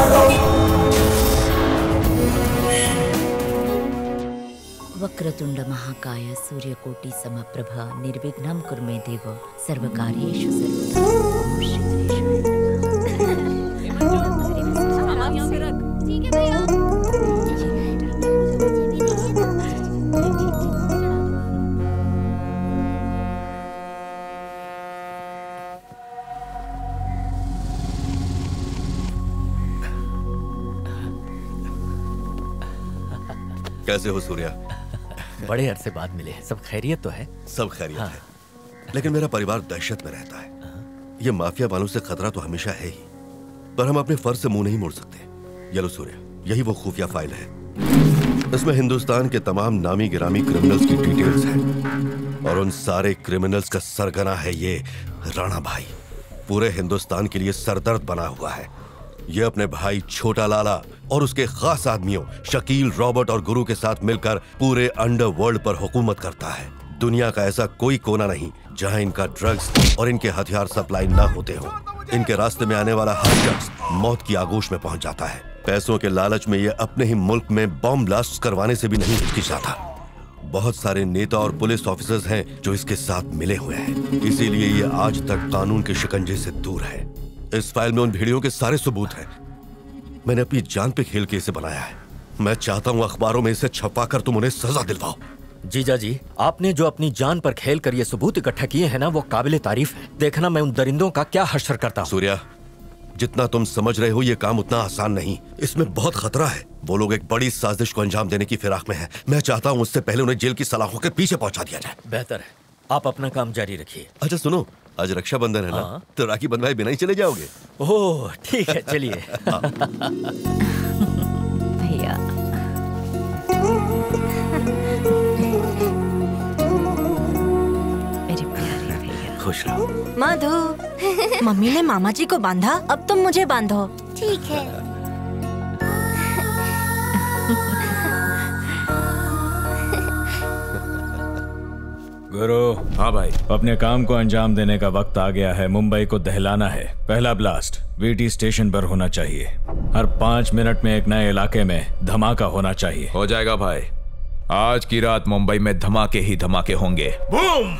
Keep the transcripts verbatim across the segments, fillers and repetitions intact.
वक्रतुंड महाकाय सूर्यकोटि समप्रभ निर्विघ्नं कुरु मे देव सर्वकार्येषु सर्वदा। ओम श्री कैसे हो सूर्या? बड़े अरसे बाद मिले। सब खैरियत तो है? सब खैरियत हाँ। है, लेकिन मेरा परिवार दहशत में रहता है। ये माफिया वालों से खतरा तो हमेशा है ही, पर हम अपने फर्ज से मुंह नहीं मोड़ सकते। ये लो सूर्या, यही वो खुफिया फाइल है। इसमें हिंदुस्तान के तमाम नामी गिरामी क्रिमिनल्स की डिटेल्स हैं, और उन सारे क्रिमिनल्स का सरगना है ये राणा भाई। पूरे हिंदुस्तान के लिए सरदर्द बना हुआ है। ये अपने भाई छोटा लाला और उसके खास आदमियों शकील, रॉबर्ट और गुरु के साथ मिलकर पूरे अंडरवर्ल्ड पर हुकूमत करता है। दुनिया का ऐसा कोई कोना नहीं जहां इनका ड्रग्स और इनके हथियार सप्लाई ना होते हो। इनके रास्ते में आने वाला हर शख्स मौत की आगोश में पहुंच जाता है। पैसों के लालच में ये अपने ही मुल्क में बॉम्ब ब्लास्ट करवाने से भी नहीं हिचकिचाता। बहुत सारे नेता और पुलिस ऑफिसर्स हैं जो इसके साथ मिले हुए हैं, इसीलिए ये आज तक कानून के शिकंजे से दूर है। इस फाइल में उन भिड़ियों के सारे सबूत हैं। मैंने अपनी जान पे खेल के इसे बनाया है। मैं चाहता हूं अखबारों में इसे छपाकर तुम उन्हें सजा दिलवाओ। जीजा जी, आपने जो अपनी जान पर खेल कर ये सबूत इकट्ठा किए हैं ना, वो काबिले तारीफ है। देखना मैं उन दरिंदों का क्या हश्र करता हूं। सूर्या, जितना तुम समझ रहे हो ये काम उतना आसान नहीं। इसमें बहुत खतरा है। वो लोग एक बड़ी साजिश को अंजाम देने की फिराक में हैं। मैं चाहता हूं उससे पहले उन्हें जेल की सलाखों के पीछे पहुंचा दिया जाए। बेहतर है, आप अपना काम जारी रखिए। अच्छा सुनो, आज रक्षाबंधन है ना, तो राखी बंधवाए बिना ही चले जाओगे? ओह ठीक है, चलिए। भैया मेरे प्यारे भैया, खुश रहो। मधु, मम्मी ने मामा जी को बांधा, अब तुम मुझे बांधो। ठीक है। गुरु। हाँ भाई, अपने काम को अंजाम देने का वक्त आ गया है। मुंबई को दहलाना है। पहला ब्लास्ट वीटी स्टेशन पर होना चाहिए। हर पाँच मिनट में एक नए इलाके में धमाका होना चाहिए। हो जाएगा भाई। आज की रात मुंबई में धमाके ही धमाके होंगे। बूम!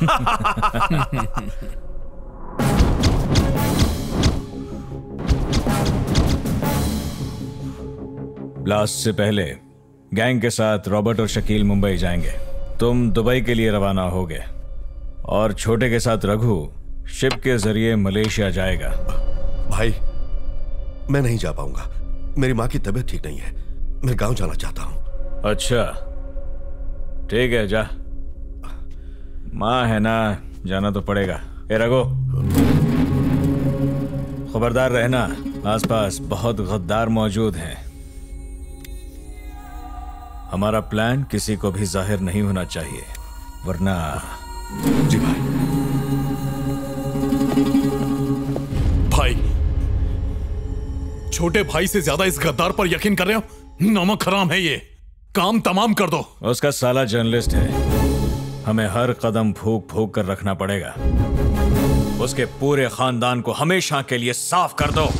ब्लास्ट से पहले गैंग के साथ रॉबर्ट और शकील मुंबई जाएंगे। तुम दुबई के लिए रवाना होगे और छोटे के साथ रघु शिप के जरिए मलेशिया जाएगा। भाई, मैं नहीं जा पाऊंगा। मेरी माँ की तबीयत ठीक नहीं है। मैं गांव जाना चाहता हूँ। अच्छा ठीक है, जा। माँ है ना, जाना तो पड़ेगा। ए रघु, खबरदार रहना, आसपास बहुत गद्दार मौजूद हैं। हमारा प्लान किसी को भी जाहिर नहीं होना चाहिए, वरना। जी भाई। भाई, छोटे भाई से ज्यादा इस गद्दार पर यकीन कर रहे हो? नमक हराम है ये। काम तमाम कर दो। उसका साला जर्नलिस्ट है। हमें हर कदम फूक फूक कर रखना पड़ेगा। उसके पूरे खानदान को हमेशा के लिए साफ कर दो।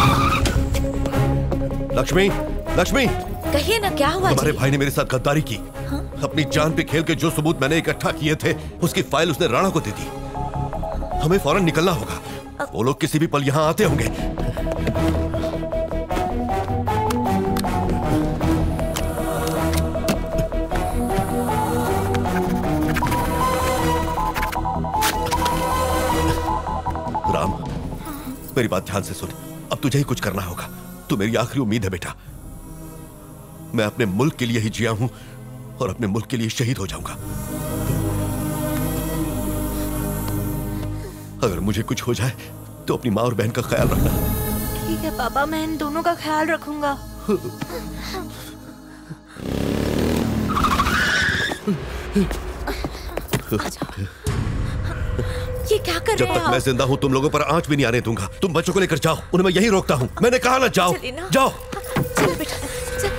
लक्ष्मी, लक्ष्मी, कहिए ना, क्या हुआ? तुम्हारे भाई ने मेरे साथ गद्दारी की। हाँ? अपनी जान पे खेल के जो सबूत मैंने इकट्ठा किए थे, उसकी फाइल उसने राणा को दे दी। हमें फौरन निकलना होगा। वो लोग किसी भी पल यहाँ आते होंगे। राम, मेरी बात ध्यान से सुन। अब तुझे ही कुछ करना होगा। तू मेरी आखिरी उम्मीद है बेटा। मैं अपने मुल्क के लिए ही जिया हूं और अपने मुल्क के लिए शहीद हो जाऊंगा। अगर मुझे कुछ हो जाए तो अपनी माँ और बहन का ख्याल रखना। ठीक है पापा, मैं इन दोनों का ख्याल रखूंगा। ये क्या कर जब रहे हैं तक मैं जिंदा हूं तुम लोगों पर आंच भी नहीं आने दूंगा। तुम बच्चों को लेकर जाओ, उन्हें मैं यही रोकता हूं। मैंने कहा ना, जाओ जाओ। चल बेटा, चल।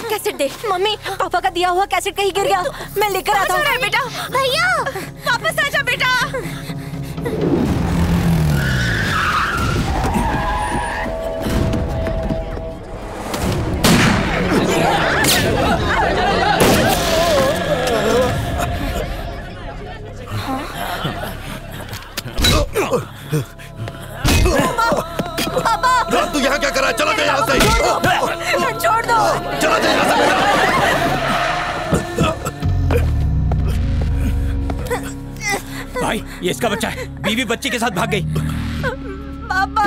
कैसेट दे। मम्मी, पापा का दिया हुआ कैसेट कहीं गिर गया, मैं लेकर आता हूँ। बेटा, भैया वापस आ जा बेटा। पापा, तू यहाँ क्या कर रहा है? चला जा यहाँ से। छोड़ दो, चला जा यहाँ से बेटा। भाई, ये इसका बच्चा है। बीवी बच्ची के साथ भाग गई। पापा,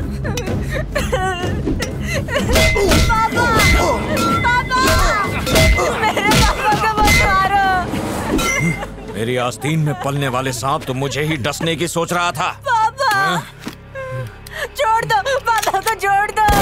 पापा, पापा, मेरे पापा को मत मारो। मेरी आस्तीन में पलने वाले सांप तो मुझे ही डसने की सोच रहा था। पापा, छोड़ दो, पापा को छोड़ दो।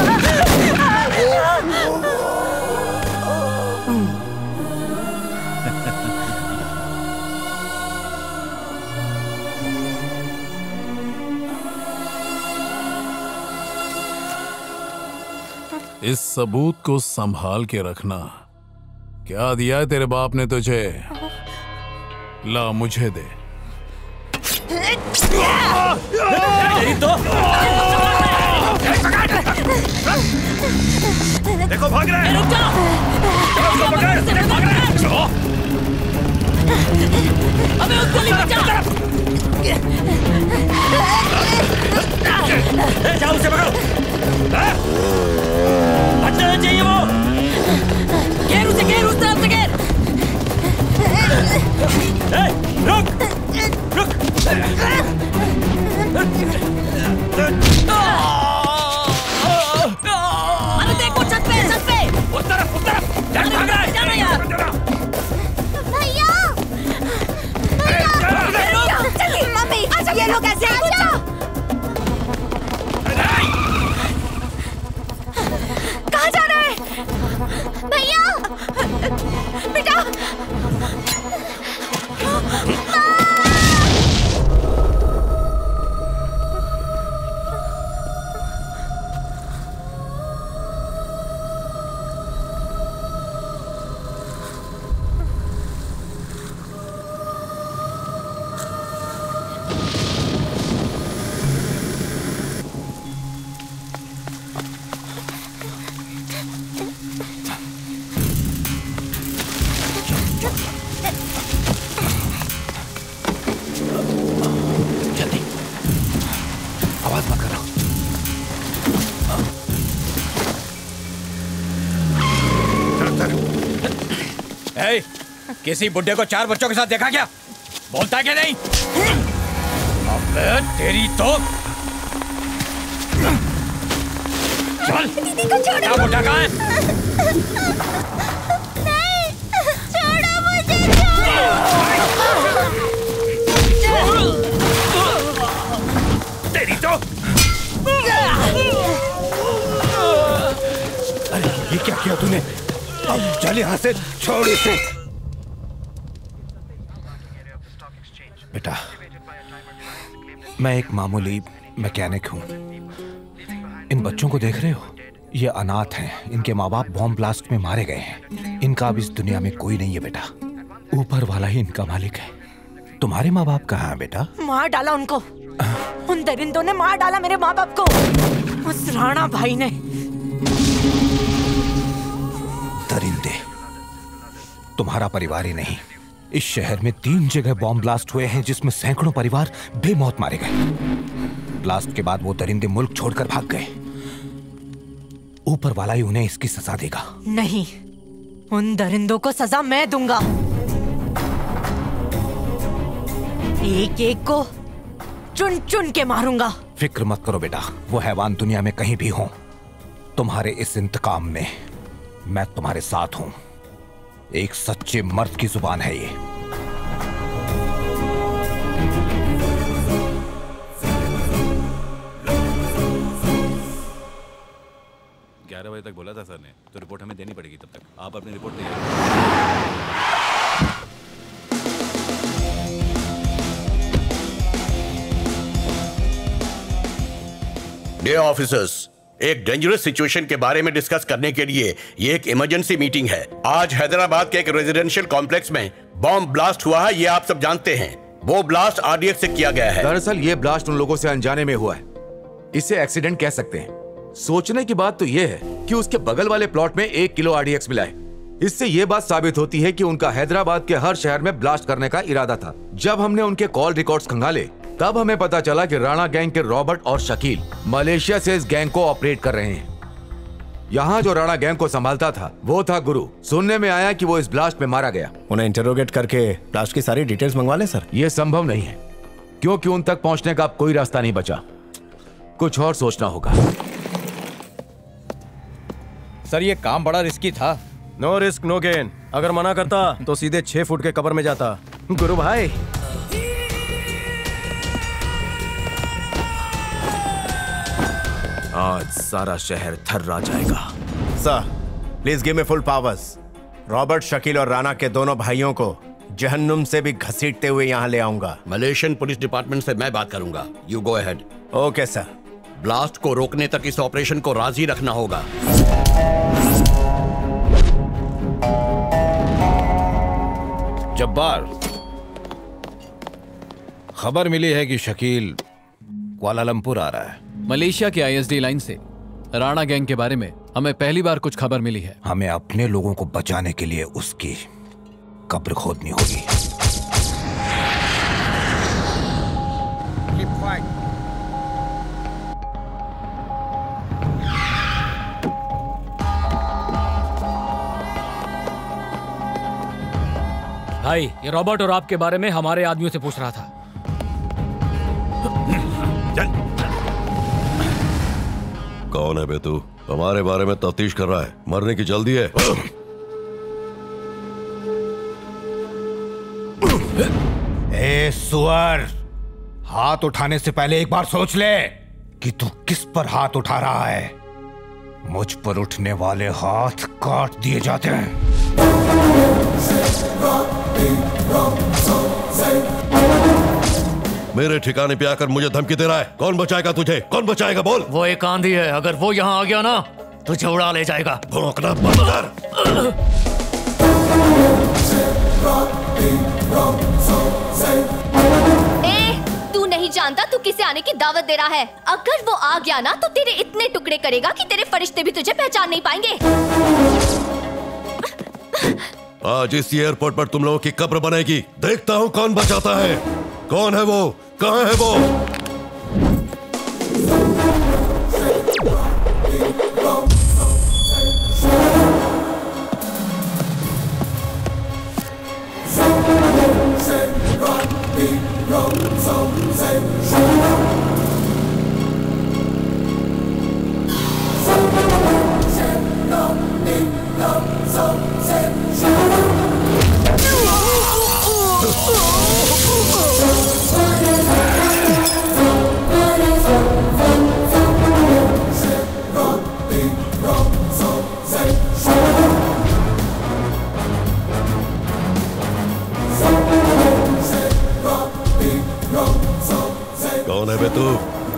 इस सबूत को संभाल के रखना। क्या दिया है तेरे बाप ने तुझे? ला मुझे दे। तो देखो भाग रहे हैं। रुक जाओ। उसको पकड़। भाग रहे हैं। चलो। अबे उसको ले बचा। ए जाओ उसे पकड़ो। बचना चाहिए वो। घेर उसे, घेर उस तरफ से घेर। ए रुक, रुक। अरे देखो छत पे, छत पे। उस तरफ, उस तरफ। जान भाग रहा है। जाना यार। भैया, भैया, जल्दी मम्मी, ये लोग ऐसे आजा। कहाँ जा रहे हैं? भैया, बेटा। किसी बुड्ढे को चार बच्चों के साथ देखा क्या? बोलता क्या नहीं? अबे तेरी तो चल। दीदी को छोड़ो। क्या बुड्ढा कहाँ है? नहीं, छोड़ो मुझे, छोड़ो। तेरी तो अरे ये क्या किया तूने? अब चल यहाँ से, छोड़ इसे। बेटा, मैं एक मामूली मैकेनिक हूँ। इन बच्चों को देख रहे हो? ये अनाथ हैं। इनके माँ बाप बॉम्ब ब्लास्ट में मारे गए हैं। इनका अब इस दुनिया में कोई नहीं है बेटा। ऊपर वाला ही इनका मालिक है। तुम्हारे माँ बाप कहाँ हैं बेटा? मार डाला उनको। उन दरिंदों ने मार डाला मेरे माँ बाप को। उस राणा भाई ने। दरिंदे? तुम्हारा परिवार ही नहीं, इस शहर में तीन जगह बॉम्ब ब्लास्ट हुए हैं जिसमें सैकड़ों परिवार बेमौत मारे गए। ब्लास्ट के बाद वो दरिंदे मुल्क छोड़कर भाग गए। ऊपर वाला ही उन्हें इसकी सजा देगा। नहीं, उन दरिंदों को सजा मैं दूंगा। एक एक को चुन चुन के मारूंगा। फिक्र मत करो बेटा, वो हैवान दुनिया में कहीं भी हो, तुम्हारे इस इंतकाम में मैं तुम्हारे साथ हूं। एक सच्चे मर्द की जुबान है ये। ग्यारह बजे तक बोला था सर ने, तो रिपोर्ट हमें देनी पड़ेगी। तब तक आप अपनी रिपोर्ट तैयार। डियर ऑफिसर्स, एक डेंजरस सिचुएशन के बारे में डिस्कस करने के लिए ये एक इमरजेंसी मीटिंग है। आज हैदराबाद के एक रेजिडेंशियल कॉम्प्लेक्स में बॉम्ब ब्लास्ट हुआ है, ये आप सब जानते हैं। वो ब्लास्ट आरडीएक्स से किया गया है। दरअसल ये ब्लास्ट उन लोगों से अनजाने में हुआ है, इसे एक्सीडेंट कह सकते हैं। सोचने की बात तो ये है कि उसके बगल वाले प्लॉट में एक किलो आरडीएक्स मिला है। इससे ये बात साबित होती है कि उनका हैदराबाद के हर शहर में ब्लास्ट करने का इरादा था। जब हमने उनके कॉल रिकॉर्ड्स खंगाले तब हमें पता चला कि राणा गैंग के रॉबर्ट और शकील मलेशिया से इस गैंग को ऑपरेट कर रहे हैं। यहाँ जो राणा गैंग को संभालता था वो था गुरु। सुनने में आया कि वो इस ब्लास्ट में मारा गया। उन्हें इंटरोगेट करके ब्लास्ट की सारी डिटेल्स मंगवा ले सर। ये संभव नहीं है क्योंकि उन तक पहुंचने का अब कोई रास्ता नहीं बचा। कुछ और सोचना होगा। सर ये काम बड़ा रिस्की था। No risk no gain. अगर मना करता तो सीधे छह फुट के कब्र में जाता। गुरु भाई आज सारा शहर थर्रा जाएगा। Sir please give me full powers. Robert, Shakeel और राणा के दोनों भाइयों को जहन्नुम से भी घसीटते हुए यहाँ ले आऊंगा। मलेशियन पुलिस डिपार्टमेंट से मैं बात करूंगा। You go ahead. Okay sir. Blast को रोकने तक इस ऑपरेशन को राजी रखना होगा। जब्बार, खबर मिली है कि शकील कुआलालंपुर आ रहा है। मलेशिया के आईएसडी लाइन से राणा गैंग के बारे में हमें पहली बार कुछ खबर मिली है। हमें अपने लोगों को बचाने के लिए उसकी कब्र खोदनी होगी। भाई, ये रॉबर्ट और आपके बारे में हमारे आदमियों से पूछ रहा था। कौन है बे तू? हमारे बारे में तफ्तीश कर रहा है? मरने की जल्दी है? ए सुअर, हाथ उठाने से पहले एक बार सोच ले कि तू किस पर हाथ उठा रहा है। मुझ पर उठने वाले हाथ काट दिए जाते हैं। मेरे ठिकाने पे आकर मुझे धमकी दे रहा है। कौन बचाएगा तुझे? कौन बचाएगा? बोल। वो एक आंधी है, अगर वो यहाँ आ गया ना तुझे उड़ा ले जाएगा। भौंकना बंद कर। ए, तू नहीं जानता तू किसे आने की दावत दे रहा है। अगर वो आ गया ना तो तेरे इतने टुकड़े करेगा कि तेरे फरिश्ते भी तुझे पहचान नहीं पाएंगे। आज इस एयरपोर्ट पर तुम लोगों की कब्र बनेगी। देखता हूँ कौन बचाता है। कौन है वो? कहाँ है वो? कौन है बे तू?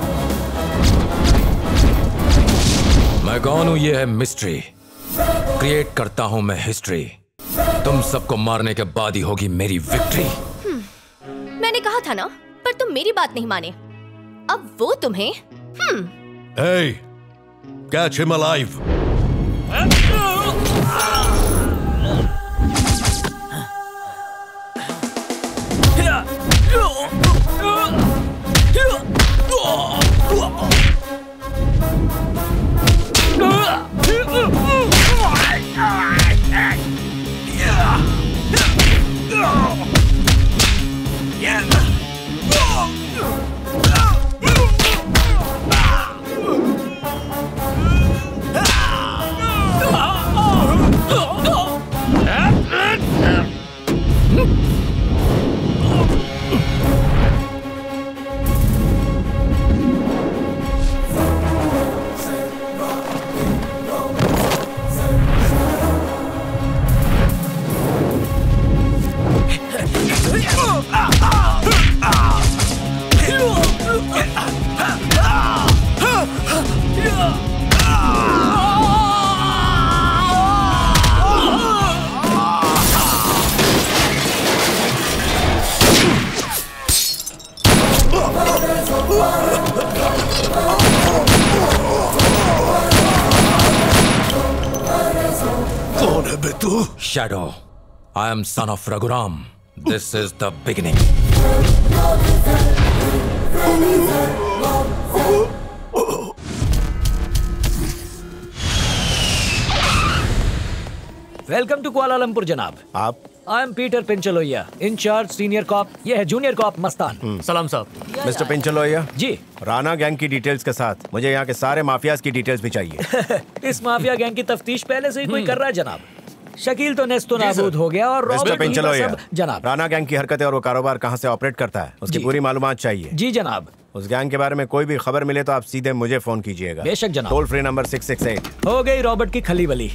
मैं कौन हूं ये है मिस्ट्री। क्रिएट करता हूं मैं हिस्ट्री। तुम सबको मारने के बाद ही होगी मेरी विक्ट्री। मैंने कहा था ना, पर तुम मेरी बात नहीं माने। अब वो तुम्हें हम्म Hey, catch him alive. Ah! बे तू? Shadow, I am son of Raghuram. This is the beginning. Welcome to Kuala Lumpur जनाब। आप? I am Peter Pinchloya, incharge senior cop. ये है जूनियर कॉप मस्तान। सलाम साहब। मिस्टर पिंचलोया जी। राणा गैंग की डिटेल्स के साथ मुझे यहाँ के सारे माफियाज की डिटेल्स भी चाहिए। इस माफिया गैंग की तफ्तीश पहले से ही कोई कर रहा है जनाब। शकील तो नेस्तो नाबूद हो गया और मिस्टर रॉबर्ट पिंचलोया, सब जनाब। राणा गैंग की हरकतें और वो कारोबार कहाँ से ऑपरेट करता है उसकी पूरी मालूमात चाहिए। जी जनाब। उस गैंग के बारे में कोई भी खबर मिले तो आप सीधे मुझे फोन कीजिएगा। बेशक जनाब। Toll free number six six eight. हो गई रॉबर्ट की खली बली।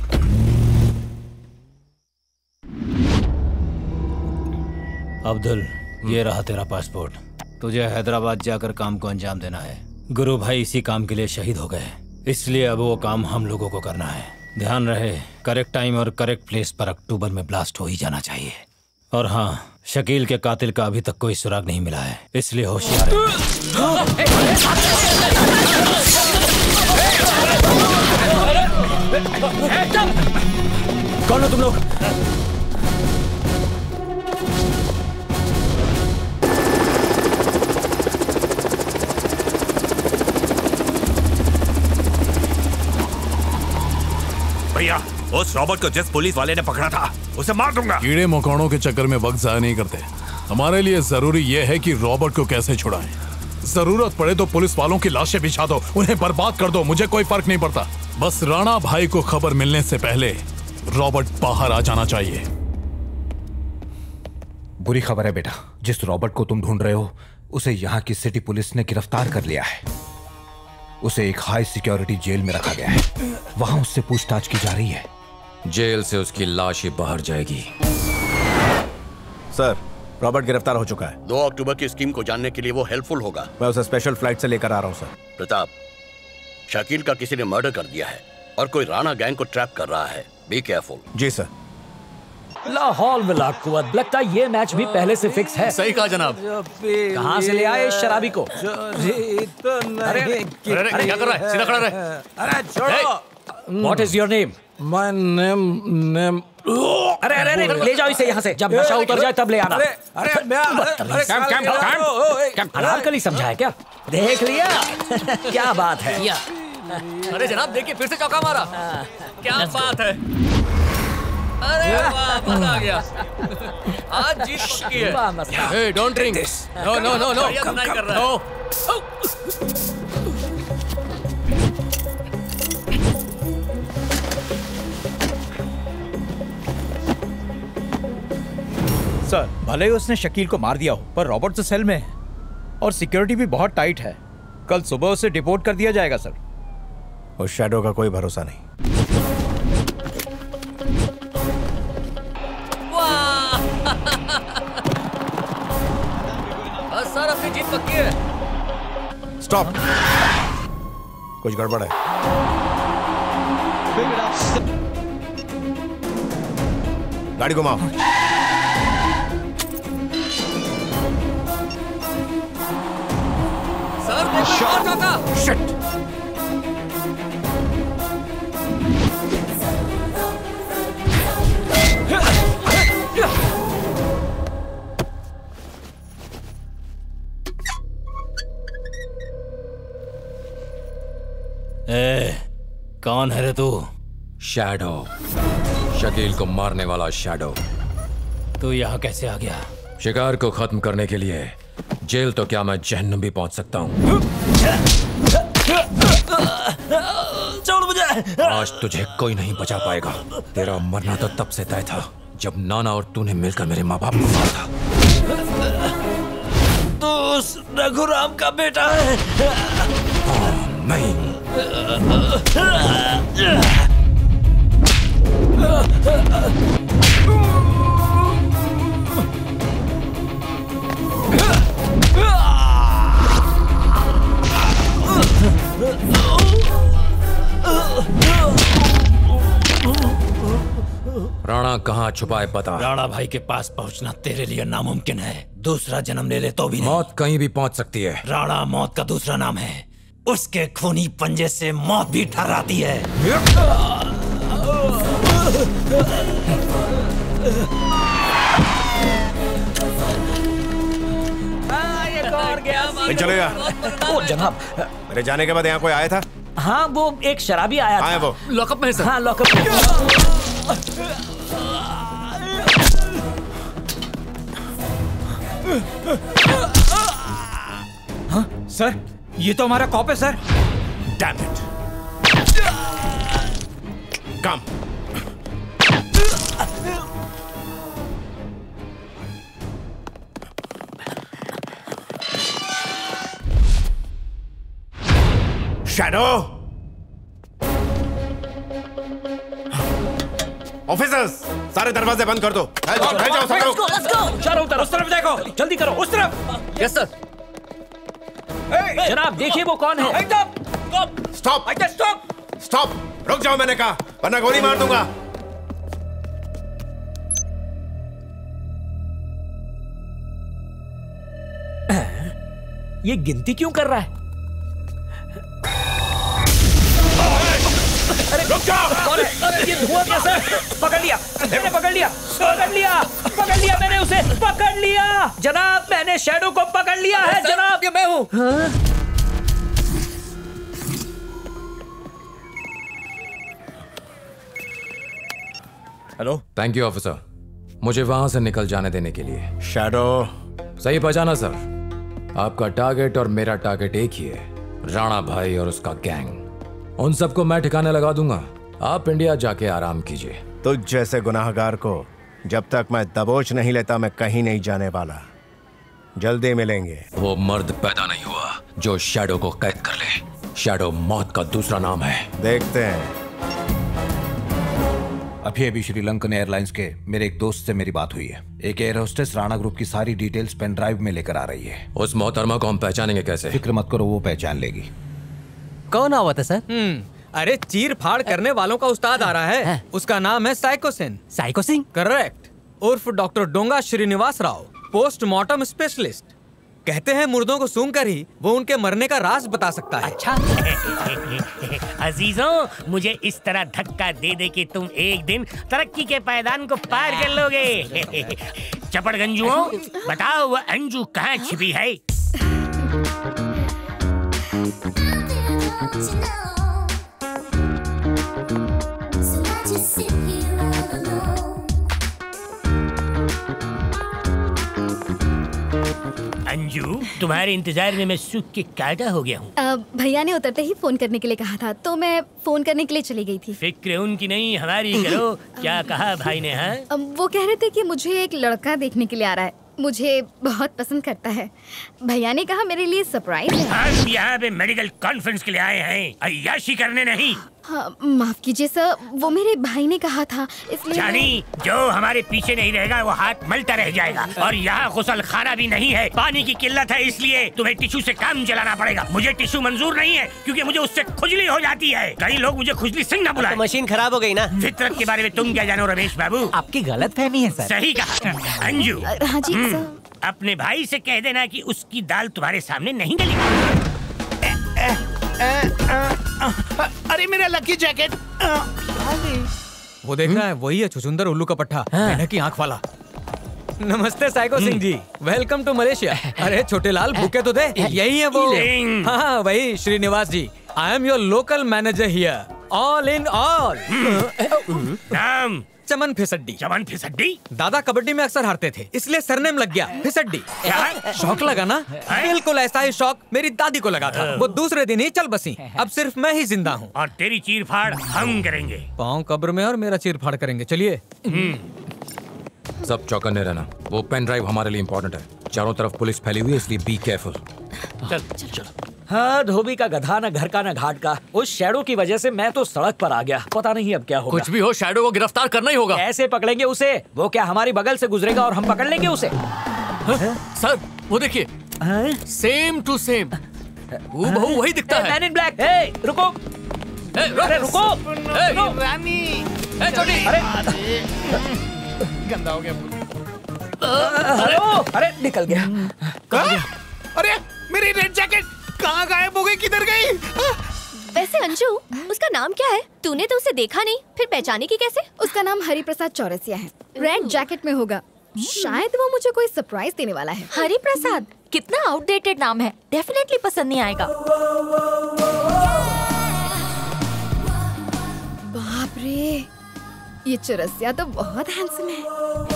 अब्दुल, ये रहा तेरा पासपोर्ट। तुझे हैदराबाद जाकर काम को अंजाम देना है। गुरु भाई इसी काम के लिए शहीद हो गए, इसलिए अब वो काम हम लोगों को करना है। ध्यान रहे, करेक्ट टाइम और करेक्ट प्लेस पर अक्टूबर में ब्लास्ट हो ही जाना चाहिए। और हाँ, शकील के कातिल का अभी तक कोई सुराग नहीं मिला है, इसलिए होशियार कौन हो तुम लोग? भैया, उस रॉबर्ट को जिस पुलिस वाले ने पकड़ा था उसे मार दूंगा। कीड़े मकोड़ों के चक्कर में वक्त जाया नहीं करते। हमारे लिए जरूरी यह है कि रॉबर्ट को कैसे छुड़ाएं। जरूरत पड़े तो पुलिस वालों की लाशें बिछा दो, उन्हें बर्बाद कर दो, मुझे कोई फर्क नहीं पड़ता। बस राणा भाई को खबर मिलने से पहले रॉबर्ट बाहर आ जाना चाहिए। बुरी खबर है बेटा, जिस रॉबर्ट को तुम ढूंढ रहे हो उसे यहाँ की सिटी पुलिस ने गिरफ्तार कर लिया है। उसे एक हाई सिक्योरिटी जेल में रखा गया है, वहां उससे पूछताछ की जा रही है। जेल से उसकी लाश ही बाहर जाएगी। सर, रॉबर्ट गिरफ्तार हो चुका है। दो अक्टूबर की स्कीम को जानने के लिए वो हेल्पफुल होगा। मैं उसे स्पेशल फ्लाइट से लेकर आ रहा हूँ सर। प्रताप, शकील का किसी ने मर्डर कर दिया है और कोई राणा गैंग को ट्रैप कर रहा है। Be careful. जी सर। लाहौल मिला कुव्वत, लगता है ये मैच भी पहले से फिक्स है। सही कहा जनाब। कहाँ से ले आए इस शराबी को? अरे अरे क्या कर रहा है? सीधा खड़ा रहे। अरे छोड़ो। What is your name? My name name अरे अरे अरे ले जाओ इसे यहाँ से, जब नशा उतर जाए तब ले आना। अरे अरे मैं कैम कैम कैम अनारकली समझा है क्या? देख लिया? क्या बात है? अरे जनाब देखिए, फिर से चौका मारा। क्या बात है? अरे वाह, मजा आ गया। आज जीत पक्की है। Hey, don't drink this. No, no, no, no. Come, come, come. No. Sir, भले ही उसने शकील को मार दिया हो, पर रॉबर्ट तो सेल में है और सिक्योरिटी भी बहुत टाइट है। कल सुबह उसे डिपोर्ट कर दिया जाएगा सर। उस शैडो का कोई भरोसा नहीं। सर, अपनी जीत पक्की है। स्टॉप। कुछ गड़बड़ है। गाड़ी घुमाओ। सर देखो, और चौका। शिट। ए, कौन है रे तू? शैडो, शकील को मारने वाला शैडो। तू यहाँ कैसे आ गया? शिकार को खत्म करने के लिए जेल तो क्या मैं जहन्नुम भी पहुंच सकता हूँ। छोड़ मुझे। आज तुझे कोई नहीं बचा पाएगा। तेरा मरना तो तब से तय था जब नाना और तूने मिलकर मेरे माँ बाप को मारा था। तू उस रघुराम का बेटा है? नहीं। राणा कहाँ छुपाए पता? राणा भाई के पास पहुंचना तेरे लिए नामुमकिन है। दूसरा जन्म ले ले तो भी नहीं। मौत कहीं भी पहुंच सकती है। राणा मौत का दूसरा नाम है। उसके खूनी पंजे से मौत भी ठहराती है। नहीं चलेगा। ओ जनाब, मेरे जाने के बाद यहाँ कोई आया था? हाँ, वो एक शराबी आया था। आया वो? लॉकअप में है सर। हाँ, लॉकअप में। हाँ, सर, ये तो हमारा कॉप है sir. Damn it! Come. Shadow! Officers, सारे दरवाजे बंद कर दो। है जाओ, है जाओ सब लोग। चारों उधर, उस तरफ देखो, जल्दी करो, उस तरफ। Yes sir. जनाब देखिए वो कौन है। स्टॉप! स्टॉप! स्टॉप! रुक जाओ मैंने कहा, वरना गोली मार दूंगा। ये गिनती क्यों कर रहा है? अरे रुक जाओ! कौन है? ये धुआं कैसा है? पकड़ लिया, मैंने पकड़ लिया, पकड़ लिया, पकड़ लिया मैंने उसे, पकड़ लिया। जनाब मैंने शैडो को पकड़ लिया है जनाब। ये मैं हूँ। हेलो। थैंक यू ऑफिसर, मुझे वहां से निकल जाने देने के लिए। शैडो। सही पहचाना सर, आपका टारगेट और मेरा टारगेट एक ही है, राणा भाई और उसका गैंग। उन सबको मैं ठिकाने लगा दूंगा। आप इंडिया जाके आराम कीजिए। तुझ जैसे गुनाहगार को जब तक मैं दबोच नहीं लेता मैं कहीं नहीं जाने वाला। जल्दी मिलेंगे। वो मर्द पैदा नहीं हुआ जो शैडो को कैद कर ले। शैडो मौत का दूसरा नाम है। देखते हैं। अभी अभी श्रीलंकन एयरलाइंस के मेरे एक दोस्त से मेरी बात हुई है। एक एयर होस्टेस राणा ग्रुप की सारी डिटेल्स पेन ड्राइव में लेकर आ रही है। उस मोहतरमा को हम पहचानेंगे कैसे? फिक्र मत करो, वो पहचान लेगी। कौन आवत है सर? हम्म, अरे चीर फाड़ करने वालों का उस्ताद आ रहा है। उसका नाम है psycho Singh. Psycho Singh? Correct. उर्फ doctor Donga Srinivas Rao, postmortem specialist. कहते हैं मुर्दों को सूंघकर ही वो उनके मरने का राज बता सकता है। अच्छा। अजीजों, मुझे इस तरह धक्का दे दे कि तुम एक दिन तरक्की के पायदान को पार कर लोगे। चपड़गंजुओं, बताओ वो अंजू कहाँ छिपी है? अंजू, तुम्हारे इंतजार में मैं सूख के काटा हो गया हूँ। भैया ने उतरते ही फोन करने के लिए कहा था, तो मैं फोन करने के लिए चली गई थी। फिक्र उनकी नहीं हमारी करो। क्या कहा भाई ने? हाँ, वो कह रहे थे कि मुझे एक लड़का देखने के लिए आ रहा है, मुझे बहुत पसंद करता है। भैया ने कहा मेरे लिए सरप्राइज है। हम यहाँ पे मेडिकल कॉन्फ्रेंस के लिए आए हैं, अय्याशी करने नहीं। हाँ, माफ कीजिए सर, वो मेरे भाई ने कहा था इसलिए। जानी, जो हमारे पीछे नहीं रहेगा वो हाथ मलता रह जाएगा। और यहाँ गुसल खाना भी नहीं है, पानी की किल्लत है, इसलिए तुम्हें टिश्यू से काम चलाना पड़ेगा। मुझे टिश्यू मंजूर नहीं है क्योंकि मुझे उससे खुजली हो जाती है। कई लोग मुझे खुजली सिंह न बुलाएं। तो मशीन खराब हो गई ना। फितरत के बारे में तुम क्या जानो रमेश बाबू? आपकी गलत फहमी है सर। सही कहा अंजू। हाँ जी सर। अपने भाई से कह देना कि उसकी दाल तुम्हारे सामने नहीं गली। अरे मेरा लकी जैकेट। वो देख रहा है, वही है छुछुंदर उल्लू का पट्टा, मेंढक की आंख वाला। नमस्ते psycho Singh ji, welcome to Malaysia. अरे छोटे लाल, बुके तो दे। यही है वो। हाँ वही Srinivas ji. I am your local manager here, all in all. नाम? चमन फिसड्डी। चमन फिसड्डी? दादा कबड्डी में अक्सर हारते थे, इसलिए सरनेम लग गया फिसड्डी। शौक लगा ना? बिल्कुल ऐसा ही शौक मेरी दादी को लगा था। वो दूसरे दिन ही चल बसी। अब सिर्फ मैं ही जिंदा हूँ। और तेरी चीर फाड़ हम करेंगे। पाँव कब्र में और मेरा चीर फाड़ करेंगे। चलिए। सब चौकन्ने रहना, वो पेन ड्राइव हमारे लिए इम्पोर्टेंट है। चारों तरफ पुलिस फैली हुई है, इसलिए बी केयरफुल। चल चल। हाँ, धोबी का गधा, न घर का न घाट का। उस शैडो की वजह से मैं तो सड़क पर आ गया। पता नहीं अब क्या होगा। कुछ भी हो, शैडो को गिरफ्तार करना ही होगा। कैसे पकड़ेंगे उसे? वो क्या हमारी बगल से गुजरेगा और हम पकड़ लेंगे उसे? हाँ? सर वो देखिए, सेम टू सेम हूबहू वही दिखता है। Man in black. ए, रुको। ए, अरे रुको। रानी। ए, छोटी। अरे गंदा हो गया। अरे अरे निकल गया। अरे मेरी रेड जैकेट कहाँ गायब हो गई? किधर गई? वैसे अंजू, उसका नाम क्या है? तूने तो उसे देखा नहीं, फिर पहचाने की कैसे? उसका नाम हरि प्रसाद चौरसिया है। रेड जैकेट में होगा। शायद वो मुझे कोई सरप्राइज देने वाला है। हरि प्रसाद, कितना आउटडेटेड नाम है, डेफिनेटली पसंद नहीं आएगा। बाप रे, ये चौरसिया तो बहुत हैंडसम है।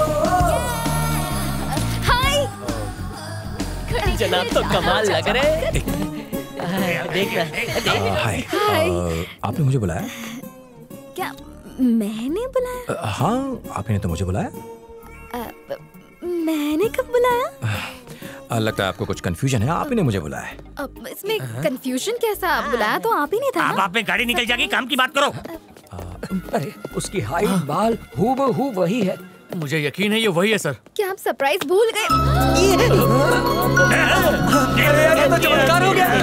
हाय जनाब, तो कमाल लग रहे। देख रहा हाय, आपने मुझे बुलाया? क्या मैंने बुलाया? हाँ, आपने तो मुझे बुलाया। आ, मैंने कब बुलाया? आ, लगता है आपको कुछ कंफ्यूजन है, आप ही ने मुझे बुलाया। अब इसमें कंफ्यूजन कैसा? बुलाया तो आप ही नहीं था। आप आप में गाड़ी निकल जाएगी, काम की बात करो। अरे उसकी हाइट, बाल हूबहू वही है। मुझे यकीन है ये वही है सर। क्या आप सरप्राइज भूल गए? तो चमत्कार हो गया।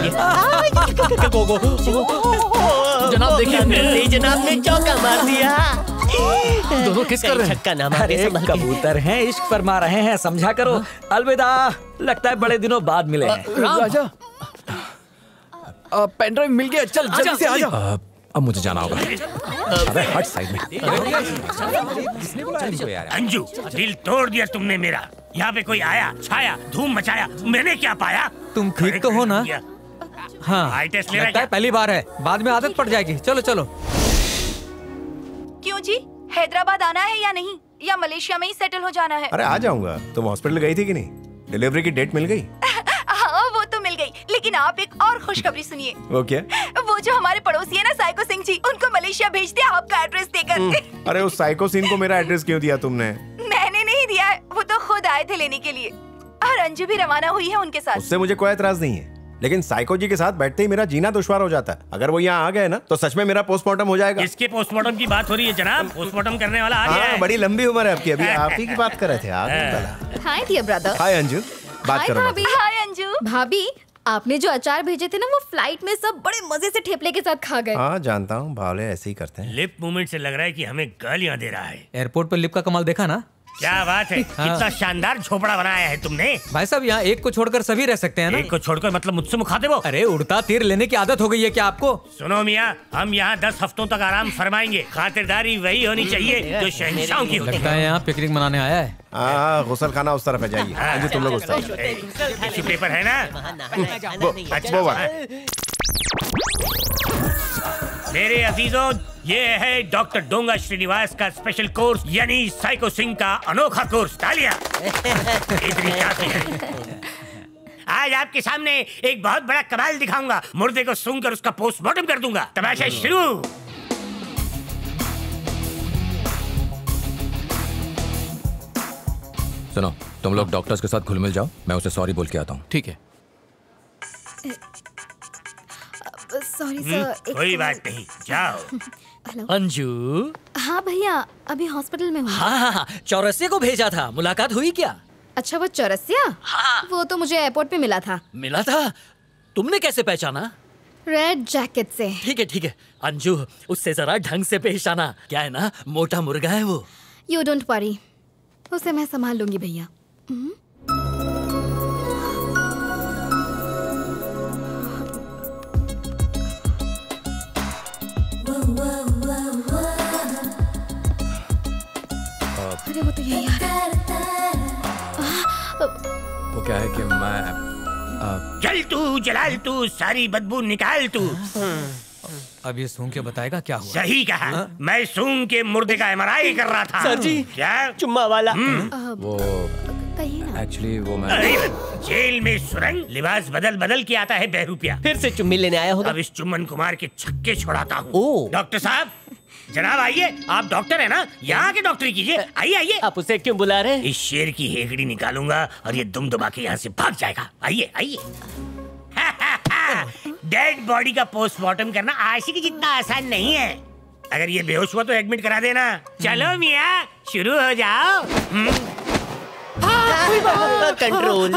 जनाब देखिए, जनाब ने चौका मार दिया। दोनों किस कर रहे हैं? छक्का ना मारे, अरे संभल के। कबूतर हैं, इश्क फरमा रहे हैं, समझा करो। अलविदा, लगता है बड़े दिनों बाद मिले हैं। राजा, पेन ड्राइव मिल गया, चल जल्दी से आ जा। अब मुझे जाना होगा। अबे हट साइड में। अंजू, दिल तोड़ दिया तुमने मेरा। यहाँ पे कोई आया, छाया, धूम मचाया, मैंने क्या पाया? तुम ठीक तो हो ना? हाँ, आई टेस्ट ले रहा है लगता है पहली बार है, बाद में आदत पड़ जाएगी। चलो चलो। क्यों जी, हैदराबाद आना है या नहीं, या मलेशिया में ही सेटल हो जाना है? अरे आ जाऊंगा। तुम हॉस्पिटल गई थी कि नहीं? डिलीवरी की डेट मिल गई? हाँ वो तो मिल गई, लेकिन आप एक और खुशखबरी सुनिए। वो क्या? वो जो हमारे पड़ोसी है ना साइको सिंह जी, उनको मलेशिया भेज दिया आपका एड्रेस देकर। अरे उस साइको सीन को मेरा एड्रेस क्यों दिया तुमने? मैंने नहीं दिया है, वो तो खुद आए थे लेने के लिए। और अंजू भी रवाना हुई है उनके साथ। उससे मुझे कोई एतराज नहीं है, लेकिन साइको जी के साथ बैठते ही मेरा जीना दुश्वार हो जाता है। अगर वो यहाँ आ गए ना तो सच में मेरा पोस्टमार्टम हो जाएगा। इसके पोस्टमार्टम की बात हो रही है जनाब, पोस्टमार्टम करने वाला आ गया है। बड़ी लंबी उम्र है आपकी, अभी आप ही की बात कर रहे थे। Hi dear brother. Hi Anju, बात करो। भाभी। हाय अंजू। भाभी, आपने जो अचार भेजे थे ना, वो फ्लाइट में सब बड़े मजे से ठेपले के साथ खा गए। हाँ जानता हूँ, भावले ऐसे ही करते हैं। लिप मूवमेंट से लग रहा है कि हमें गालियाँ दे रहा है। एयरपोर्ट पर लिप का कमाल देखा ना? क्या बात है, हाँ। कितना शानदार झोपड़ा बनाया है तुमने। भाई साहब, यहाँ एक को छोड़कर सभी रह सकते हैं ना? एक को छोड़कर मतलब मुझसे मुखातिब हो? अरे उड़ता तीर लेने की आदत हो गई है क्या आपको? सुनो मियाँ, हम यहाँ दस हफ्तों तक आराम फरमाएंगे। खातिरदारी वही होनी चाहिए जो शहंशाहों की होती है। लगता है यहाँ पिकनिक मनाने आया है। हाँ, गुसल खाना उस तरफ है, जाइए। अंजू तुम लोग उस तरफ। टिश्यू पेपर है ना? वो, वो वाला। मेरे अजीजों, ये है डॉक्टर डोंगा श्रीनिवास का स्पेशल कोर्स, यानी साइको सिंह का अनोखा कोर्स। तालियां। इतनी काफी है। आज आपके सामने एक बहुत बड़ा कमाल दिखाऊंगा। मुर्दे को सूंघकर उसका पोस्टमार्टम कर दूंगा। तमाशा शुरू। सुनो, तुम लोग डॉक्टर्स के साथ घुल मिल जाओ, मैं उसे सॉरी बोल के आता हूँ। ठीक है। Sorry sir. कोई बात नहीं, जाओ। अंजू। हाँ भैया, अभी हॉस्पिटल में हूँ। हाँ हाँ हाँ, चौरसिया को भेजा था, मुलाकात हुई क्या? अच्छा, वो चौरसिया? हाँ। वो तो मुझे एयरपोर्ट पे मिला था। मिला था? तुमने कैसे पहचाना? रेड जैकेट से। ठीक है ठीक है अंजू, उससे जरा ढंग से पेश आना। क्या है ना, मोटा मुर्गा है वो। यू डोंट वरी, उसे मैं संभाल लूंगी भैया। अरे वो तो यही आ रहा है। वो क्या है कि मैं जल तू, जलाल तू, सारी बदबू निकाल तू। अब ये सूंघ के बताएगा क्या हुआ? सही कहा। हा? मैं सूंघ के मुर्दे का एमआरआई कर रहा था। सर जी, क्या चुम्मा वाला? वो एक्चुअली वो मैं जेल में सुरंग लिबास बदल बदल के आता है बहरूपिया। फिर से चुम्मी लेने आया होगा। अब इस चुम्बन कुमार के छक्के छुड़ाता हूँ। डॉक्टर साहब, जनाब आइए, आप डॉक्टर है ना, यहाँ के डॉक्टरी कीजिए। आइए आइए। आप उसे क्यों बुला रहे हैं? इस शेर की हेकड़ी निकालूंगा और ये दुम दुबा के यहाँ से भाग जाएगा। आइए आइए। डेड बॉडी का पोस्टमार्टम करना आशिकी जितना आसान नहीं है। अगर ये बेहोश हुआ तो एडमिट करा देना। चलो मियाँ, शुरू हो जाओ। कंट्रोल।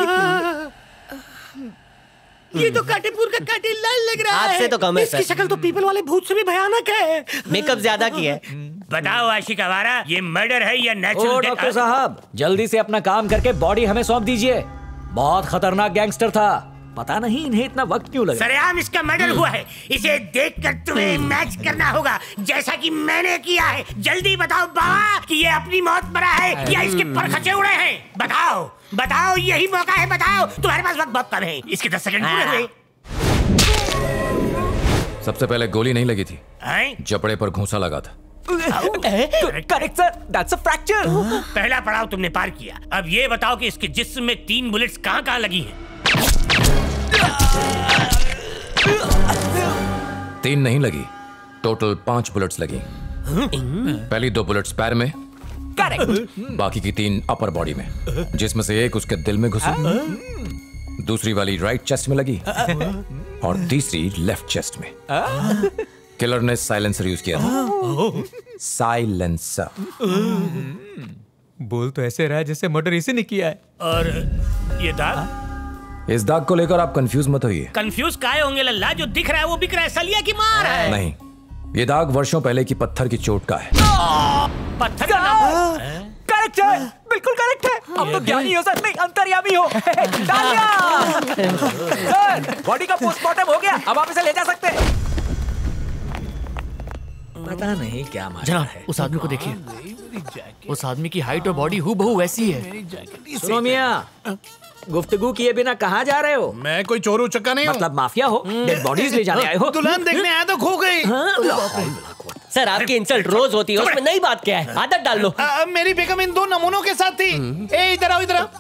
ये तो काटेपुर का काटेलाल लग रहा है। आपसे तो कम है इसकी शक्ल तो पीपल वाले भूत से भी भयानक है। मेकअप ज्यादा किया है। बताओ आशिक आवारा, ये मर्डर है या नेचुरल? ओ डॉक्टर साहब, जल्दी से अपना काम करके बॉडी हमें सौंप दीजिए। बहुत खतरनाक गैंगस्टर था, पता नहीं इन्हें इतना वक्त क्यों लगा। सरेआम इसका मर्डर हुआ है, इसे देखकर तुम्हें मैच करना होगा जैसा कि मैंने किया है। जल्दी बताओ बाबा कि ये अपनी मौत मरा है या इसके परखचे उड़े हैं। बताओ बताओ, यही मौका है, बताओ। तुम्हारे पास वक्त बहुत कम है, इसके दस सेकंड पूरे हुए। सबसे पहले गोली नहीं लगी थी, हैं? जबड़े पर घूंसा लगा था। Correct sir, that's a fracture. पहला पड़ाव तुमने पार किया। अब ये बताओ कि इसके जिस्म में तीन बुलेट्स कहाँ कहाँ लगी हैं? तीन नहीं लगी, टोटल पांच बुलेट्स लगी। पहली दो बुलेट्स पैर में, करेक्ट। बाकी की तीन अपर बॉडी में, जिसमें से एक उसके दिल में घुसी, दूसरी वाली राइट चेस्ट में लगी और तीसरी लेफ्ट चेस्ट में। किलर ने साइलेंसर यूज किया था। साइलेंसर। बोल तो ऐसे रहा है जैसे मर्डर इसी ने किया है। और ये दाग? इस दाग को लेकर आप कंफ्यूज मत होइए। कंफ्यूज काहे होंगे लल्ला? जो दिख रहा है वो बिक रहा है, सलिया की मार है। नहीं, ये दाग वर्षों पहले की पत्थर की चोट का है। पत्थर का नाम? करेक्ट है, बिल्कुल करेक्ट है। अब तो ज्ञानी हो सर, नहीं अंतर्यामी हो। सर, बॉडी का पोस्टमार्टम हो गया, अब आप इसे ले जा सकते हैं। पता नहीं क्या मार जनाब, उस आदमी को देखिए। उस आदमी की हाइट और बॉडी हूबहू वैसी है। सुनो मियां, गुफ्तगू किए बिना कहाँ जा रहे हो? मैं कोई चोर उचक्का नहीं हूँ। मतलब माफिया हो? डेड बॉडीज ले जाने आए हो? दुल्हन देखने आया तो खो गई। सर आपकी इंसल्ट रोज होती है, उसमें नई बात क्या है? आदत डाल लो। आ, मेरी बेगम इन दो नमूनों के साथ थी। ए इधर आओ, इधर आओ।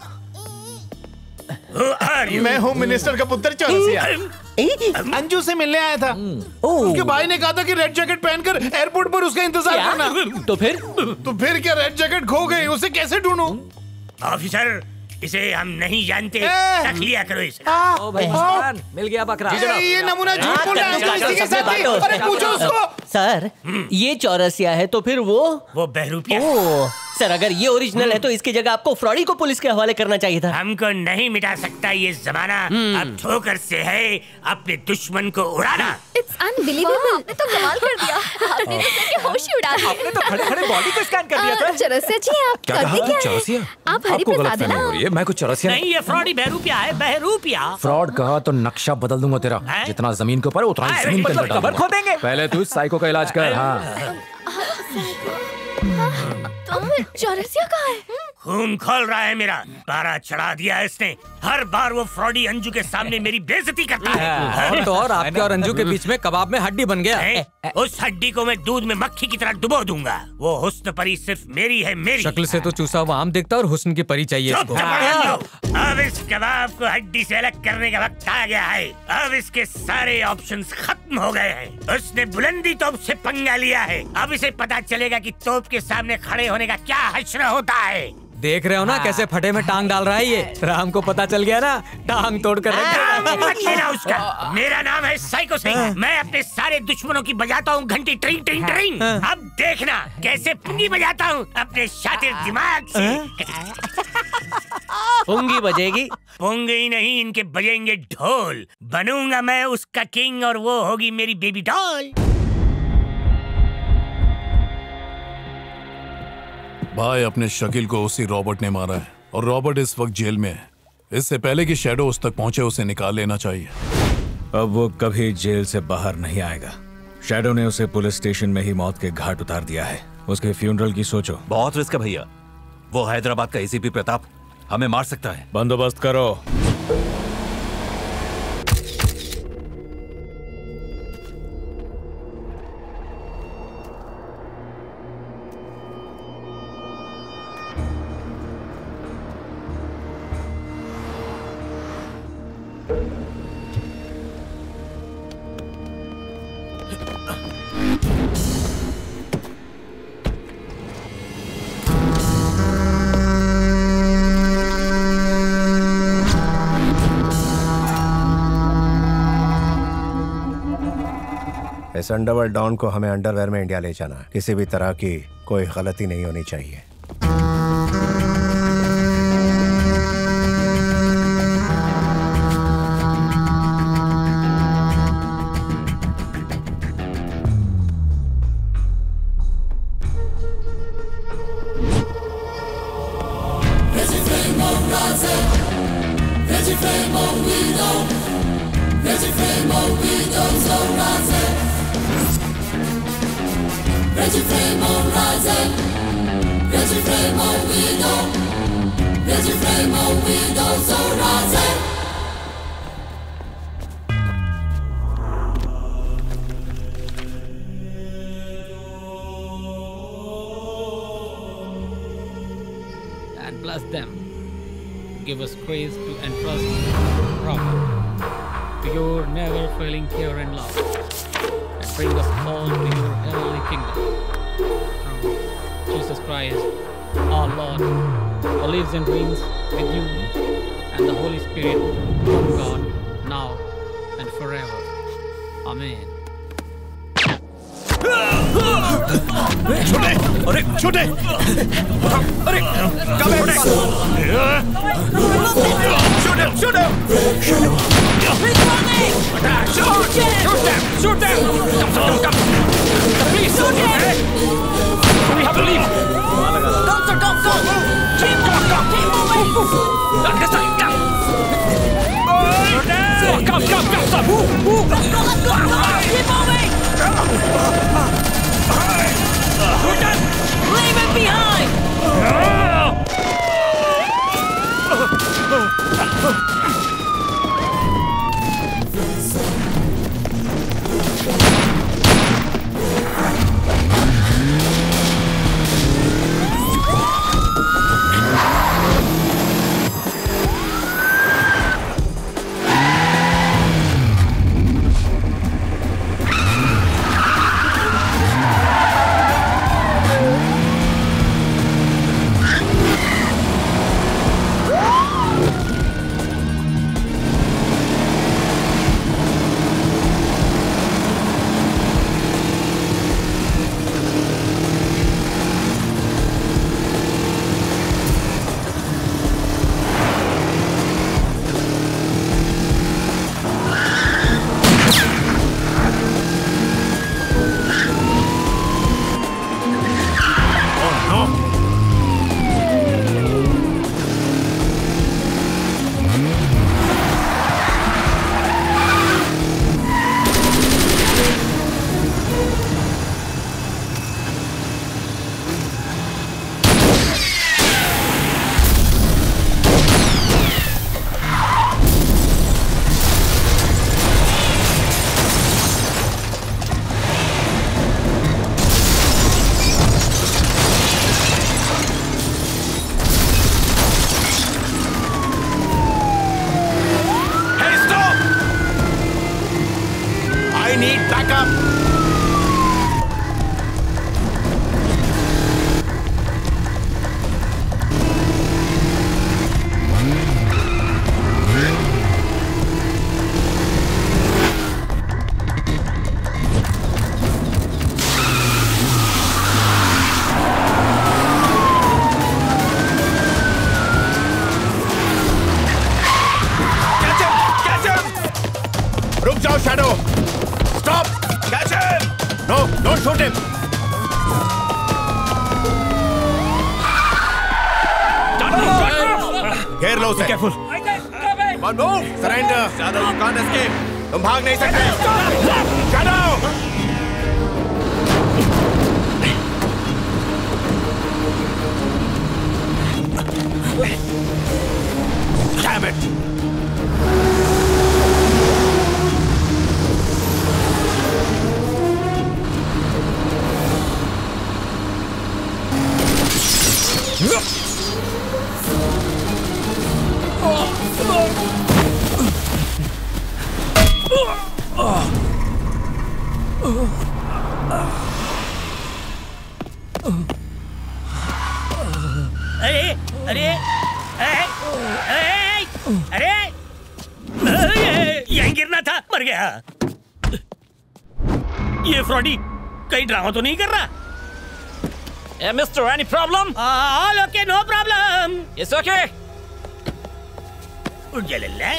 मैं होम मिनिस्टर का पुत्र चौरसिया। अंजू से मिलने आया था। उसके भाई ने कहा था कि रेड जैकेट पहनकर एयरपोर्ट पर उसका इंतजार करना। तो फिर तो फिर क्या रेड जैकेट खो गई? उसे कैसे ढूंढूं? ऑफिसर, इसे हम नहीं जानते, रख लिया करो इसे। ओ भाई जान, मिल गया बकरा। ये नमूना झूठ बोल रहा है। इसी के साथ थी। अरे पूछो उसको। सर, ये चौरसिया है तो फिर वो वो बहरूपिया। ओह, सर अगर ये ओरिजिनल है तो इसकी जगह आपको फ्रॉडी को पुलिस के हवाले करना चाहिए था। हमको नहीं मिटा सकता ये जमाना। अब ठोकर से है अपने दुश्मन को उड़ाना। It's unbelievable. आपने तो कमाल कर दिया। आपने तो सर के होश ही उड़ा दिए। आपने तो खड़े खड़े बॉडी को स्कैन कर दिया था। चौरसिया जी, आप क्या करते कहा? क्या चौरसिया? हैं? आप हरी आपको प्रसाद है गलतफहमी हो रही है। मैं कुछ चौरसिया नहीं, ये फ्रॉडी बहरूपिया है, बहरूपिया। फ्रॉड कहा तो नक्शा बदल दूंगा तेरा। जितना जमीन के ऊपर उतना ही जमीन के अंदर डाल खबर खो देंगे। पहले तू इस साइको का इलाज कर। हाँ, तो फिर चौरसिया कहाँ है? खून खोल रहा है मेरा। पारा चढ़ा दिया इसने। हर बार वो फ्रॉडी अंजू के सामने मेरी बेइज्जती करता है। और तो और आपके और अंजू के बीच में कबाब में हड्डी बन गया। है? उस हड्डी को मैं दूध में मक्खी की तरह डुबो दूंगा। वो हुस्न परी सिर्फ मेरी है, मेरी। शक्ल से तो चूसा हुआ आम दिखता और हुस्न की परी चाहिए इसको। अब इस कबाब को हड्डी से अलग करने का वक्त आ गया है। अब इसके सारे ऑप्शंस खत्म हो गए हैं। उसने बुलंदी तोप से पंगा लिया है। अब इसे पता चलेगा कि तोप के सामने खड़े होने का क्या हश्र होता है। देख रहे हो ना कैसे फटे में टांग डाल रहा है ये। राम को पता चल गया ना, टांग तोड़ कर रख नाम मत लेना उसका। मेरा नाम है साइको सिंह। मैं अपने सारे दुश्मनों की बजाता हूँ घंटी, ट्रिंग ट्रिंग ट्रिंग। अब देखना कैसे पुंगी बजाता हूँ अपने शातिर दिमाग से। पुंगी बजेगी? पुंगी नहीं, इनके बजेंगे ढोल। बनूंगा मैं उसका किंग और वो होगी मेरी बेबी डॉल। भाई, अपने शकील को उसी रॉबर्ट ने मारा है और रॉबर्ट इस वक्त जेल में है। इससे पहले कि शैडो उस तक पहुंचे उसे निकाल लेना चाहिए। अब वो कभी जेल से बाहर नहीं आएगा। शैडो ने उसे पुलिस स्टेशन में ही मौत के घाट उतार दिया है। उसके फ्यूनरल की सोचो। बहुत रिस्क है भैया। वो हैदराबाद का एसीपी प्रताप हमें मार सकता है। बंदोबस्त करो। इस अंडरवर्ल्ड डॉन को हमें अंडरवेयर में इंडिया ले जाना है। किसी भी तरह की कोई गलती नहीं होनी चाहिए। Regifremo guido, Regifremo guido, so rising. Regifremo rising, Regifremo guido, Regifremo guido, so rising. And bless them. Give us grace to entrust Robert to your never failing care and love, and bring us all to your heavenly kingdom. Through Jesus Christ, our Lord, who lives and reigns with you and the Holy Spirit, one God, now and forever. Amen. छोटे अरे छोटे अरे कब है shoot him shoot him attack shoot shoot them shoot them come come please okay we have to leave go sir go go keep come come keep moving this side come come come come sir move move let's go let's go keep moving leave it behind! तुम भाग नहीं सकते। Damn it! अरे अरे अरे अरे यहीं गिरना था, मर गया। ये फ्रॉडी कहीं ड्रामा तो नहीं कर रहा? Hey, mister, any problem? All okay, no problem. It's okay. उठ जा लल्ला।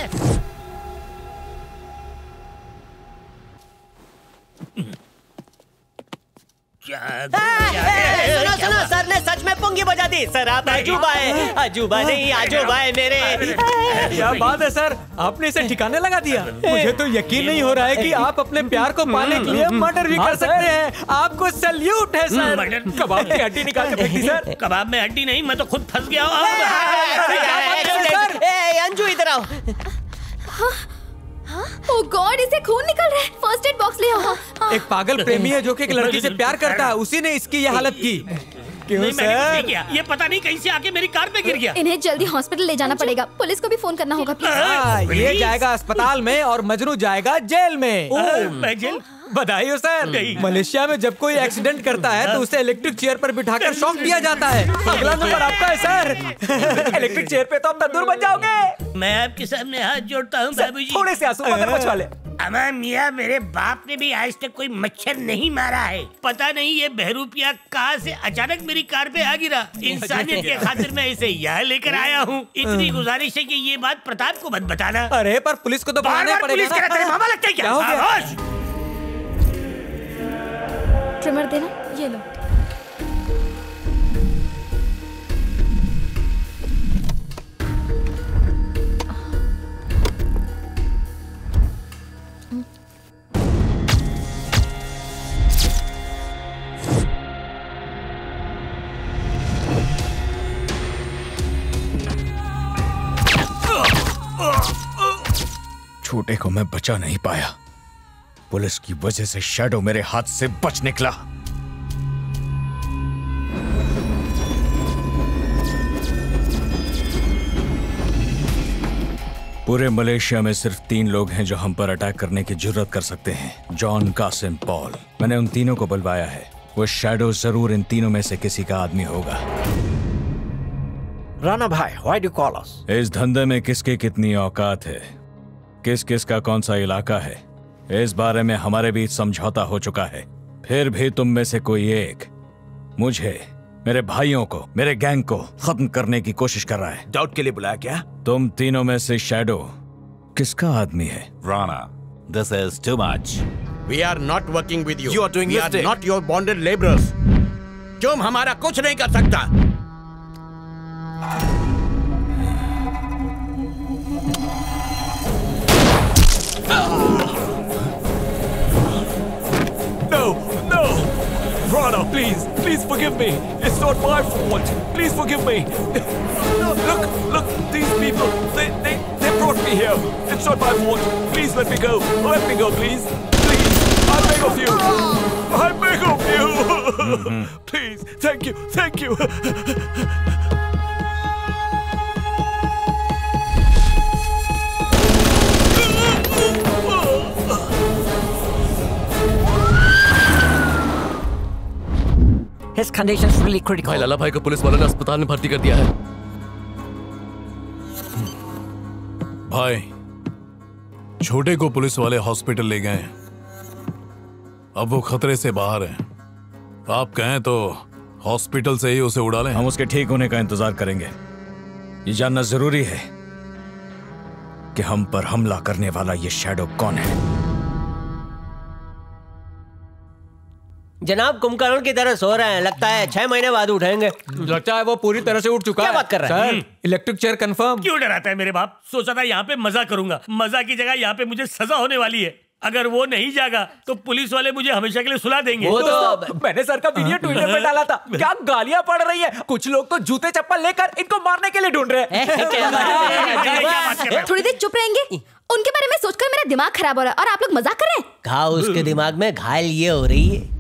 सुनो सुनो, सर ने सच में पुंगी बजा दी। सर आप अजूबा है, अजूबा नहीं अजूबा है मेरे। क्या बात है सर, आपने इसे ठिकाने लगा दिया। मुझे तो यकीन नहीं हो रहा है कि आप अपने प्यार को पाने के लिए मर्डर भी कर सकते हैं। आपको सैल्यूट है सर। कबाब की हड्डी निकाल के फेंकी सर। कबाब में हड्डी नहीं, मैं तो खुद फंस गया हूँ। अंजू इधर आओ। ओह गॉड, इसे खून निकल रहा है। फर्स्ट एड बॉक्स ले आओ। एक पागल प्रेमी है जो कि एक लड़की से प्यार करता है, उसी ने इसकी यह हालत की। क्यों नहीं, मैंने कुछ सर? नहीं किया। ये पता नहीं कहीं से आके मेरी कार पे गिर गया। इन्हें जल्दी हॉस्पिटल ले जाना पड़ेगा। पुलिस को भी फोन करना होगा हाँ, प्लीज। ये जाएगा अस्पताल में और मजनू जाएगा जेल में। मैं जेल? बधाई हो सर। मलेशिया में जब कोई एक्सीडेंट करता है तो उसे इलेक्ट्रिक चेयर पर बिठाकर शॉक दिया जाता है। अगला नंबर आपका है सर। इलेक्ट्रिक चेयर पे तो आप तंदूर बन जाओगे। मैं आपके सामने हाथ जोड़ता हूँ बाबूजी। थोड़े से आंसू मगरमच्छ वाले। अमा मियाँ, मेरे बाप ने भी आज तक कोई मच्छर नहीं मारा है। पता नहीं ये बहरूपिया कहाँ से अचानक मेरी कार पे आ गिरा। इंसानियत के खातिर मैं इसे यहाँ लेकर आया हूँ। इतनी गुजारिश है कि ये बात प्रताप को मत बताना। अरे पर पुलिस को तो बताना पड़ेगा। पुलिस कह तेरे मामा लगता है क्या? खामोश! ट्रिमर देना, ये लो। छोटे को मैं बचा नहीं पाया। पुलिस की वजह से शैडो मेरे हाथ से बच निकला। पूरे मलेशिया में सिर्फ तीन लोग हैं जो हम पर अटैक करने की जुर्रत कर सकते हैं, जॉन, कासिम, पॉल। मैंने उन तीनों को बुलवाया है। वो शैडो जरूर इन तीनों में से किसी का आदमी होगा। राणा भाई, why do you call us? इस धंधे में किसकी कितनी औकात है, किस किस का कौन सा इलाका है, इस बारे में हमारे बीच समझौता हो चुका है। फिर भी तुम में से कोई एक मुझे, मेरे भाइयों को, मेरे गैंग को खत्म करने की कोशिश कर रहा है। डाउट के लिए बुलाया क्या? तुम तीनों में से शैडो किसका आदमी है? Rana, this is too much. We are not working with you. You are doing We are mistake. not your bonded laborers. तुम हमारा कुछ नहीं कर सकता। No, no! Rana, please, please forgive me. It's not my fault. Please forgive me. Look, look, these people, they, they, they brought me here. It's not my fault. Please let me go. Let me go, please. Please, I beg of you. I beg of you. Please, thank you, thank you. His condition is really critical. भाई लाला भाई को police वालों ने अस्पताल में भर्ती कर दिया है। भाई, छोटे को पुलिस वाले हॉस्पिटल ले गए। अब वो खतरे से बाहर है। आप कहें तो हॉस्पिटल से ही उसे उड़ा लें। हम उसके ठीक होने का इंतजार करेंगे। ये जानना जरूरी है कि हम पर हमला करने वाला ये शैडो कौन है। जनाब कुंभकर्ण की तरह सो रहे हैं, लगता है छह महीने बाद उठेंगे। लगता है वो पूरी तरह से उठ चुका क्या है। बात कर रहा है? Sir, electric chair confirm. क्यों डराता है मेरे बाप? सोचा था यहाँ पे मजा करूंगा, मजा की जगह यहाँ पे मुझे सजा होने वाली है। अगर वो नहीं जागा तो पुलिस वाले मुझे हमेशा के लिए सुला देंगे। वो तो मैंने सर का वीडियो ट्विटर पे डाला था। क्या गालियां पड़ रही है। कुछ लोग तो जूते चप्पल लेकर इनको मारने के लिए ढूंढ रहे हैं। थोड़ी देर चुप रहेंगे? उनके बारे में सोचकर मेरा दिमाग खराब हो रहा है और आप लोग मजाक कर रहे हैं। घाव उसके दिमाग में घायल ये हो रही है।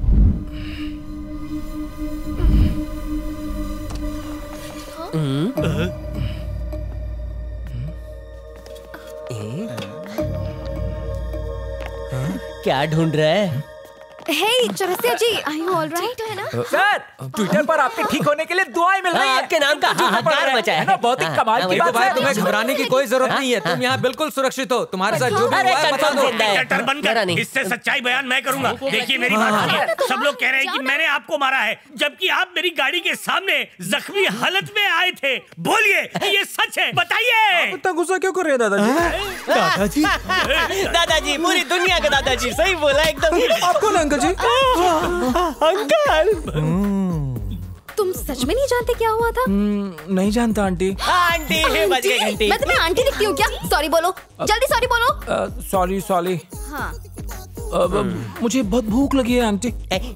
क्या ढूंढ रहा है? Hey Chaurasia ji, are you all right? है ना सर, ट्विटर पर आपके ठीक होने के लिए दुआएं मिल रही हैं। आपके नाम का हाहाकार मचा है। ना, बहुत ही कमाल की बात है। तुम्हें घबराने की कोई जरूरत नहीं है। तुम यहाँ बिल्कुल सुरक्षित हो। तुम्हारे साथ जो भी हुआ है बता दो। डर बंद कर, इससे सच्चाई बयान मैं करूंगा। देखिए मेरी बात सुनिए। सब लोग कह रहे हैं कि मैंने आपको मारा है, जबकि आप मेरी गाड़ी के सामने जख्मी हालत में आए थे। बोलिए, ये सच है? बताइए। इतना गुस्सा क्यों कर रहे हैं दादाजी? दादाजी दादाजी पूरी दुनिया के दादाजी, सही बोला एकदम। आपको अंकल अंकल जी। अंकल तुम सच में नहीं जानते क्या हुआ था? नहीं जानता आंटी। आंटी बज गई घंटी। मैं तुम्हें आंटी दिखती हूँ क्या? सॉरी बोलो, जल्दी सॉरी बोलो। Sorry sorry. हाँ। मुझे बहुत भूख लगी है आंटी।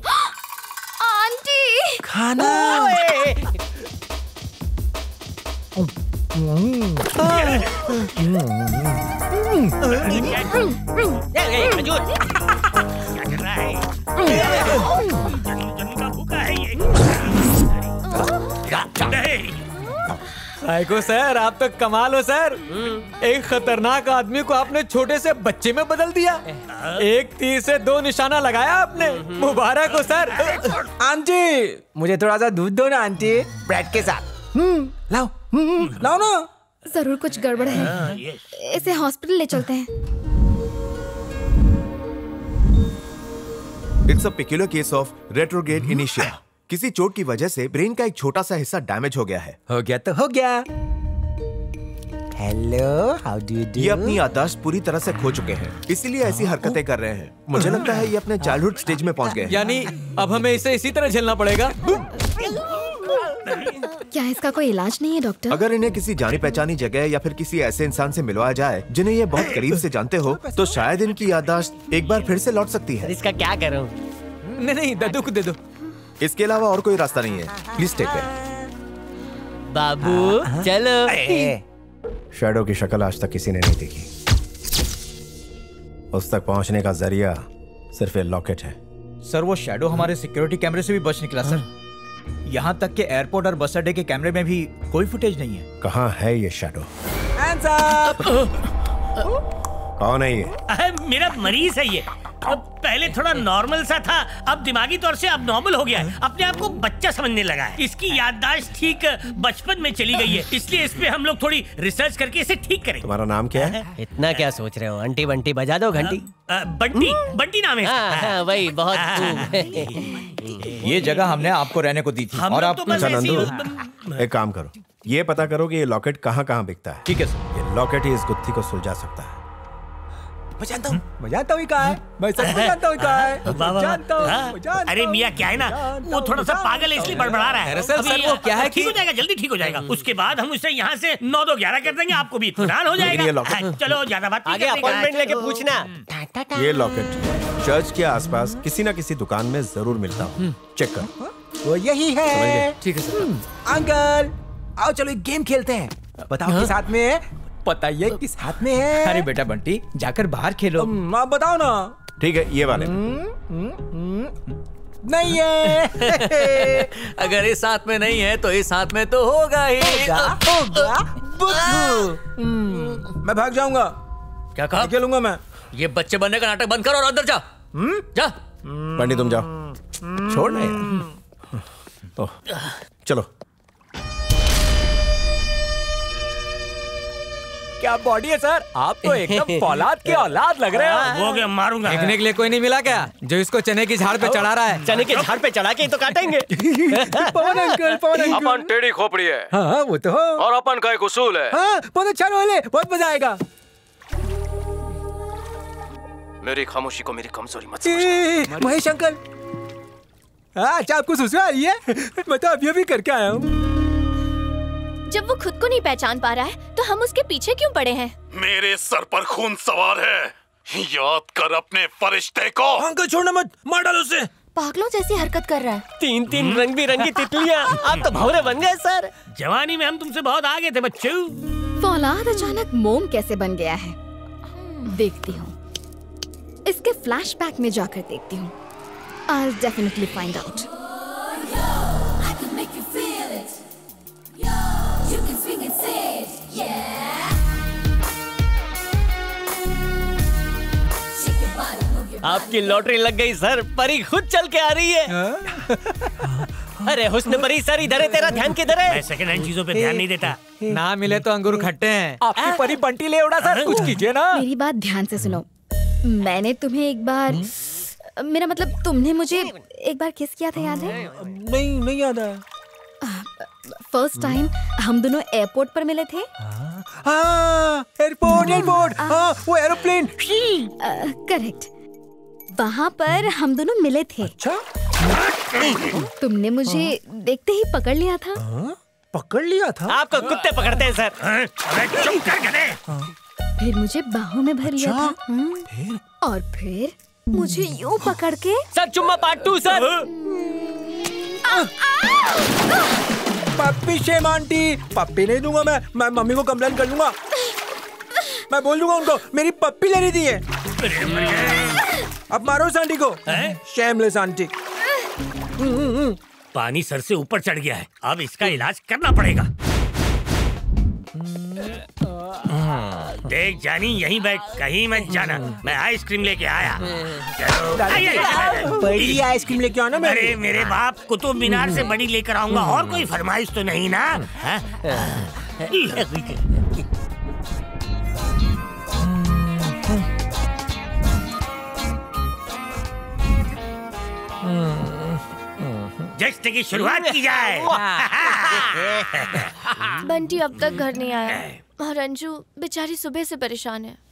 आंटी खाना। साइको सर, आप तो कमाल हो सर। एक खतरनाक आदमी को आपने छोटे से बच्चे में बदल दिया। एक तीर से दो निशाना लगाया आपने। मुबारक हो सर। आंटी मुझे थोड़ा सा दूध दो ना आंटी, ब्रेड के साथ। लाओ लाओ ना। जरूर कुछ गड़बड़ है, इसे हॉस्पिटल ले चलते हैं। It's a peculiar case of retrograde इनिशिया। किसी चोट की वजह से ब्रेन का एक छोटा सा हिस्सा डैमेज हो गया है। हो गया तो हो गया। Hello, how do you do? ये अपनी याददाश्त पूरी तरह से खो चुके हैं, इसीलिए ऐसी हरकतें कर रहे हैं। मुझे लगता है ये अपने चाइल्डहुड स्टेज में पहुंच गए हैं। यानी अब हमें इसे इसी तरह झेलना पड़ेगा। क्या इसका कोई इलाज नहीं है डॉक्टर? अगर इन्हें किसी जानी पहचानी जगह या फिर किसी ऐसे इंसान से मिलवाया जाए जिन्हें ये बहुत करीब से जानते हो, तो शायद इनकी याददाश्त एक बार फिर से लौट सकती है। इसका क्या करूं? नहीं नहीं, दद्दू को दे दो। इसके अलावा और कोई रास्ता नहीं है। Please take care. बाबू चलो। शैडो की शक्ल आज तक किसी ने नहीं देखी। उस तक पहुंचने का जरिया सिर्फ ये लॉकेट है। सर वो शैडो हमारे सिक्योरिटी कैमरे से भी बच निकला सर। यहाँ तक के एयरपोर्ट और बस अड्डे के कैमरे में भी कोई फुटेज नहीं है। कहाँ है ये शैडो? कौन है ये? मेरा मरीज है ये। पहले थोड़ा नॉर्मल सा था, अब दिमागी तौर से अब नॉर्मल हो गया है। अपने आप को बच्चा समझने लगा है। इसकी याददाश्त ठीक बचपन में चली गई है, इसलिए इस पे हम लोग थोड़ी रिसर्च करके इसे ठीक करेंगे। तुम्हारा नाम क्या है? इतना क्या सोच रहे हो? अंटी बंटी बजा दो घंटी। बंटी बंटी नाम है। हाँ, हाँ, वही बहुत ये जगह हमने आपको रहने को दी थी और आप अच्छा नंदू, एक काम करो, ये पता करो कि ये लॉकेट कहाँ कहाँ बिकता है। ठीक है सर। ये लॉकेट ही इस गुत्थी को सुलझा सकता है। मैं जानता हूँ, मैं जानता हूँ कहाँ है। मैं सच में जानता हूँ कहाँ है। जानता हूँ। अरे मियाँ क्या है ना, वो थोड़ा सा पागल है इसलिए बड़बड़ा रहा है। दरअसल सर वो क्या है कि ठीक हो जाएगा, जल्दी ठीक हो जाएगा। उसके बाद हम उसे यहाँ से नौ दो ग्यारह कर देंगे, आपको भी इत्मीनान हो जाएगा। चलो ज्यादा बात आगे अपॉइंटमेंट लेके पूछना। ये लॉकेट चर्च के आसपास किसी न किसी दुकान में जरूर मिलता हूँ। चेक कर। वो यही है। ठीक है सर। अंकल आओ चलो एक गेम खेलते हैं। बताओ किस हाथ में है? बताइए किस हाथ में है? अरे बेटा बंटी जाकर बाहर खेलो। आप बताओ ना। ठीक है ये वाले। नहीं है। अगर इस हाथ में नहीं है तो इस हाथ में तो होगा ही। होगा, होगा। मैं भाग जाऊंगा। क्या कहा? खेलूंगा मैं। ये बच्चे बनने का नाटक बंद करो और अंदर जा। जा। पंडित तुम जाओ। छोड़ ना यार। चलो। क्या बॉडी है सर, आप तो एकदम फौलाद के औलाद लग रहे हो। वो क्या मारूंगा? देखने के लिए कोई नहीं मिला क्या जो इसको चने की झाड़ पे चढ़ा रहा है? चने के झाड़ पे चढ़ा के ही तो काटेंगे। पवन अंकल, पवन अंकल। अपन टेढ़ी खोपड़ी है। हाँ वो तो हो। और अपन का एक उसूल है। हाँ बहुत अच्छा रोल है, बहुत मजा आएगा। मेरी खामोशी को मेरी कमजोरी मत समझना। महेश अंकल, अच्छा आपको ससुराल आई है? मैं तो अभी अभी करके आया हूँ। जब वो खुद को नहीं पहचान पा रहा है तो हम उसके पीछे क्यों पड़े हैं? मेरे सर पर खून सवार है, याद कर अपने फरिश्ते को। अंकल छोड़ना मत, मार डालो उसे। पागलों जैसी हरकत कर रहा है। तीन तीन रंग बिरंगी तितलियां, आप तो भंवरे बन गए सर। जवानी में हम तुमसे बहुत आगे थे बच्चों। फौलाद अचानक मोम कैसे बन गया है? देखती हूँ, इसके फ्लैशबैक में जाकर देखती हूँ। I'll definitely find out. आपकी लॉटरी लग गई सर, परी खुद चल के आ रही है। अरे हुस्न परी सर, इधर है, तेरा ध्यान किधर है? मैं सेकंड हैंड चीजों पे ध्यान नहीं देता। ना मिले तो अंगूर खट्टे हैं। आपकी परी बंटी ले उड़ा सर, कुछ कीजिए ना। मेरी बात ध्यान से सुनो। मैंने तुम्हें एक बार, मेरा मतलब तुमने मुझे एक बार किस किया था, याद है? नहीं नहीं याद है। फर्स्ट टाइम हम दोनों एयरपोर्ट पर मिले थे। हाँ एयरपोर्ट एयरपोर्ट हाँ वो एरोप्लेन। करेक्ट। वहाँ पर हम दोनों मिले थे। अच्छा? तुमने मुझे देखते ही पकड़ लिया था। आ? पकड़ लिया था? आपको कुत्ते पकड़ते हैं सर। अरे चुप कर गधे। फिर मुझे बाहों में भर लिया था। फिर? और फिर मुझे यूं पकड़ के। सर चुम्मा पार्ट टू सर। पप्पी शेम आंटी, पप्पी नहीं दूंगा मैं, मैं मम्मी को कंप्लेन कर दूंगा। मैं बोल दूंगा उनको मेरी पप्पी लेनी थी। अब मारो उस आंटी को, शेमलेस आंटी। पानी सर से ऊपर चढ़ गया है, अब इसका इलाज करना पड़ेगा। देख जानी, यहीं बैठ, कहीं मत जाना। मैं आइसक्रीम लेके आया। बड़ी आइसक्रीम लेके आना। अरे मेरे बाप, कुतुब मीनार से बड़ी लेकर आऊंगा। और कोई फरमाइश तो नहीं ना? जश्न की शुरुआत की जाए। बंटी अब तक घर नहीं आया और अंजू बेचारी सुबह से परेशान है।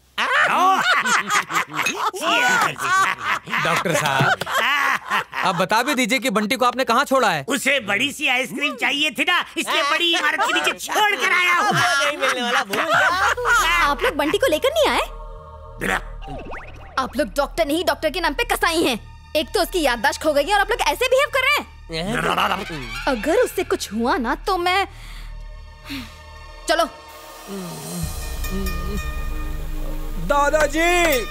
डॉक्टर साहब, अब बता भी दीजिए कि बंटी को आपने कहाँ छोड़ा है? उसे बड़ी सी आइसक्रीम चाहिए थी ना, इसलिए बड़ी इमारत के नीचे छोड़ कर आया हूँ। नहीं मिलने वाला, भूल गया। आप लोग बंटी को लेकर नहीं आए? आप लोग डॉक्टर नहीं, डॉक्टर के नाम पे कसाई हैं। एक तो उसकी याददाश्त खो गई है और आप लोग ऐसे बिहेव कर रहे हैं। अगर उससे कुछ हुआ ना तो मैं... चलो। दादाजी।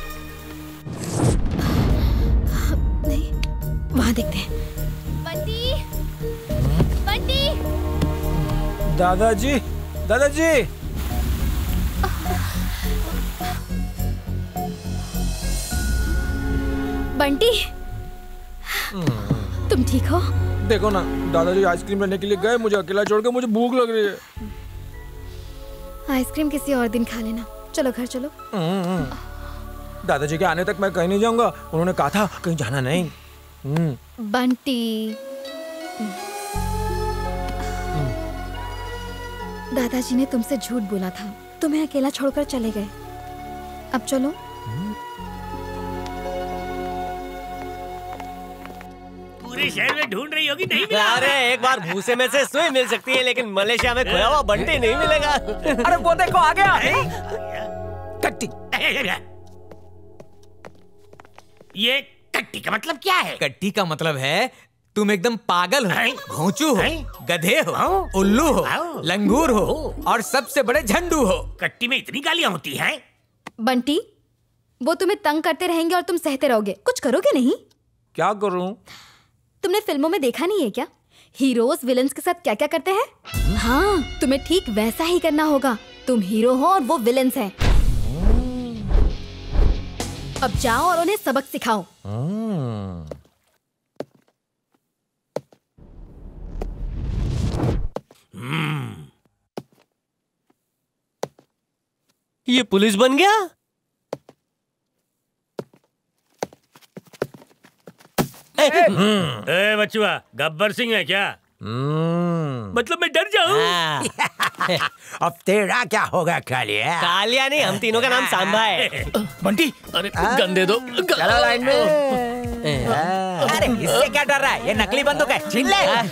नहीं, वहाँ देखते हैं। बंटी, बंटी। दादाजी, दादाजी। बंटी, तुम ठीक हो? देखो ना, दादाजी आइसक्रीम लेने के लिए गए, मुझे अकेला छोड़ के। मुझे भूख लग रही है। आइसक्रीम किसी और दिन खा लेना। चलो घर चलो। दादाजी के आने तक मैं कहीं नहीं जाऊंगा। उन्होंने कहा था कहीं जाना नहीं। बंटी, दादाजी ने तुमसे झूठ बोला था, तुम्हें अकेला छोड़कर चले गए। अब चलो। पूरे शहर में ढूंढ रही होगी, नहीं मिला। अरे एक बार भूसे में से सुई मिल सकती है, लेकिन मलेशिया में खोया हुआ बंटी नहीं मिलेगा। अरे वो देखो आ गया। कट्टी। ये कट्टी का मतलब क्या है? कट्टी का मतलब है तुम एकदम पागल हो, घोंचू हो, गधे हो, उल्लू हो, लंगूर हो और सबसे बड़े झंडू हो। कट्टी में इतनी गालियां होती हैं? बंटी, वो तुम्हें तंग करते रहेंगे और तुम सहते रहोगे, कुछ करोगे नहीं? क्या करूं? तुमने फिल्मों में देखा नहीं है क्या, हीरोज विलेंस के साथ क्या क्या करते हैं? हाँ, तुम्हें ठीक वैसा ही करना होगा। तुम हीरो हो और वो विलेंस हैं। अब जाओ और उन्हें सबक सिखाओ। ये पुलिस बन गया? ए बचुआ, गब्बर सिंह है क्या? मतलब मैं डर जाऊं? अब तेरा क्या होगा कालिया? कालिया नहीं, हम तीनों का नाम सांबा है। बंटी, अरे गन दे दो। चलो लाइन में। अरे इससे क्या डर रहा है? ये नकली बंदूक है, छीन ले।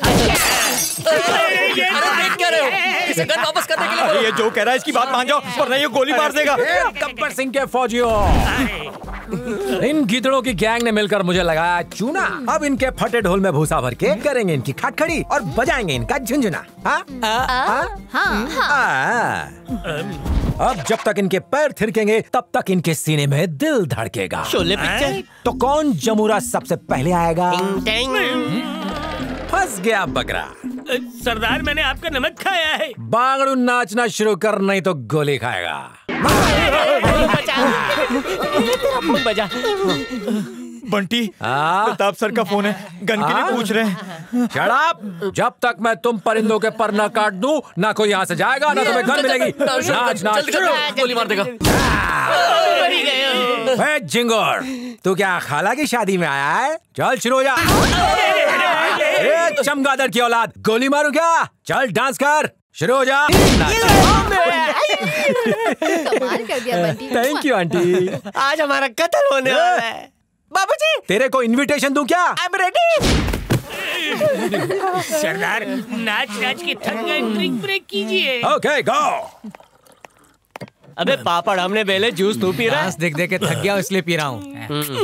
अरे देख क्या रहे हो? इसे गन वापस करने के लिए बोलो। ये जो कह रहा है इसकी बात मान जाओ, वरना ये गोली मार देगा। गब्बर सिंह के फौजियों, इन गीदड़ों की गैंग ने मिलकर मुझे लगाया चूना। अब इनके फटे ढोल में भूसा भर के करेंगे इनकी खटखड़ी और बजाएंगे इनका झुंझुना। हाँ? हाँ, हाँ। अब जब तक इनके पैर थिरकेंगे तब तक इनके सीने में दिल धड़केगा। शोले पिक्चर। तो कौन जमुरा सबसे पहले आएगा? फंस गया बगरा। सरदार, मैंने आपका नमक खाया है। बांगड़ू नाचना शुरू कर, नहीं तो गोली खाएगा। बजा। बंटी, प्रताप सर का फोन है, गन के लिए पूछ रहे हैं। Shut up! जब तक मैं तुम परिंदों के पर न काट दूं, ना कोई यहाँ से जाएगा, ना तुम्हें गन मिलेगी। नाच नाच गोली मार देगा। ए जिंगोर, तू क्या खाला की शादी में आया है? चल शुरू हो जा। ए चमगादड़ की औलाद, गोली मारूं क्या? चल डांस कर, शुरू हो जा। कमाल कर दिया बंटी। Thank you aunty. आज हमारा कत्ल होने वाला है। बाबूजी, तेरे को इनविटेशन दूं क्या? I am ready. सरदार, नाच नाच के थक गए, ड्रिंक ब्रेक कीजिए। Okay, go. अबे पापड़ हमने बेले, जूस तू पी रहा है? देख देख के थक गया इसलिए पी रहा हूँ।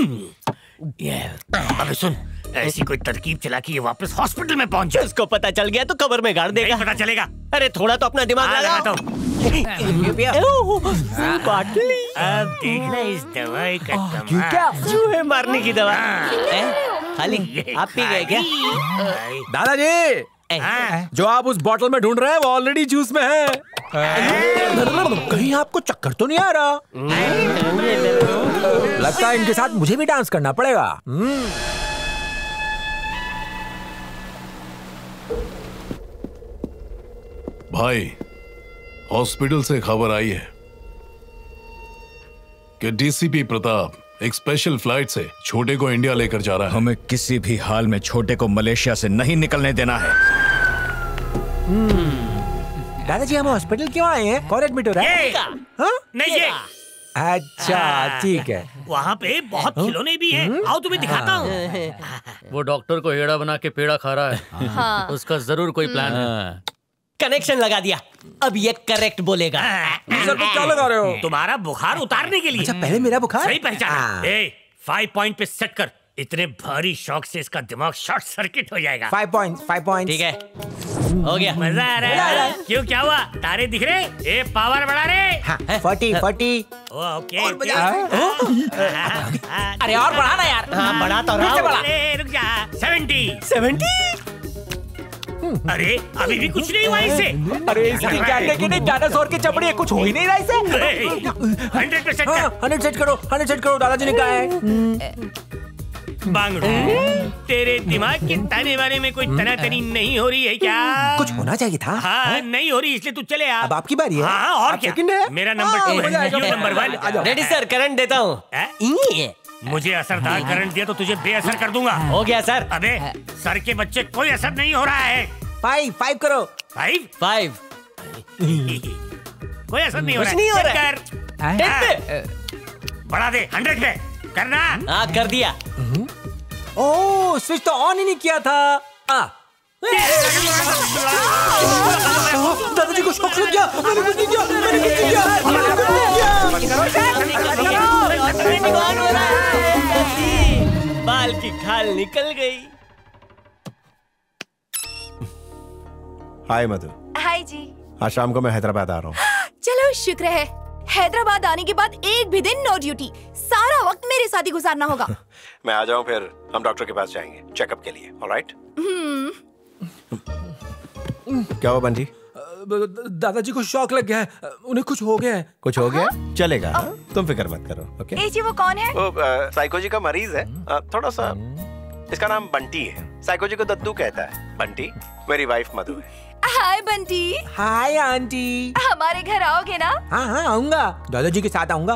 अबे सुन, ऐसी कोई तरकीब चला कि ये वापस हॉस्पिटल में पहुंच जाए। उसको पता चल गया तो कब्र में गाड़ देगा। नहीं पता चलेगा। अरे थोड़ा तो अपना दिमाग लगा। अब देखना इस दवाई का कमाल। क्या चूहे मारने की दवा? खाली आप पी गए क्या? दादाजी, जो आप उस बोतल में ढूंढ रहे हैं वो ऑलरेडी जूस में है। कहीं आपको चक्कर तो नहीं आ रहा? लगता है इनके साथ मुझे भी डांस करना पड़ेगा। भाई, हॉस्पिटल से खबर आई है कि डीसीपी प्रताप एक स्पेशल फ्लाइट से छोटे को इंडिया लेकर जा रहा है। हमें किसी भी हाल में छोटे को मलेशिया से नहीं निकलने देना है। दादाजी, हम हॉस्पिटल क्यों आए हैं? कौन एडमिट हो रहा है? हाँ? नहीं ये। अच्छा ठीक है। वहाँ पे बहुत खिलौने भी हैं। आओ तुम्हें दिखाता हूँ। वो डॉक्टर को हेड़ा बना के पेड़ा खा रहा है। हाँ। उसका जरूर कोई प्लान है। कनेक्शन लगा दिया, अब ये करेक्ट बोलेगा। सर, क्या लगा रहे हो? तुम्हारा बुखार उतारने के लिए। अच्छा, पहले मेरा बुखार? सही पहचाना। ए, फाइव पॉइंट पे सेट कर। इतने भारी शॉक से इसका दिमाग शॉर्ट सर्किट हो जाएगा। Five point, five point. ठीक है, हो गया। मजा आ रहा है? क्यों, क्या हुआ? तारे दिख रहे? ए, पावर बढ़ा रहे? हाँ, फोर्टी, फोर्टी। ओके। अरे और बढ़ा ना यार। हाँ, बढ़ा तो रहा हूँ। रुक जा। सेवेंटी। सेवेंटी? अरे अभी भी कुछ नहीं हुआ इसे। अरे इसकी क्या है कि नहीं, डायनासोर की चमड़ी है, कुछ हो ही नहीं रहा इसे। हंड्रेड पे सेट कर। हंड्रेड सेट करो, हंड्रेड सेट करो। दादाजी ने कहा है। बांगड़ू, तेरे दिमाग के ताने वाने में कोई तना तनी नहीं हो रही है क्या? कुछ होना चाहिए था। हाँ, नहीं हो रही, इसलिए तू चले आ। अब आपकी बारी है। हाँ, और क्या? मेरा नंबर टू है, you number one. Ready sir, current देता हूँ। मुझे असरदार करंट दिया तो तुझे बेअसर कर दूंगा। हो गया सर। अबे सर के बच्चे, कोई असर नहीं हो रहा है। फाइव, फाइव करो। Five, five. कोई असर नहीं हो रहा है। नहीं हो रहा है। टेन पे बढ़ा दे, हंड्रेड पे करना। हाँ, कर दिया। ओह, स्विच तो ऑन ही नहीं किया था। आ दादाजी को शॉक लग गया। मैंने कुछ नहीं किया, मैंने कुछ नहीं किया, मैंने कुछ नहीं किया। बाल की खाल निकल गई। हाय मधु। हाय जी। आज शाम को मैं हैदराबाद आ रहा हूँ। चलो शुक्र है, हैदराबाद आने के बाद एक भी दिन नो ड्यूटी, सारा वक्त मेरे साथ ही गुजारना होगा। मैं आ जाऊँ, फिर हम डॉक्टर के पास जाएंगे चेकअप के लिए। ऑलराइट? क्या हुआ बंटी? दादाजी को शॉक लग गया है, उन्हें कुछ हो गया है। कुछ हो गया? चलेगा, तुम फिक्र मत करो। ओके? ए जी, वो कौन है? वो साइको जी का मरीज है, आ, थोड़ा सा। इसका नाम बंटी है। साइको जी को दद्दू कहता है। बंटी मेरी वाइफ मधु है। हाय बंटी। Hi aunty. हमारे घर आओगे ना? हाँ हाँ आऊंगा, दादाजी के साथ आऊंगा।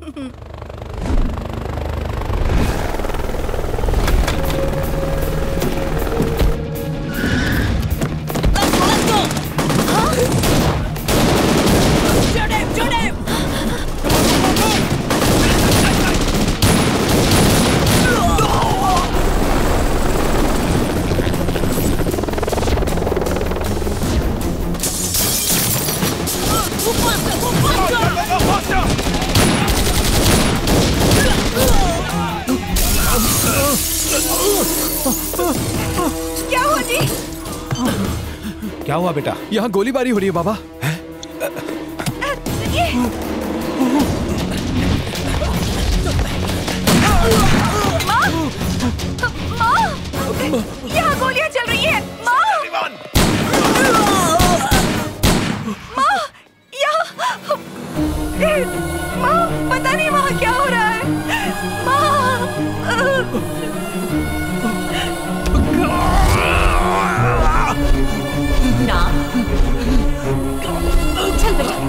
क्या हुआ जी? क्या हुआ बेटा? यहाँ गोलीबारी हो रही है बाबा। ये माँ, माँ, यहाँ गोलियाँ चल रही हैं। माँ, माँ, यहाँ, माँ, पता नहीं वहाँ क्या हो रहा है। माँ, ना, चल बेटा।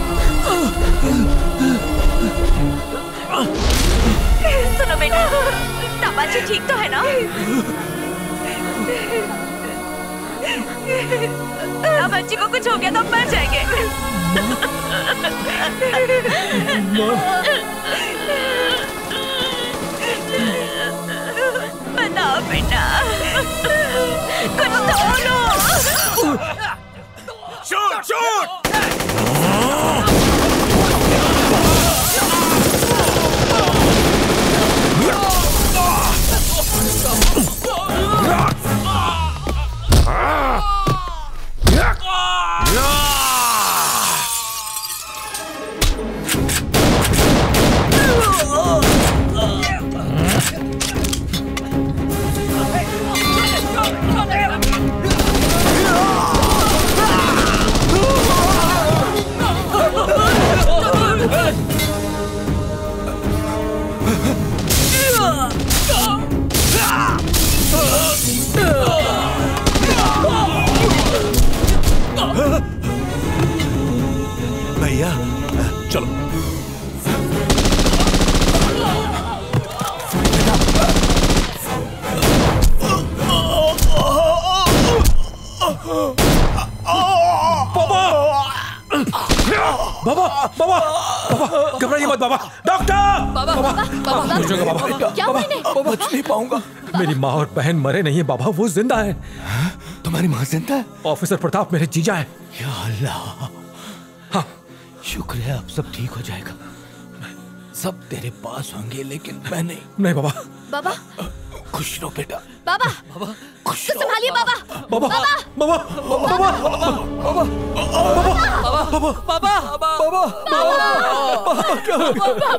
सुनो बेटा, तमाची ठीक तो है ना? अब बच्ची को कुछ हो गया तो मर जाएंगे। बेटा, कुछ तोड़ो। Shoot shoot. भैया चलो। बाबा बाबा बाबा घबराइए मत बाबा। डॉक्टर बाबा बाबा बाबा मुझे बाबा क्या हुआ इन्हें? बच नहीं पाऊंगा। मेरी माँ और बहन मरे नहीं है बाबा, वो जिंदा है। तुम्हारी माँ जिंदा है? ऑफिसर प्रताप मेरे जीजा है। या अल्लाह, हाँ शुक्र है अब सब ठीक हो जाएगा। सब तेरे पास होंगे लेकिन मैं नहीं। नहीं बाबा। बाबा खुश रहो बेटा। बाबा बाबा तो संभालिए बाबा। बाबा बाबा बाबा बाबा बाबा बाबा बाबा बाबा क्या हो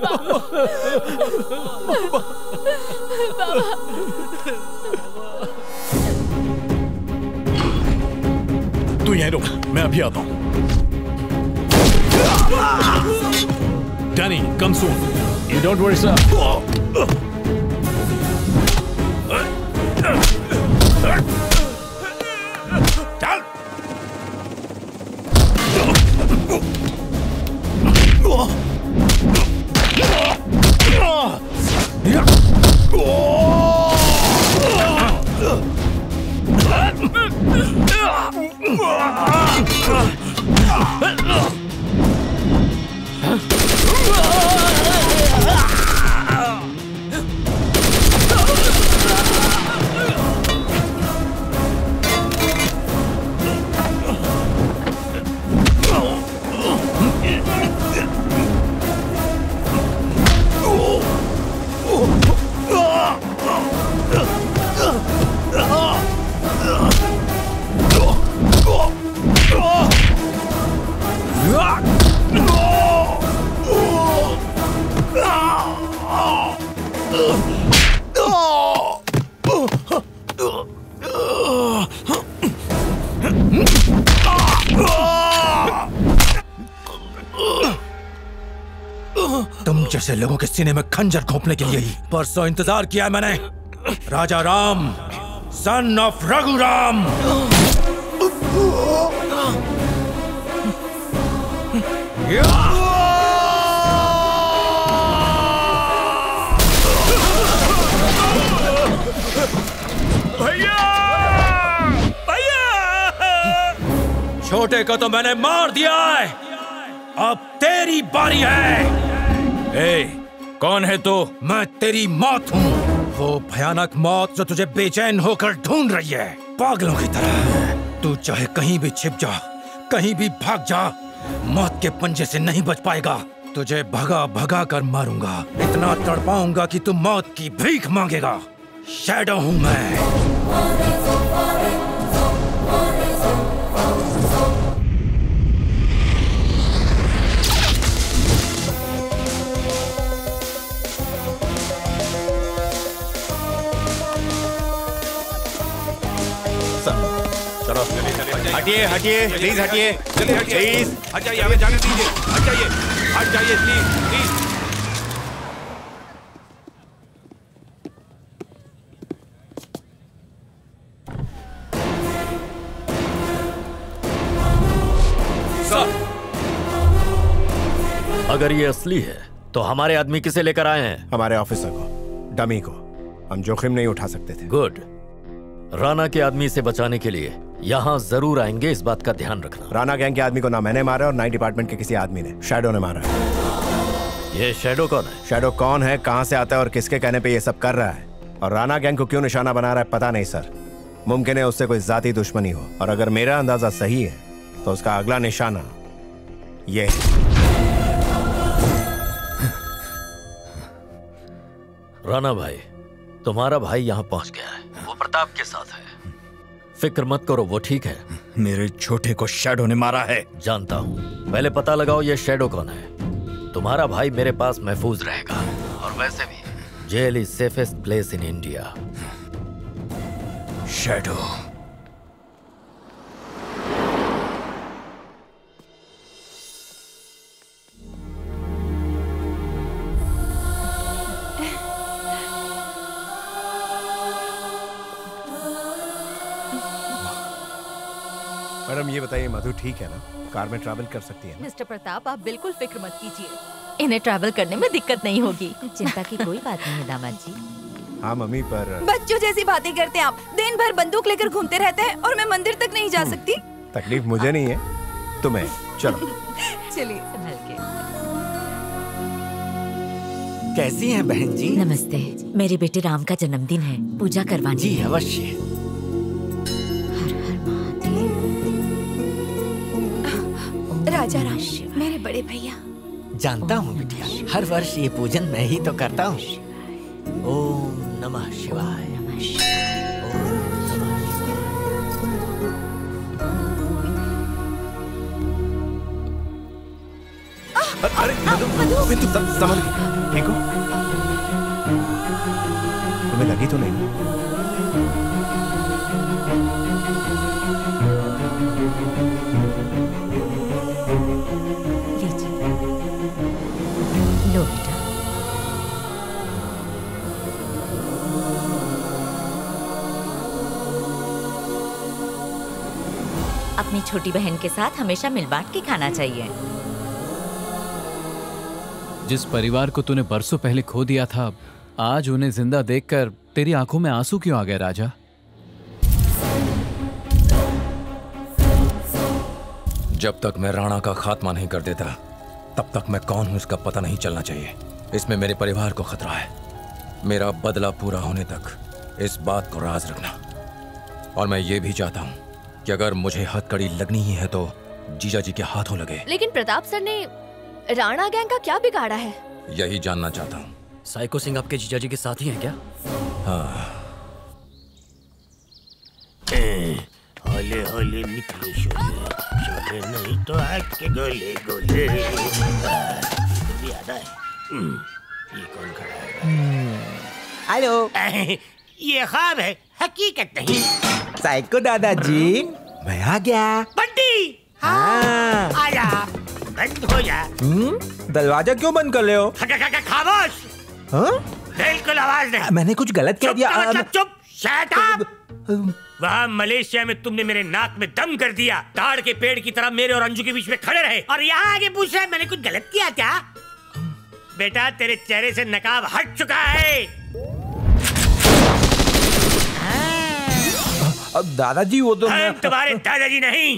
तू यहीं रुक, मैं अभी आता हूं। Danny, come soon. You don't worry, sir. चल। तुम जैसे लोगों के सीने में खंजर घोंपने के लिए ही परसों इंतजार किया है मैंने। Raja Ram, son of Raghuram. भैया भैया छोटे को तो मैंने मार दिया है, अब तेरी बारी है। ए, कौन है तू? मैं तेरी मौत हूँ, वो भयानक मौत जो तुझे बेचैन होकर ढूंढ रही है पागलों की तरह। तू चाहे कहीं भी छिप जा, कहीं भी भाग जा, मौत के पंजे से नहीं बच पाएगा। तुझे भगा भगा कर मारूंगा, इतना तड़पाऊंगा कि तू मौत की भीख मांगेगा। शैडो हूं मैं। चलो हटिए हटिए प्लीज हटिए प्लीज हट जाइए, हमें जाने दीजिए। हट जाइए हट जाइए प्लीज प्लीज। अगर ये असली है तो हमारे आदमी किसे लेकर आए हैं? हमारे ऑफिसर को, डमी को। हम जोखिम नहीं उठा सकते थे। गुड। राणा के आदमी से बचाने के लिए यहाँ जरूर आएंगे, इस बात का ध्यान रखना। राणा गैंग के आदमी को ना मैंने मारा और ना ही डिपार्टमेंट के किसी आदमी ने, शैडो ने मारा है। ये शैडो कौन है? शैडो कौन है, कहाँ से आता है और किसके कहने पे ये सब कर रहा है, और राणा गैंग को क्यों निशाना बना रहा है पता नहीं सर। मुमकिन है उससे कोई जाती दुश्मनी हो, और अगर मेरा अंदाजा सही है तो उसका अगला निशाना ये है। राणा भाई, तुम्हारा भाई यहाँ पहुंच गया है। वो प्रताप के साथ है। फिक्र मत करो, वो ठीक है। मेरे छोटे को शैडो ने मारा है। जानता हूँ, पहले पता लगाओ ये शैडो कौन है। तुम्हारा भाई मेरे पास महफूज रहेगा, और वैसे भी jail is safest place in India. Shadow. Madam ये बताइए, मधु ठीक है ना? कार में ट्रैवल कर सकती है ना? मिस्टर प्रताप, आप बिल्कुल फिक्र मत कीजिए। इन्हें ट्रैवल करने में दिक्कत नहीं होगी। चिंता की कोई बात नहीं है दामाद जी। हाँ मम्मी, पर बच्चों जैसी बातें करते हैं आप। दिन भर बंदूक लेकर घूमते रहते हैं और मैं मंदिर तक नहीं जा सकती। तकलीफ मुझे नहीं है, तुम्हें। चलो चलिए। कैसी हैं बहन जी? नमस्ते। मेरे बेटे राम का जन्मदिन है, पूजा करवानी जी अवश्य। राजा राम, मेरे बड़े भैया। जानता हूँ बिटिया, हर वर्ष ये पूजन मैं ही तो करता हूँ। ओम नमः शिवाय। अरे मधु, मधु, संभल के, ठीक हो? तुम्हें लगी तो नहीं? लो बेटा। अपनी छोटी बहन के साथ हमेशा मिल बांट के खाना चाहिए। जिस परिवार को तूने बरसों पहले खो दिया था, आज उन्हें जिंदा देखकर तेरी आंखों में आंसू क्यों आ गए राजा? जब तक मैं राणा का खात्मा नहीं कर देता, तब तक मैं कौन हूं इसका पता नहीं चलना चाहिए। इसमें मेरे परिवार को खतरा है। मेरा बदला पूरा होने तक इस बात को राज रखना। और मैं ये भी चाहता हूं कि अगर मुझे हथकड़ी लगनी ही है तो जीजा जी के हाथों लगे। लेकिन प्रताप सर ने राणा गैंग का क्या बिगाड़ा है? यही जानना चाहता हूँ। साइको सिंह आपके जीजा जी के साथ ही है क्या? हाँ। होले होले निकले शोले, शोले नहीं तो आग के गोले गोले। याद आए? ये कौन खड़ा है? हेलो। ये ख्वाब है, हकीकत नहीं। साइको दादाजी, मैं आ गया। बंटी, हाँ, आजा, बंद हो जा। हम्म, दरवाजा क्यों बंद कर रहे हो? खामोश। हाँ? बिल्कुल आवाज नहीं। मैंने कुछ गलत कह दिया? मतलब चुप, शट अप। वहाँ मलेशिया में तुमने मेरे नाक में दम कर दिया, ताड़ के पेड़ की तरह मेरे और अंजू के बीच में खड़े रहे, और यहाँ आगे पूछ रहे मैंने कुछ गलत किया क्या? बेटा तेरे चेहरे से नकाब हट चुका है। अब दादाजी वो तो हम तुम्हारे दादाजी नहीं।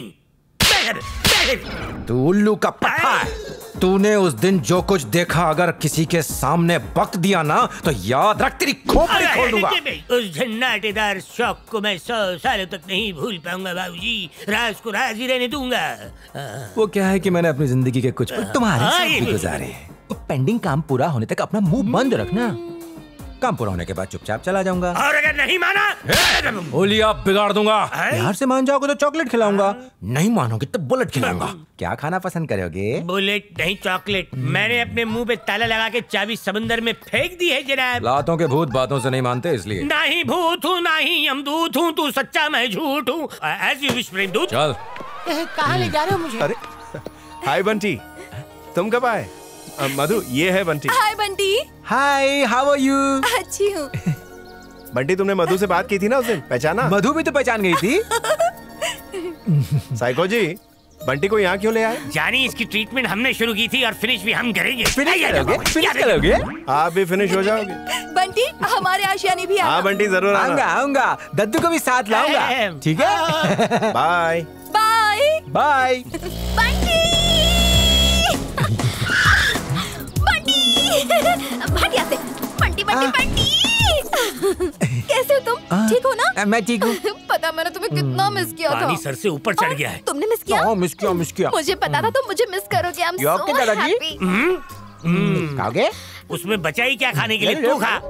तू उल्लू का पट्टा है। तूने उस दिन जो कुछ देखा अगर किसी के सामने बक दिया ना तो याद रख तेरी खोपड़ी खोल दूंगा। उस झन्नाटेदार शौक को मैं सौ सालों तक नहीं भूल पाऊंगा बाबूजी। राज को राज ही रहने दूंगा। वो क्या है कि मैंने अपनी जिंदगी के कुछ तुम्हारे साथ भी गुजारे। पेंडिंग काम पूरा होने तक अपना मुंह बंद रखना। काम पूरा होने के बाद चुपचाप चला जाऊंगा। और अगर नहीं माना होलिया बिगाड़ दूंगा। प्यार से मान जाओगे तो चॉकलेट खिलाऊंगा, नहीं मानोगे तो बुलेट खिलाऊंगा। क्या खाना पसंद करोगे? बुलेट नहीं चॉकलेट। मैंने अपने मुंह पे ताला लगा के चाबी समंदर में फेंक दी है जनाब। लातों के भूत बातों से नहीं मानते इसलिए। नहीं भूत हूँ नहीं यमदूत हूँ, तू सच्चा मैं झूठ हूँ। एज यू विश प्रेमदूत। चल। कहाँ ले जा रहे हो मुझे? अरे हाय बंटी, तुम कब आए? मधु, ये है Bunty. Hi Bunty. Hi, how are you? अच्छी हूँ। बंटी, तुमने मधु से बात की थी ना उस दिन, पहचाना? मधु भी तो पहचान गई थी। साइको जी, बंटी को यहाँ क्यों ले आए? जानी इसकी ट्रीटमेंट हमने शुरू की थी और फिनिश भी हम करेंगे। फिनिश करोगे? फिनिश करोगे? आप भी फिनिश हो जाओगे। बंटी, हमारे आशियाने भी हाँ बंटी, जरूर आऊंगा आऊंगा। दद्दू को भी साथ लाऊंगा, ठीक है? Bye bye bye. Bunty Bunty, भाग यहाँ से। बंटी बंटी बंटी। ठीक हो ना? मैं ठीक हूँ। पता मैंने तुम्हें कितना मिस किया था। पानी सर से ऊपर चढ़ गया है। तुमने मिस किया? हाँ, मिस किया, मिस किया। मुझे पता था तुम मुझे मिस करोगे। I'm You so okay, दादाजी? happy। खाओगे? उसमें बचा ही क्या खाने के लिए, तू खा।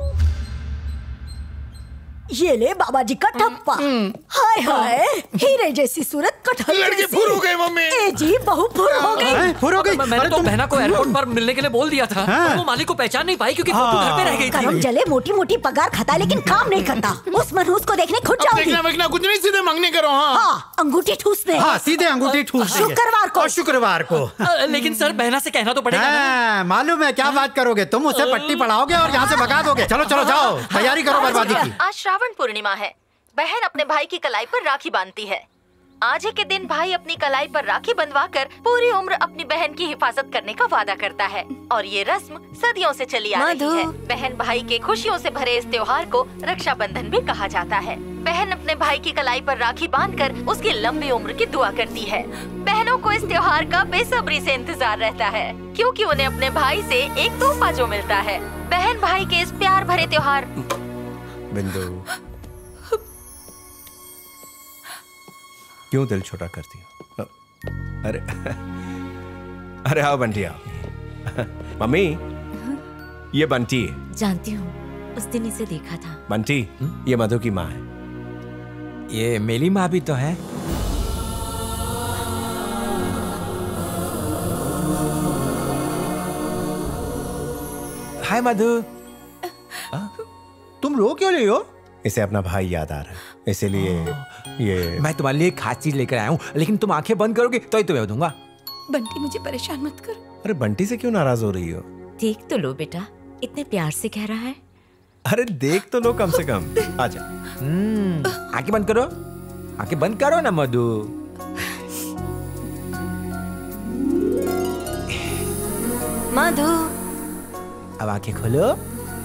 ये ले बाबा जी का ठप्पा। हाय हाय, हीरे जैसी सूरत कटहल लड़की फुर हो गई मम्मी। ए जी बहू फुर हो गई। फुर हो गई। मैंने तो बहना को एयरपोर्ट पर मिलने के लिए बोल दिया था। हाँ। वो मालिक को पहचान नहीं पाई क्योंकि फोटो घर पे रह गई थी। करम जले मोटी मोटी पगार खाता लेकिन काम नहीं करता। उस मनहूस को देखने खुद जाओगी। देखना देखना कुछ नहीं, सीधे मांगने करो। हाँ, हाँ अंगूठी ठूसने। हाँ, सीधे अंगूठी ठूसने। शुक्रवार को। शुक्रवार को। लेकिन सर बहना से कहना तो पड़ेगा। मालूम है क्या बात करोगे तुम, उसे पट्टी पढ़ाओगे और यहाँ से भगा दोगे। चलो चलो जाओ, तैयारी करो बर्बादी की। आज श्रावण पूर्णिमा है। बहन अपने भाई की कलाई पर राखी बांधती है। आज ही के दिन भाई अपनी कलाई पर राखी बंधवाकर पूरी उम्र अपनी बहन की हिफाजत करने का वादा करता है और ये रस्म सदियों से चली आ रही है। बहन भाई के खुशियों से भरे इस त्योहार को रक्षाबंधन भी कहा जाता है। बहन अपने भाई की कलाई पर राखी बांधकर उसकी लंबी उम्र की दुआ करती है। बहनों को इस त्योहार का बेसब्री से इंतजार रहता है क्योंकि उन्हें अपने भाई से एक तोहफा जो मिलता है। बहन भाई के इस प्यार भरे त्योहार। बिंदु, क्यों दिल छोटा करती हो? अरे अरे आओ बंटी आओ। मम्मी, ये बंटी है। जानती हूँ, उस दिन इसे देखा था। बंटी, ये मधु की माँ है। ये मेरी माँ भी तो है। हाय मधु। तुम रो क्यों रही हो? इसे अपना भाई याद आ रहा है, इसीलिए ये। मैं तुम्हारे लिए एक खास चीज लेकर आया हूँ, लेकिन तुम आंखें बंद करोगे तो ही तुम्हें दूंगा। बंटी मुझे परेशान मत करो। अरे बंटी से क्यों नाराज हो रही हो? देख तो लो बेटा, इतने प्यार से कह रहा है। अरे देख तो लो कम से कम। आजा। आंखें बंद करो, आंखें बंद करो ना मधु। मधु, अब आंखें खोलो।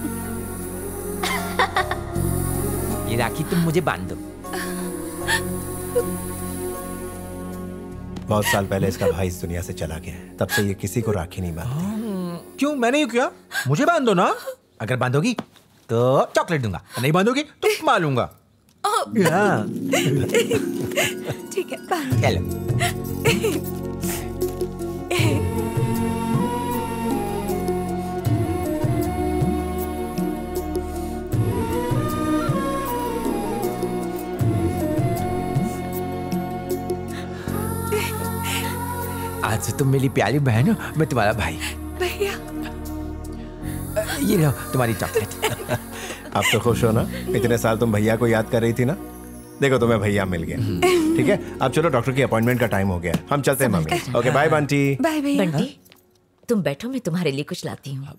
ये राखी तुम मुझे बांध दो। बहुत साल पहले इसका भाई इस दुनिया से चला गया है, तब से ये किसी को राखी नहीं बांधती। क्यों? मैंने क्यों किया? मुझे बांध दो ना। अगर बांधोगी तो चॉकलेट दूंगा, नहीं बांधोगी तो मारूंगा। ठीक है, चलो। आज से तुम मेरी प्यारी बहन हो, मैं तुम्हारा भाई। भैया, ये लो तुम्हारी चॉकलेट। आप तो खुश हो ना? इतने साल तुम भैया को याद कर रही थी ना, देखो तुम्हें भैया मिल गया। ठीक है, अब चलो, डॉक्टर की अपॉइंटमेंट का टाइम हो गया, हम चलते हैं mummy. Okay bye Bunty. Bye भैया। बंटी, तुम बैठो, मैं तुम्हारे लिए कुछ लाती हूँ।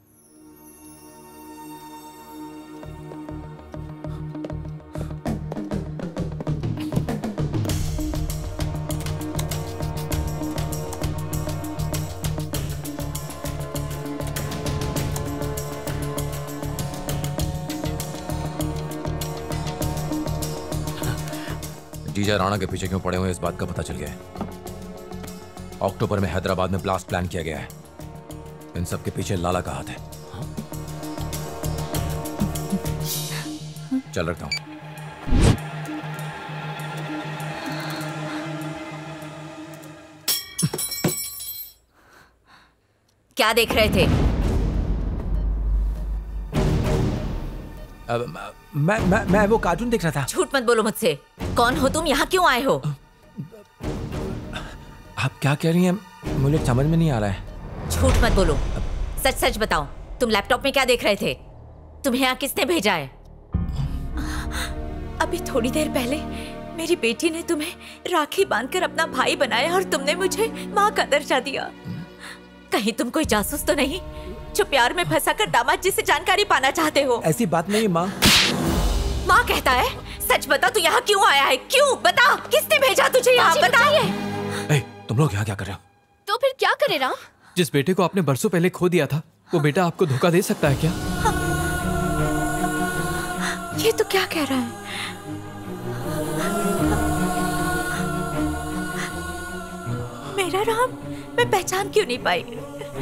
जीजा राणा के पीछे क्यों पड़े हुए इस बात का पता चल गया है। अक्टूबर में हैदराबाद में ब्लास्ट प्लान किया गया है। इन सब के पीछे लाला का हाथ है। चल रखता हूं। क्या देख रहे थे? अब, मैं मैं मैं वो कार्टून देख रहा था। झूठ मत बोलो मुझसे। कौन हो तुम? यहाँ क्यों आए हो? आप क्या कह रही हैं? मुझे समझ में नहीं आ रहा है। झूठ मत बोलो, सच सच बताओ, तुम लैपटॉप में क्या देख रहे थे? तुम्हें यहाँ किसने भेजा है? अभी थोड़ी देर पहले मेरी बेटी ने तुम्हें राखी बांधकर अपना भाई बनाया और तुमने मुझे माँ का दर्जा दिया। कहीं तुम कोई जासूस तो नहीं जो प्यार में फंसाकर दामाद जी से जानकारी पाना चाहते हो? ऐसी बात नहीं माँ। माँ कहता है? सच बता, तू यहाँ क्यों आया है? क्यों? बता, किसने भेजा तुझे यहाँ? बताइए। तुम लोग यहाँ क्या कर रहे हो? तो फिर क्या करे राम? जिस बेटे को आपने बरसों पहले खो दिया था, वो बेटा आपको धोखा दे सकता है क्या? ये तो क्या कह रहा है? मेरा राम, मैं पहचान क्यों नहीं पाई?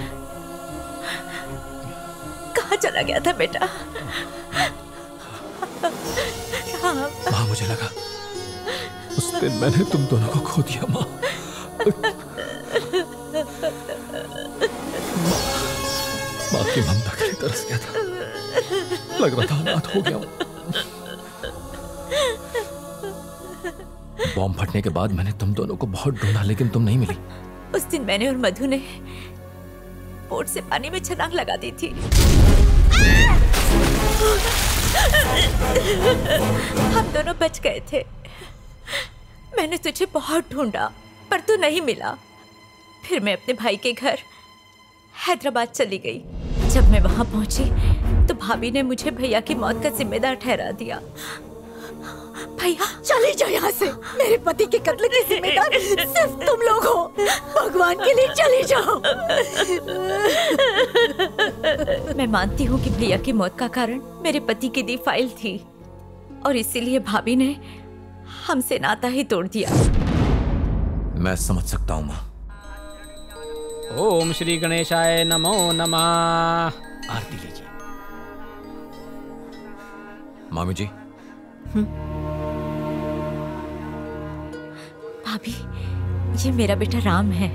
कहाँ चला गया था बेटा? माँ मुझे लगा उस दिन मैंने तुम दोनों को खो दिया माँ। माँ की ममता के लिए तरस गया था, लग रहा था अनाथ हो गया। बॉम्ब फटने के बाद मैंने तुम दोनों को बहुत ढूंढा लेकिन तुम नहीं मिली। उस दिन मैंने और मधु ने बोट से पानी में छलांग लगा दी थी। हम दोनों बच गए थे। मैंने तुझे बहुत ढूंढा पर तू नहीं मिला। फिर मैं अपने भाई के घर हैदराबाद चली गई। जब मैं वहां पहुंची तो भाभी ने मुझे भैया की मौत का जिम्मेदार ठहरा दिया। भैया चली जाओ यहाँ से। मेरे पति के कत्ल की जिम्मेदार सिर्फ तुम लोग हो। भगवान के लिए चली जाओ। मैं मानती हूँ कि भैया की मौत का कारण मेरे पति की दी फाइल थी और इसीलिए भाभी ने हमसे नाता ही तोड़ दिया। मैं समझ सकता हूँ माँ। ओम श्री गणेशाय नमो नमः। आरती लीजिए। मामी जी। भाभी, ये मेरा बेटा राम है।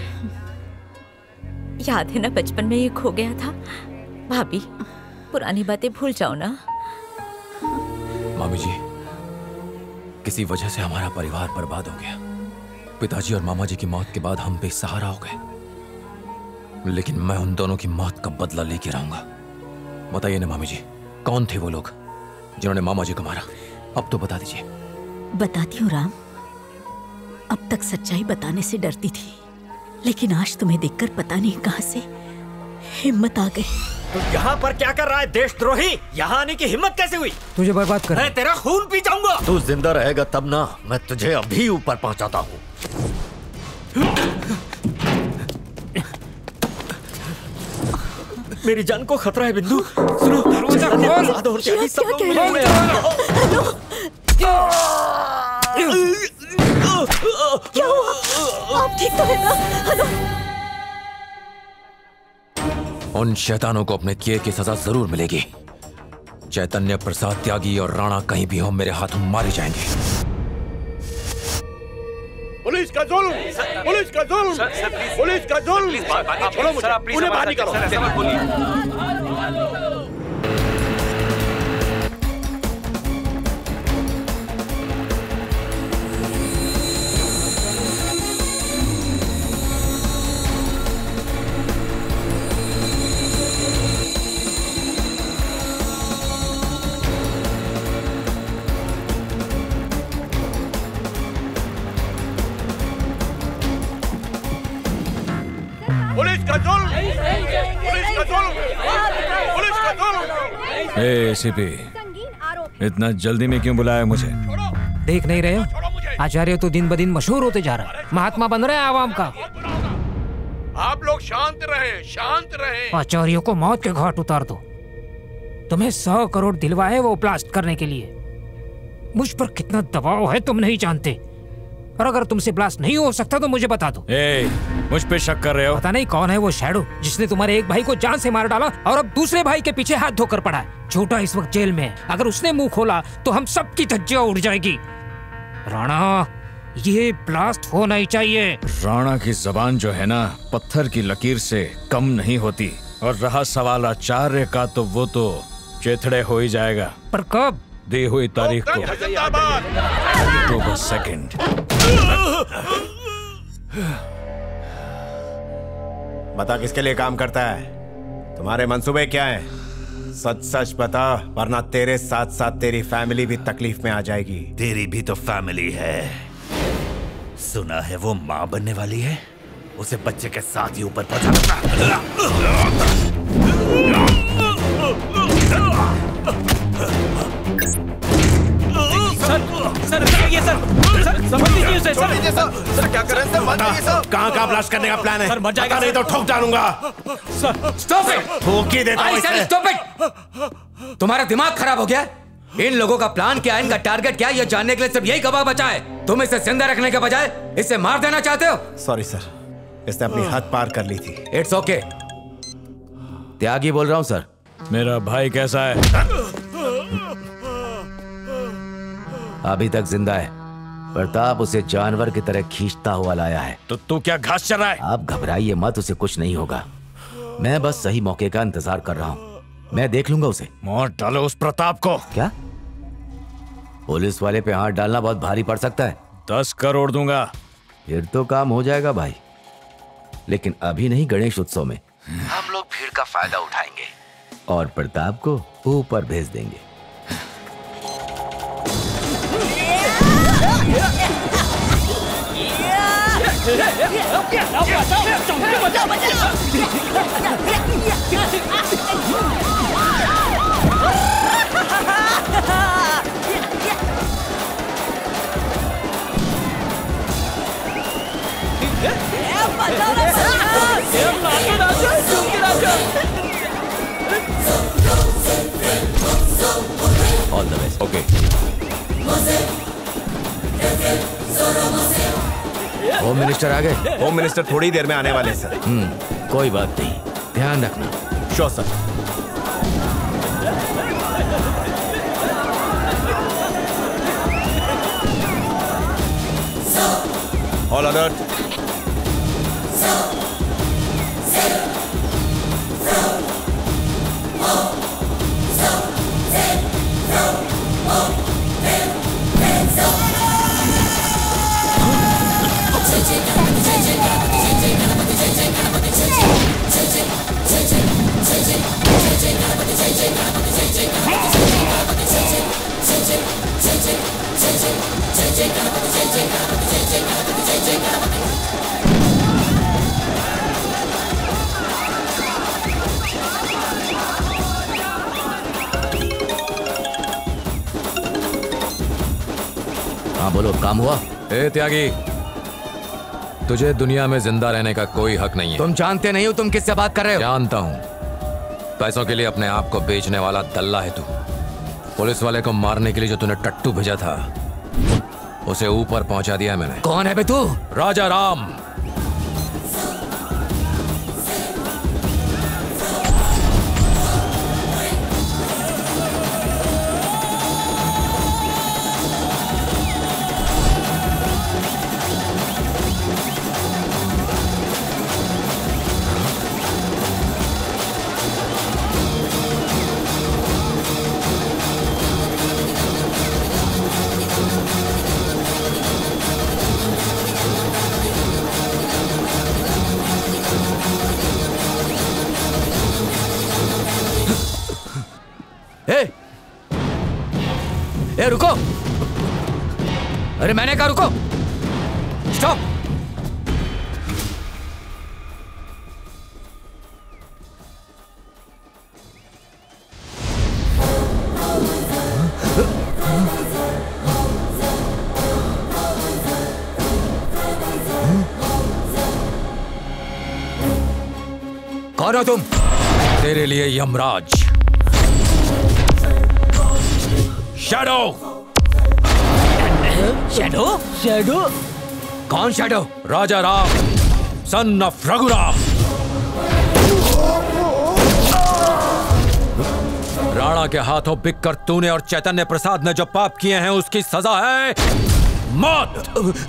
याद है ना बचपन में ये खो गया था। भाभी, पुरानी बातें भूल जाओ ना। मामी जी, किसी वजह से हमारा परिवार बर्बाद हो गया। पिताजी और मामा जी की मौत के बाद हम बेसहारा हो गए, लेकिन मैं उन दोनों की मौत का बदला लेके रहूंगा। बताइए ना मामी जी, कौन थे वो लोग जिन्होंने मामा जी को मारा? अब तो बता दीजिए। बताती हूँ राम। अब तक सच्चाई बताने से डरती थी, लेकिन आज तुम्हें देखकर पता नहीं कहां से हिम्मत आ गई। तो यहाँ पर क्या कर रहा है देशद्रोही? यहाँ आने की हिम्मत कैसे हुई? तुझे बर्बाद कर। मैं तेरा खून पी जाऊंगा। तू जिंदा रहेगा तब ना, मैं तुझे अभी ऊपर पहुंचाता हूँ। मेरी जान को खतरा है बिंदु। सुनो, दरवाजा खोल। सब लोग क्या हुआ? आप ठीक तो है ना? हेलो? उन शैतानों को अपने किए की सजा जरूर मिलेगी। चैतन्य प्रसाद त्यागी और राणा कहीं भी हो मेरे हाथों मारे जाएंगे। पुलिस का जुल्म, पुलिस का जुल्म, पुलिस का जुल्म। बोलो मुझे, उन्हें बाहर निकालो। पुलिस का जुल्म, पुलिस का जुल्म, पुलिस का जुल्म। ए एसीपी, इतना जल्दी में क्यों बुलाया मुझे? देख नहीं रहे हो आचार्य तो दिन ब दिन मशहूर होते जा रहा है, महात्मा बन रहा है आवाम का। आप लोग शांत रहे, शांत रहे। आचार्यों को मौत के घाट उतार दो। तुम्हें सौ करोड़ दिलवाए वो ब्लास्ट करने के लिए। मुझ पर कितना दबाव है तुम नहीं जानते। और अगर तुमसे ब्लास्ट नहीं हो सकता तो मुझे बता दो। ए, मुझ पे शक कर रहे हो? पता नहीं कौन है वो शैडो जिसने तुम्हारे एक भाई को जान से मार डाला और अब दूसरे भाई के पीछे हाथ धोकर पड़ा है। छोटा इस वक्त जेल में है। अगर उसने मुंह खोला तो हम सब की धज्जियां उड़ जाएगी। राणा, ये ब्लास्ट होना ही चाहिए। राणा की जबान जो है ना, पत्थर की लकीर से कम नहीं होती। और रहा सवाल आचार्य का, तो वो तो चेथड़े हो ही जाएगा। पर कब? दी हुई तारीख को। October second. बता किसके लिए काम करता है? तुम्हारे मंसूबे क्या हैं? सच सच बता, वरना तेरे साथ साथ तेरी फैमिली भी तकलीफ में आ जाएगी। तेरी भी तो फैमिली है। सुना है वो माँ बनने वाली है, उसे बच्चे के साथ ही ऊपर पहुंचा। सर, सर, ये सर, सर, समझ लीजिए उसे, सर, सर, सर, क्या कर रहे हैं सर? मत कीजिए सर। कहाँ कहाँ ब्लास्ट करने का प्लान है? सर, मर जाएगा नहीं तो ठोक डालूंगा। Sir, stop it. ठोक ही देता हूँ इसे। Stop it. तुम्हारा दिमाग खराब हो गया? इन लोगों का प्लान क्या है, इनका टारगेट क्या है, ये जानने के लिए सिर्फ यही गवाह बचा है। तुम इसे जिंदा रखने के बजाय इसे मार देना चाहते हो। सॉरी सर, इसने अपनी हद पार कर ली थी। It's okay. त्यागी बोल रहा हूँ सर। मेरा भाई कैसा है? अभी तक जिंदा है। प्रताप उसे जानवर की तरह खींचता हुआ लाया है। तो तू क्या घास चर रहा है? आप घबराइए मत, उसे कुछ नहीं होगा। मैं बस सही मौके का इंतजार कर रहा हूँ। मैं देख लूंगा उसे। मार डालो उस प्रताप को। क्या? पुलिस वाले पे हाथ डालना बहुत भारी पड़ सकता है। दस करोड़ दूंगा। फिर तो काम हो जाएगा भाई, लेकिन अभी नहीं। गणेश उत्सव में हम लोग भीड़ का फायदा उठाएंगे और प्रताप को ऊपर भेज देंगे। All the best. Okay. Home minister आ गए? होम मिनिस्टर थोड़ी देर में आने वाले हैं सर। हम्म, कोई बात नहीं, ध्यान रखना। Sure sir. All alert. हाँ बोलो, काम हुआ? ए त्यागी, तुझे दुनिया में जिंदा रहने का कोई हक नहीं है। तुम जानते नहीं हो तुम किससे बात कर रहे हो? जानता हूँ। पैसों के लिए अपने आप को बेचने वाला दल्ला है तू। पुलिस वाले को मारने के लिए जो तूने टट्टू भेजा था, उसे ऊपर पहुंचा दिया मैंने। कौन है बे तू? राजा राम। ए, ए रुको! अरे मैंने कहा रुको! स्टॉप! कौन हो तुम? तेरे लिए यमराज। शैडो! शैडो? शैडो? कौन shadow? Raja Ram, son of Raghuram. Rana के हाथों बिककर तूने और चैतन्य प्रसाद ने जो पाप किए हैं उसकी सजा है मौत।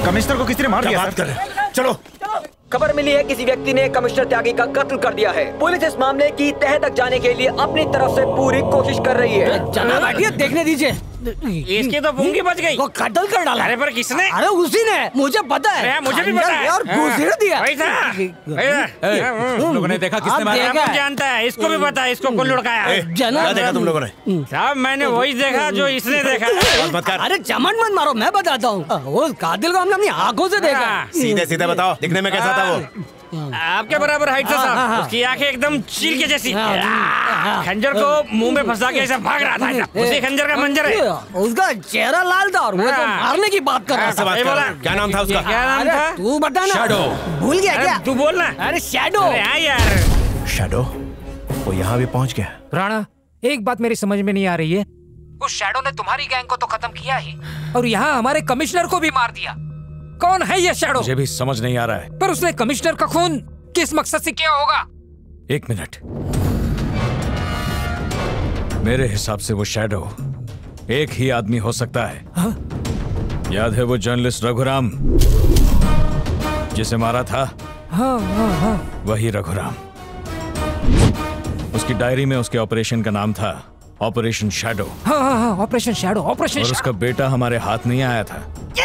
कमिश्नर को किसी ने मार दिया। बात कर रहे हैं? चलो। खबर मिली है किसी व्यक्ति ने कमिश्नर त्यागी का कत्ल कर दिया है। पुलिस इस मामले की तह तक जाने के लिए अपनी तरफ से पूरी कोशिश कर रही है। जना बैठिए, देखने दीजिए। इसकी तो पूंगी बच गई। वो कत्ल कर डाला। अरे पर किसने? अरे उसी ने, मुझे पता है। अरे मुझे भी पता है। और घुसेड़ दिया। वही था। तुम लोगों ने देखा किसने मारा? देखा जानता है, इसको भी पता है, इसको कौन लुढ़काया। जना देखा तुम लोगों ने? साहब मैंने वही देखा जो इसने देखा। अरे चमन मत मारो, मैं बताता हूँ। उस कातिल को हमने अपनी आंखों से देखा। सीधे सीधे बताओ, दिखने में कैसा था वो? आपके बराबर हाइट था साहब। उसकी आंखें एकदम चील के जैसी। खंजर को मुंह में फंसा के ऐसा भाग रहा था। उसी खंजर का मंजर है। उसका चेहरा लाल था और वो तो मारने की बात कर रहा था। क्या नाम था उसका? क्या नाम था? तू बता ना। शैडो। भूल गया क्या? तू बोल ना। अरे शैडो। अरे हाँ यार। शैडो वो यहाँ भी पहुँच गया। राणा, एक बात मेरी समझ में नहीं आ रही है। उस शैडो ने तुम्हारी गैंग को तो खत्म किया ही, और यहाँ हमारे कमिश्नर को भी मार दिया। कौन है ये शैडो? मुझे भी समझ नहीं आ रहा है। पर उसने कमिश्नर का खून किस मकसद से किया होगा? एक मिनट। मेरे हिसाब से वो शैडो एक ही आदमी हो सकता है। हा? याद है वो जर्नलिस्ट रघुराम जिसे मारा था? हाँ, हाँ, हाँ। वही रघुराम। उसकी डायरी में उसके ऑपरेशन का नाम था ऑपरेशन शैडो। हाँ, हाँ, हाँ, ऑपरेशन शैडो, ऑपरेशन और शैडो। उसका बेटा हमारे हाथ नहीं आया था।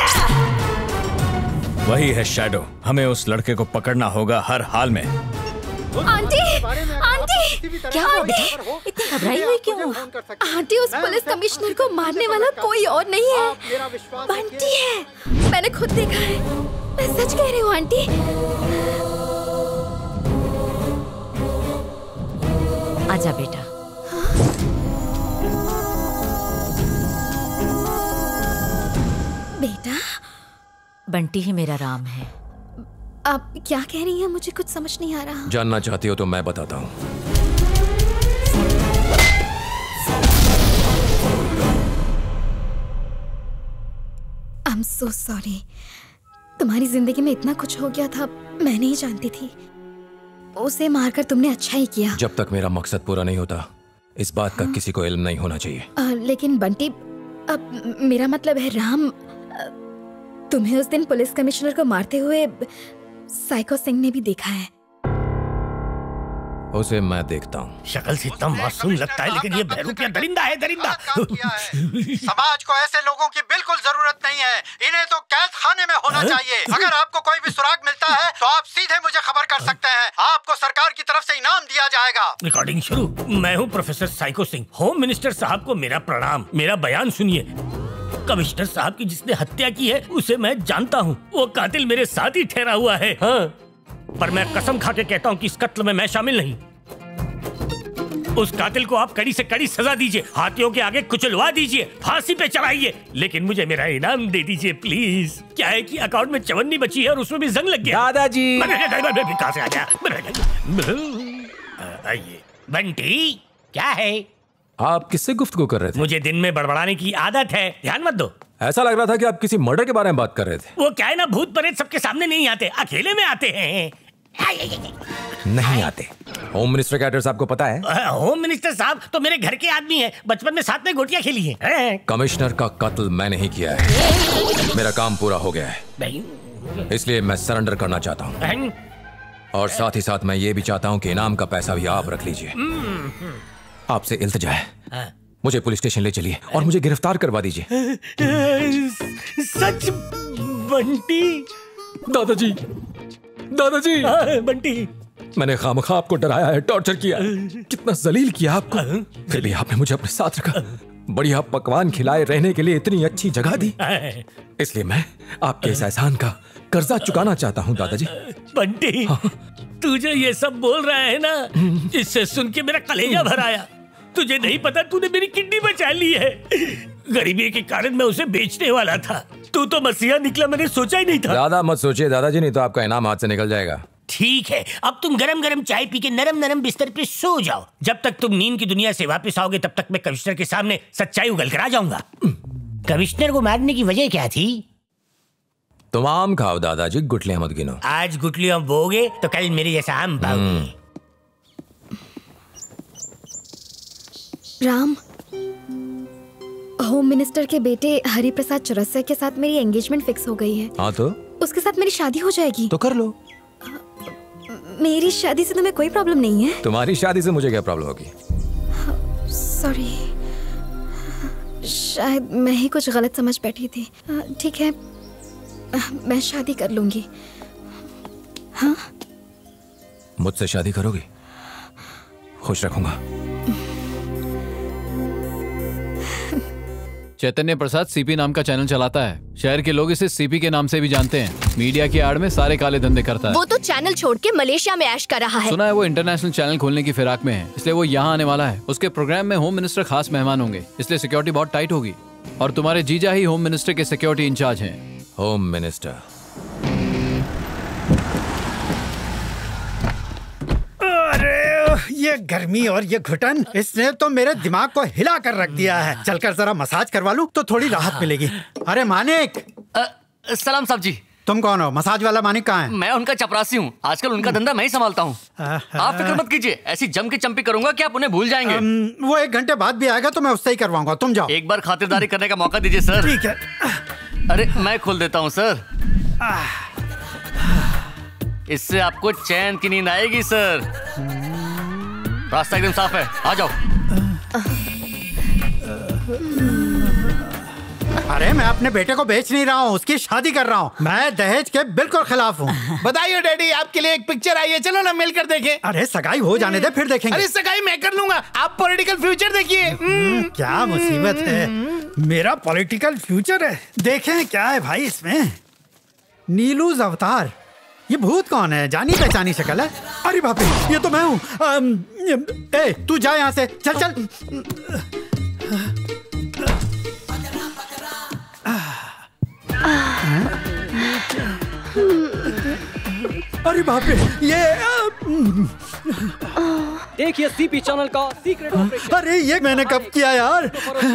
वही है शैडो। हमें उस लड़के को पकड़ना होगा हर हाल में। आंटी, आंटी, क्या आंटी? इतनी घबराई हुई क्यों? आंटी, उस पुलिस कमिश्नर को मारने वाला कोई और नहीं है, बंटी है। मैंने खुद देखा है। मैं सच कह रही हूँ आंटी। आजा बेटा। बेटा, बंटी ही मेरा राम है। आप क्या कह रही हैं? मुझे कुछ समझ नहीं आ रहा। जानना चाहती हो तो मैं बताता हूँ। I am so sorry. तुम्हारी जिंदगी में इतना कुछ हो गया था, मैं नहीं जानती थी। उसे मारकर तुमने अच्छा ही किया। जब तक मेरा मकसद पूरा नहीं होता, इस बात का किसी को इल्म नहीं होना चाहिए। आ, लेकिन बंटी, अब मेरा मतलब है राम, तुम्हें उस दिन पुलिस कमिश्नर को मारते हुए साइको सिंह ने भी देखा है। उसे मैं देखता हूँ। शक्ल से इतना मासूम लगता है, लेकिन ये बहरूपिया दरिंदा है, दरिंदा। समाज को ऐसे लोगों की बिल्कुल जरूरत नहीं है। इन्हें तो कैद खाने में होना चाहिए। अगर आपको कोई भी सुराग मिलता है तो आप सीधे मुझे खबर कर सकते हैं। आपको सरकार की तरफ से इनाम दिया जाएगा। रिकॉर्डिंग शुरू। मैं हूँ professor psycho Singh. Home minister साहब को मेरा प्रणाम। मेरा बयान सुनिए। कमिश्नर साहब की जिसने हत्या की है उसे मैं जानता हूँ। वो कातिल मेरे साथ ही ठहरा हुआ है। हाँ, पर मैं कसम खा के कहता हूँ कि इस कत्ल में मैं शामिल नहीं। उस कातिल को आप कड़ी से कड़ी सजा दीजिए, हाथियों के आगे कुचलवा दीजिए, फांसी पे चढ़ाइए, लेकिन मुझे मेरा इनाम दे दीजिए प्लीज। क्या है कि अकाउंट में चवन्नी बची है और उसमें भी जंग लग गया। दादाजी कहाँ से आ गया? आइए। बंटी, क्या है? आप किससे गुफ्तगू कर रहे थे? मुझे दिन में बड़बड़ाने की आदत है, ध्यान मत दो। ऐसा लग रहा था कि आप किसी मर्डर के बारे में बात कर रहे थे। वो क्या है ना, भूत प्रेत सबके सामने नहीं आते, अकेले में आते हैं। नहीं आते। होम मिनिस्टर का एड्रेस आपको पता है? होम मिनिस्टर साहब तो मेरे घर के आदमी हैं, बचपन में साथ में गोटियां खेली हैं। कमिश्नर का कत्ल मैंने ही किया है। मेरा काम पूरा हो गया है, इसलिए मैं सरेंडर करना चाहता हूँ। और साथ ही साथ मैं ये भी चाहता हूँ कि इनाम का पैसा भी आप रख लीजिए। आपसे इल्तिजा है, मुझे पुलिस स्टेशन ले चलिए और मुझे गिरफ्तार करवा दीजिए। सच बंटी? दादाजी, दादाजी। बंटी, मैंने खामखा आपको डराया है, टॉर्चर किया, कितना जलील किया आपको, फिर भी आपने मुझे अपने साथ रखा, बढ़िया पकवान खिलाए, रहने के लिए इतनी अच्छी जगह दी। इसलिए मैं आपके इस एहसान का कर्जा चुकाना चाहता हूँ दादाजी। बंटी, हाँ? तुझे ये सब बोल रहा है ना, इससे सुन के मेरा कलेजा भर आया। तुझे नहीं पता, तूने मेरी किडनी बचा ली है। गरीबी के कारण मैं उसे बेचने वाला था। तू तो मसीहा निकला, मैंने सोचा ही नहीं था। ज्यादा मत सोचिए दादाजी, नहीं तो आपका इनाम हाथ से निकल जाएगा। ठीक है, अब तुम गरम गरम चाय पी के नरम नरम बिस्तर पे सो जाओ। जब तक तुम नींद की दुनिया से वापस आओगे तब तक मैं कमिश्नर के सामने सच्चाई उगल कर आ जाऊंगा। कमिश्नर को मारने की वजह क्या थी? तुम आम खाओ दादाजी, गुठलियां मत गिनो। आज गुठलियां बोगे तो कल मेरे जैसा आम पाओगे। राम, होम मिनिस्टर के बेटे हरिप्रसाद चौरसिया के साथ मेरी एंगेजमेंट फिक्स हो गई है। हाँ तो उसके साथ मेरी शादी हो जाएगी। तो कर लो। मेरी शादी से तुम्हें कोई प्रॉब्लम नहीं है? तुम्हारी शादी से मुझे क्या प्रॉब्लम होगी? सॉरी, शायद मैं ही कुछ गलत समझ बैठी थी। ठीक है, मैं शादी कर लूंगी। हाँ? मुझसे शादी करोगी? खुश रखूंगा। चैतन्य प्रसाद सीपी नाम का चैनल चलाता है। शहर के लोग इसे सीपी के नाम से भी जानते हैं। मीडिया की आड़ में सारे काले धंधे करता है। वो तो चैनल छोड़ के मलेशिया में ऐश कर रहा है। सुना है वो इंटरनेशनल चैनल खोलने की फिराक में है, इसलिए वो यहाँ आने वाला है। उसके प्रोग्राम में होम मिनिस्टर खास मेहमान होंगे, इसलिए सिक्योरिटी बहुत टाइट होगी। और तुम्हारे जीजा ही होम मिनिस्टर के सिक्योरिटी इंचार्ज हैं। Home minister? ये गर्मी और ये घुटन, इसने तो मेरे दिमाग को हिला कर रख दिया है। चलकर जरा मसाज करवा लूं तो थोड़ी राहत मिलेगी। अरे मानिक। सलाम साहब जी। तुम कौन हो? मसाज वाला मानिक कहाँ है? मैं उनका चपरासी हूँ। आजकल उनका धंधा मैं ही संभालता हूँ। आप फिक्र मत कीजिए, ऐसी जम के चंपी करूंगा कि आप उन्हें भूल जाएंगे। वो एक घंटे बाद भी आएगा तो मैं उससे ही करवाऊंगा। तुम जाओ। एक बार खातिरदारी करने का मौका दीजिए सर। ठीक है। अरे मैं खोल देता हूँ सर। इससे आपको चैन की नींद आएगी सर। रास्ता एकदम साफ है, आ जाओ। अरे मैं अपने बेटे को बेच नहीं रहा हूँ, उसकी शादी कर रहा हूँ। मैं दहेज के बिल्कुल खिलाफ हूँ। बताइए डैडी, आपके लिए एक पिक्चर आई है, चलो ना मिलकर देखें। अरे सगाई हो जाने दे, फिर देखेंगे। अरे सगाई मैं कर लूंगा, आप पॉलिटिकल फ्यूचर देखिए। क्या मुसीबत है, मेरा पॉलिटिकल फ्यूचर है। देखें क्या है भाई इसमें। नीलूज अवतार, ये भूत कौन है? जानी पहचानी शक्ल है। अरे बाप रे, ये तो मैं हूँ। ए, तू जा यहाँ से, चल चल। अरे बाप रे, ये देखिए सीपी चैनल का सीक्रेट ऑपरेशन। अरे ये मैंने कब किया यार?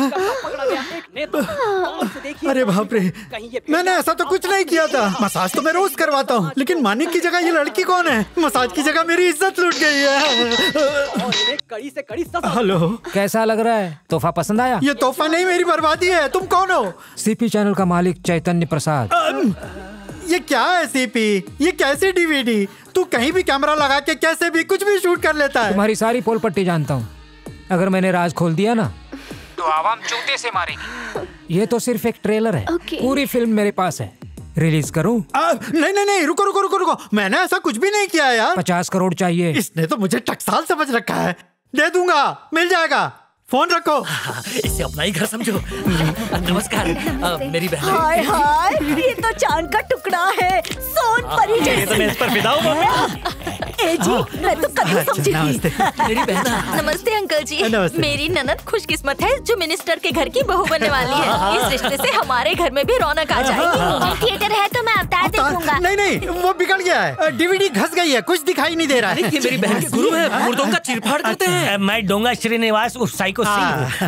अरे बाप रे, मैंने ऐसा तो कुछ नहीं किया था। मसाज तो मैं रोज करवाता हूँ, लेकिन मानिक की जगह ये लड़की कौन है? मसाज की जगह मेरी इज्जत लूट गई है। कड़ी से कड़ी सजा। हेलो, कैसा लग रहा है? तोहफा पसंद आया? ये तोहफा नहीं, मेरी बर्बादी है। तुम कौन हो? सीपी चैनल का मालिक चैतन्य प्रसाद। ये क्या है सीपी? ये कैसी डीवीडी? तू कहीं भी कैमरा लगा के कैसे भी कुछ भी शूट कर लेता है। तुम्हारी सारी पोल पट्टी जानता हूँ। अगर मैंने राज खोल दिया ना तो आवाम जूते से मारेगी। ये तो सिर्फ एक ट्रेलर है। okay. पूरी फिल्म मेरे पास है, रिलीज करूं? आ, नहीं नहीं नहीं, रुको रुको रुको रुको, मैंने ऐसा कुछ भी नहीं किया यार। पचास करोड़ चाहिए। इसने तो मुझे टकसाल समझ रखा है। दे दूंगा, मिल जाएगा। फोन रखो। इसे अपना ही घर समझो। नमस्कार, मेरी बहन। हाय हाय, ये तो चांद का टुकड़ा है, सोन परी जैसी। ये तो मैं इस पर फिदा हूँ मम्मी। ए जी, मैं तो कभी समझी नहीं। मेरी बहन। नमस्ते अंकल जी। नमस्ते। मेरी ननद खुशकिस्मत है जो मिनिस्टर के घर की बहू बनने वाली है। इस रिश्ते से हमारे घर में भी रौनक आ जाएगी। थिएटर है तो मैं अवतार देखूंगा। नहीं नहीं, वो बिगड़ गया है। डीवीडी घस गई है, कुछ दिखाई नहीं दे रहा है। ये मेरी बहन के गुरु है, मुर्दों का चीरफाड़ करते हैं। मैं डोंगा श्रीनिवास उस साइको सिंह।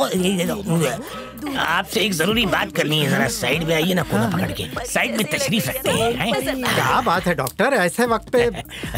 आपसे एक जरूरी बात करनी है, जरा साइड में आइए ना, कोना पकड़ के साइड में तशरीफ रखते हैं। क्या बात है डॉक्टर, ऐसे वक्त पे?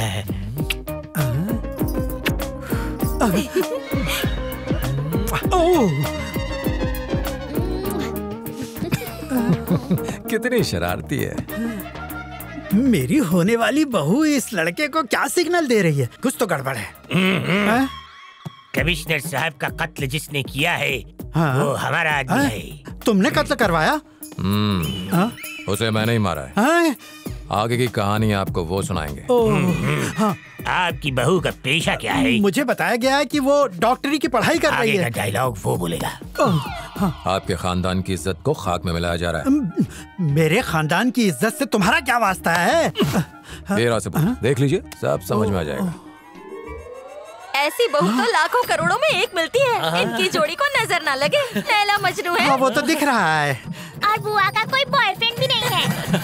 कितनी शरारती है। मेरी होने वाली बहू इस लड़के को क्या सिग्नल दे रही है? कुछ तो गड़बड़ है। कमिश्नर साहब का कत्ल जिसने किया है, हाँ? वो हमारा आदमी है। तुमने कत्ल करवाया? हम्म, उसे मैंने ही मारा है। हाँ? आगे की कहानी आपको वो सुनाएंगे। हाँ। आपकी बहू का पेशा क्या है? मुझे बताया गया है कि वो डॉक्टरी की पढ़ाई कर रही है। डायलॉग वो बोलेगा। आपके खानदान की इज्जत को खाक में मिलाया जा रहा है। मेरे खानदान की इज्जत से तुम्हारा क्या वास्ता है? तेरा से देख लीजिए, सब समझ में आ जाएगा। ऐसी बहू तो लाखों करोड़ों में एक मिलती है। इनकी जोड़ी को नजर ना लगे, लैला मजनू है। हाँ, वो तो दिख रहा है। और बुआ का कोई बॉयफ्रेंड भी नहीं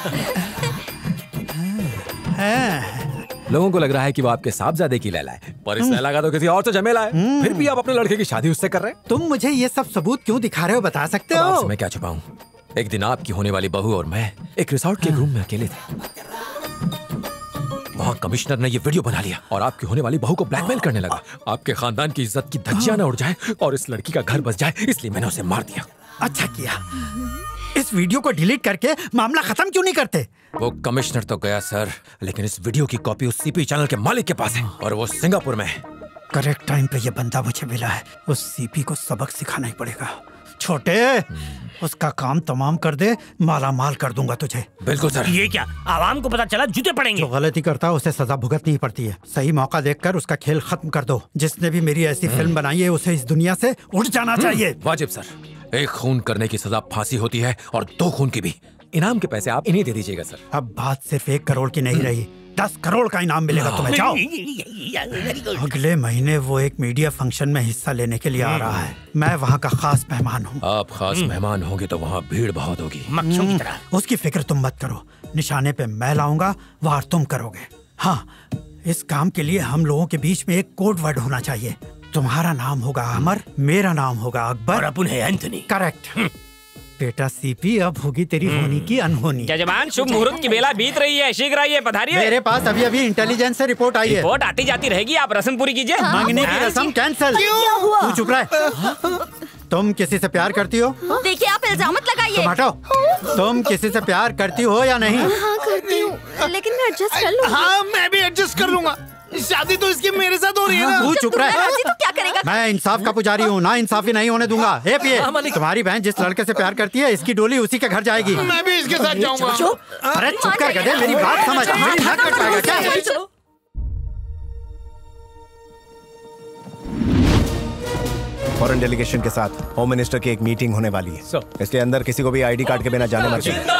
है। लोगों को लग रहा है कि वो आपके साहबजादे की लैला है, पर इस लैला का तो किसी और से झमेला है। फिर भी आप अपने लड़के की शादी उससे कर रहे हैं। तुम मुझे ये सब सबूत क्यों दिखा रहे हो, बता सकते हो? आपसे मैं क्या छुपाऊं? एक दिन आपकी होने वाली बहू और मैं एक रिसोर्ट के रूम में अकेले थे। वहाँ कमिश्नर ने ये वीडियो बना लिया और आपकी होने वाली बहू को ब्लैकमेल करने लगा। आपके खानदान की इज्जत की धज्जियां न उड़ जाए और इस लड़की का घर बस जाए, इसलिए मैंने उसे मार दिया। अच्छा किया। इस वीडियो को डिलीट करके मामला खत्म क्यों नहीं करते? वो कमिश्नर तो गया सर, लेकिन इस वीडियो की कॉपी उस सीपी चैनल के मालिक के पास है और वो सिंगापुर में है। करेक्ट टाइम पे ये बंदा मुझे मिला है। उस सीपी को सबक सिखाना ही पड़ेगा। छोटे, उसका काम तमाम कर दे, माला माल कर दूंगा तुझे। बिल्कुल सर। ये क्या, आवाम को पता चला जूते पड़ेंगे। जो गलती करता है उसे सजा भुगतनी ही पड़ती है। सही मौका देखकर उसका खेल खत्म कर दो। जिसने भी मेरी ऐसी फिल्म बनाई है उसे इस दुनिया से उठ जाना चाहिए। वाजिब सर। एक खून करने की सजा फांसी होती है और दो खून की भी। इनाम के पैसे आप इन्हें दे दीजिएगा सर। अब बात सिर्फ एक करोड़ की नहीं रही, दस करोड़ का इनाम मिलेगा तुम्हें। जाओ। अगले महीने वो एक मीडिया फंक्शन में हिस्सा लेने के लिए आ रहा है। मैं वहाँ का खास मेहमान हूँ। आप खास मेहमान होंगे तो वहाँ भीड़ बहुत होगी। मक्खियों की तरह। उसकी फिक्र तुम मत करो। निशाने पे मैं लाऊंगा, वार तुम करोगे। हाँ, इस काम के लिए हम लोगों के बीच में एक कोड वर्ड होना चाहिए। तुम्हारा नाम होगा अमर, मेरा नाम होगा अकबर और अपन है एंथनी। करेक्ट। बेटा सीपी, अब होगी तेरी होनी की अनहोनी। जजमान, शुभ मुहूर्त की बेला बीत रही है, शीघ्र आइए, पधारिए। मेरे पास अभी अभी इंटेलिजेंस से रिपोर्ट आई है। रिपोर्ट आती जाती रहेगी, आप रस्म पूरी कीजिए। मांगने की रस्म कैंसल। तू चुप रह। तुम किसी से प्यार करती हो? देखिए, आप इल्जाम मत लगाइए। तुम हटो। तुम किसी से प्यार करती हो या नहीं? हाँ करती हूँ, लेकिन मैं एडजस्ट कर लूँगी। हाँ, मैं भी एडजस्ट कर लूंगा। शादी तो इसकी मेरे साथ हो रही है ना। तू चुप रह। तो क्या करेगा? मैं इंसाफ का पुजारी हूँ, ना इंसाफी नहीं होने दूंगा। ए पिए, तुम्हारी बहन जिस लड़के से प्यार करती है, इसकी डोली उसी के घर जाएगी। मैं भी इसके साथ जाऊंगा। अरे चुप कर गधे, मेरी बात समझ। मेरी नाक कट जाएगा क्या? फॉरेन डेलीगेशन के साथ होम मिनिस्टर की एक मीटिंग होने वाली है, इसलिए अंदर किसी को भी आईडी कार्ड के बिना जाने मत चाहिए।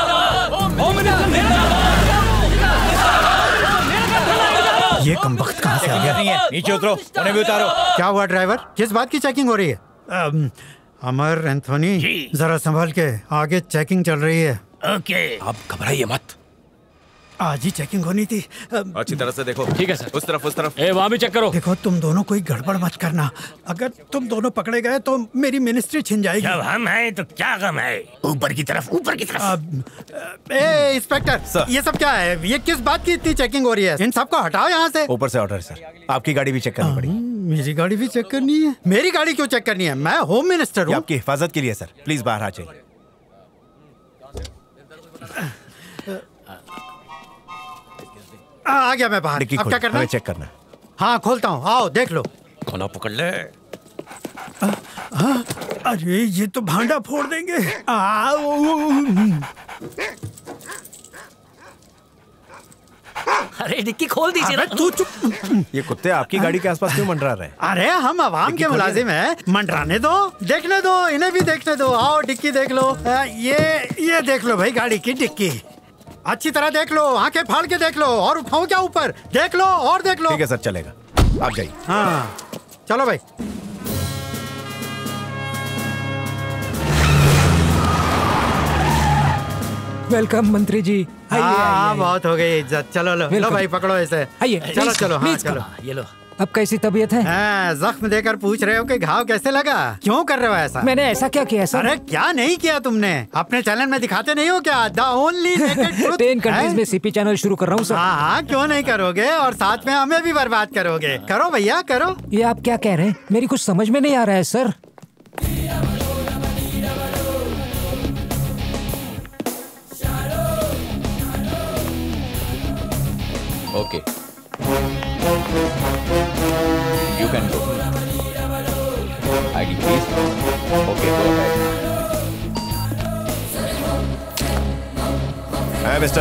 ये कमबख्त कहाँ से आ गया? नीचे उतरो, उन्हें भी उतारो। क्या हुआ ड्राइवर? किस बात की चेकिंग हो रही है? अम, अमर एंथोनी, जरा संभल के, आगे चेकिंग चल रही है। ओके। आप घबराइए मत। आज ही चेकिंग होनी थी। अच्छी तरह से देखो। ठीक है सर। उस तरफ, उस तरफ। ए, वहाँ भी चेक करो। देखो, तुम दोनों कोई गड़बड़ मत करना। अगर तुम दोनों पकड़े गए तो मेरी मिनिस्ट्री छिन जाएगी। जब हम हैं तो क्या गम है। ऊपर की तरफ, ऊपर की तरफ। अब, ए इंस्पेक्टर, ये सब क्या है? ये किस बात की इतनी चेकिंग हो रही है? इन सबको हटाओ यहाँ से। ऊपर से ऑर्डर सर। आपकी गाड़ी भी चेक करनी पड़ेगी। मेरी गाड़ी भी चेक करनी है? मेरी गाड़ी क्यों चेक करनी है? मैं होम मिनिस्टर हूँ। आपकी हिफाजत के लिए सर, प्लीज बाहर आ जाइए। आ, आ गया मैं बाहर। अब क्या करना है? चेक करना। हाँ, खोलता हूँ, आओ देख लो। कोना पकड़ ले। आ, आ, अरे ये तो भांडा फोड़ देंगे। आ, ओ, ओ, अरे डिक्की खोल दीजिए ना। तू चुप। ये कुत्ते आपकी गाड़ी के आसपास क्यों मंडरा रहे हैं? अरे हम आवाम के मुलाजिम हैं, मंडराने दो, देखने दो, इन्हें भी देखने दो। आओ डिक्की देख लो। आ, ये ये देख लो भाई, गाड़ी की डिक्की अच्छी तरह देख लो, आंखें फाड़ के देख लो। और उठाओ क्या ऊपर? देख लो और देख लो। ठीक है सर, चलेगा, आप जाइए। हाँ चलो भाई। वेलकम मंत्री जी। हाँ, बहुत हो गई इज्जत। चलो लो, लो भाई, पकड़ो इसे। आइए, चलो चलो। हाँ चलो। ये लो। अब कैसी तबीयत है? हाँ, जख्म देकर पूछ रहे हो कि घाव कैसे लगा? क्यों कर रहे हो ऐसा? मैंने ऐसा क्या किया सर? अरे क्या नहीं किया तुमने? अपने चैनल में दिखाते नहीं हो क्या? द ओनली टेन कंट्रीज में सीपी चैनल शुरू कर रहा हूँ सर। हाँ हाँ, क्यों नहीं करोगे? और साथ में हमें भी बर्बाद करोगे। करो भैया, करो। ये आप क्या कह रहे हैं? मेरी कुछ समझ में नहीं आ रहा है सर। Okay, you can go. I D please. Okay, go ahead. Hi, mister.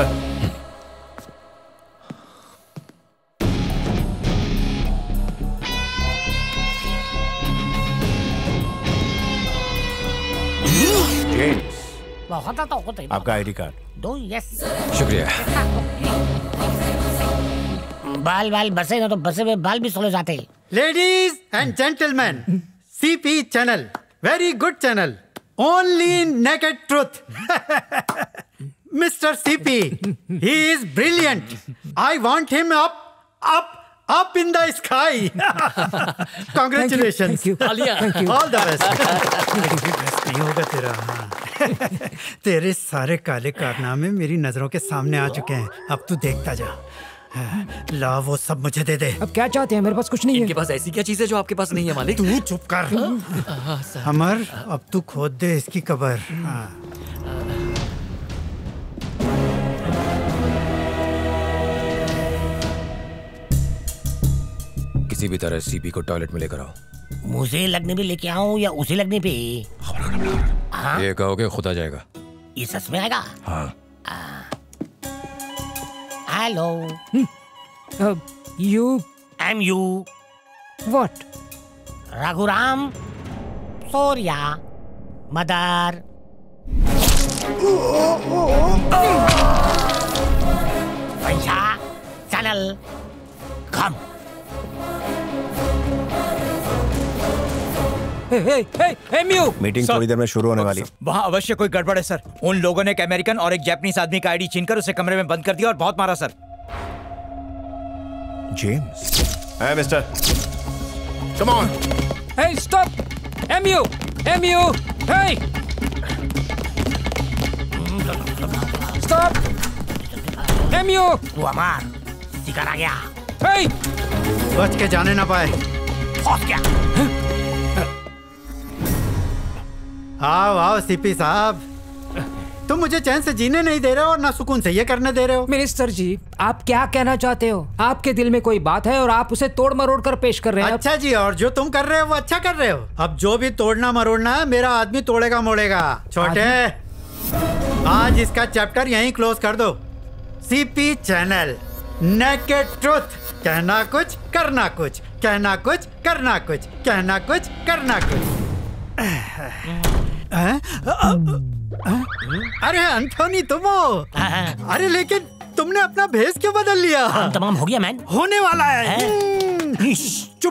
James, आपका आईडी कार्ड। दो। यस। शुक्रिया। बाल बाल बसे ना तो बसे में बाल भी सोले जाते। Ladies and gentleman, CP channel, very good channel, only naked truth. Mister CP, he is brilliant. I want him up up up in the sky. Congratulations, all the best. नहीं होगा तेरा। हाँ। तेरे सारे काले कारनामे मेरी नजरों के सामने आ चुके हैं, अब तू देखता जा। ला वो सब मुझे दे दे। अब क्या चाहते हैं? मेरे पास कुछ नहीं है। इनके पास ऐसी क्या चीज है जो आपके पास नहीं है मालिक? तू चुप कर। अमर, अब तू खोद दे इसकी कब्र। हाँ। किसी भी तरह सीपी को टॉयलेट में लेकर आओ। मुझे लगने पे लेके आऊं या उसे लगने पे? हाँ? ये कहोगे खुद आ जाएगा। ये सच में आएगा? हाँ। Hello. You I am you. What? Raghuram Surya mother. वंशा channel come. Hey hey hey hey म्यू। मीटिंग थोड़ी देर में शुरू होने वाली। वहाँ अवश्य कोई गड़बड़ है सर। उन लोगों ने एक अमेरिकन और एक जापानीज आदमी का आईडी छीनकर उसे कमरे में बंद कर दिया और बहुत मारा सर। James, hey mister, come on. Hey, stop! एमयू, एमयू, hey! Stop! एमयू! तू अमर, शिकार आ गया। Hey! बच के जाने ना पाए। फंस गया। आओ आओ सीपी साहब, तुम मुझे चैन से जीने नहीं दे रहे हो और ना सुकून से ये करने दे रहे हो। मिनिस्टर जी, आप क्या कहना चाहते हो? आपके दिल में कोई बात है और आप उसे तोड़ मरोड़ कर पेश कर रहे हैं। अच्छा जी, और जो तुम कर रहे हो वो अच्छा कर रहे हो। अब जो भी तोड़ना मरोड़ना है मेरा आदमी तोड़ेगा मोड़ेगा। छोटे, आज इसका चैप्टर यहीं क्लोज कर दो। CP channel, naked truth. कहना कुछ करना कुछ, कहना कुछ करना कुछ, कहना कुछ करना कुछ। अरे एंथोनी, तुम हो? अरे लेकिन तुमने अपना भेष क्यों बदल लिया? तमाम हो गया मैन। होने वाला है। चुप।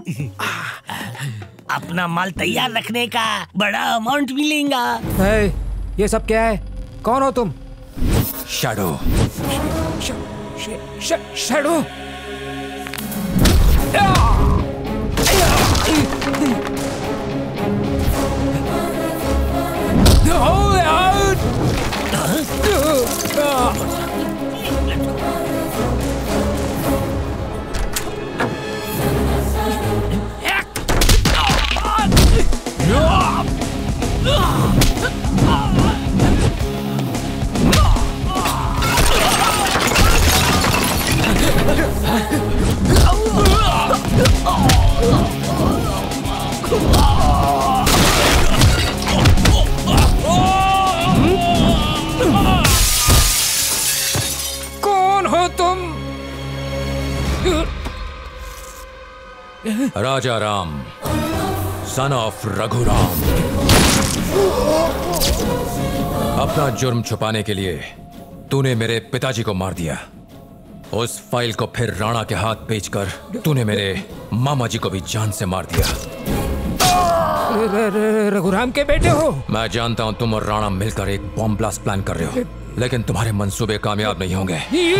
अपना माल तैयार रखने का बड़ा अमाउंट मिलेगा। hey, ये सब क्या है? कौन हो तुम? शैडो। शैडो? कौन हो तुम? Raja Ram, son of Raghuram. अपना जुर्म छुपाने के लिए तूने मेरे पिताजी को मार दिया। उस फाइल को फिर राणा के हाथ बेचकर तूने मेरे मामा जी को भी जान से मार दिया। रघुराम के बेटे हो? मैं जानता हूं तुम और राणा मिलकर एक बॉम्ब ब्लास्ट प्लान कर रहे हो, लेकिन तुम्हारे मंसूबे कामयाब नहीं होंगे।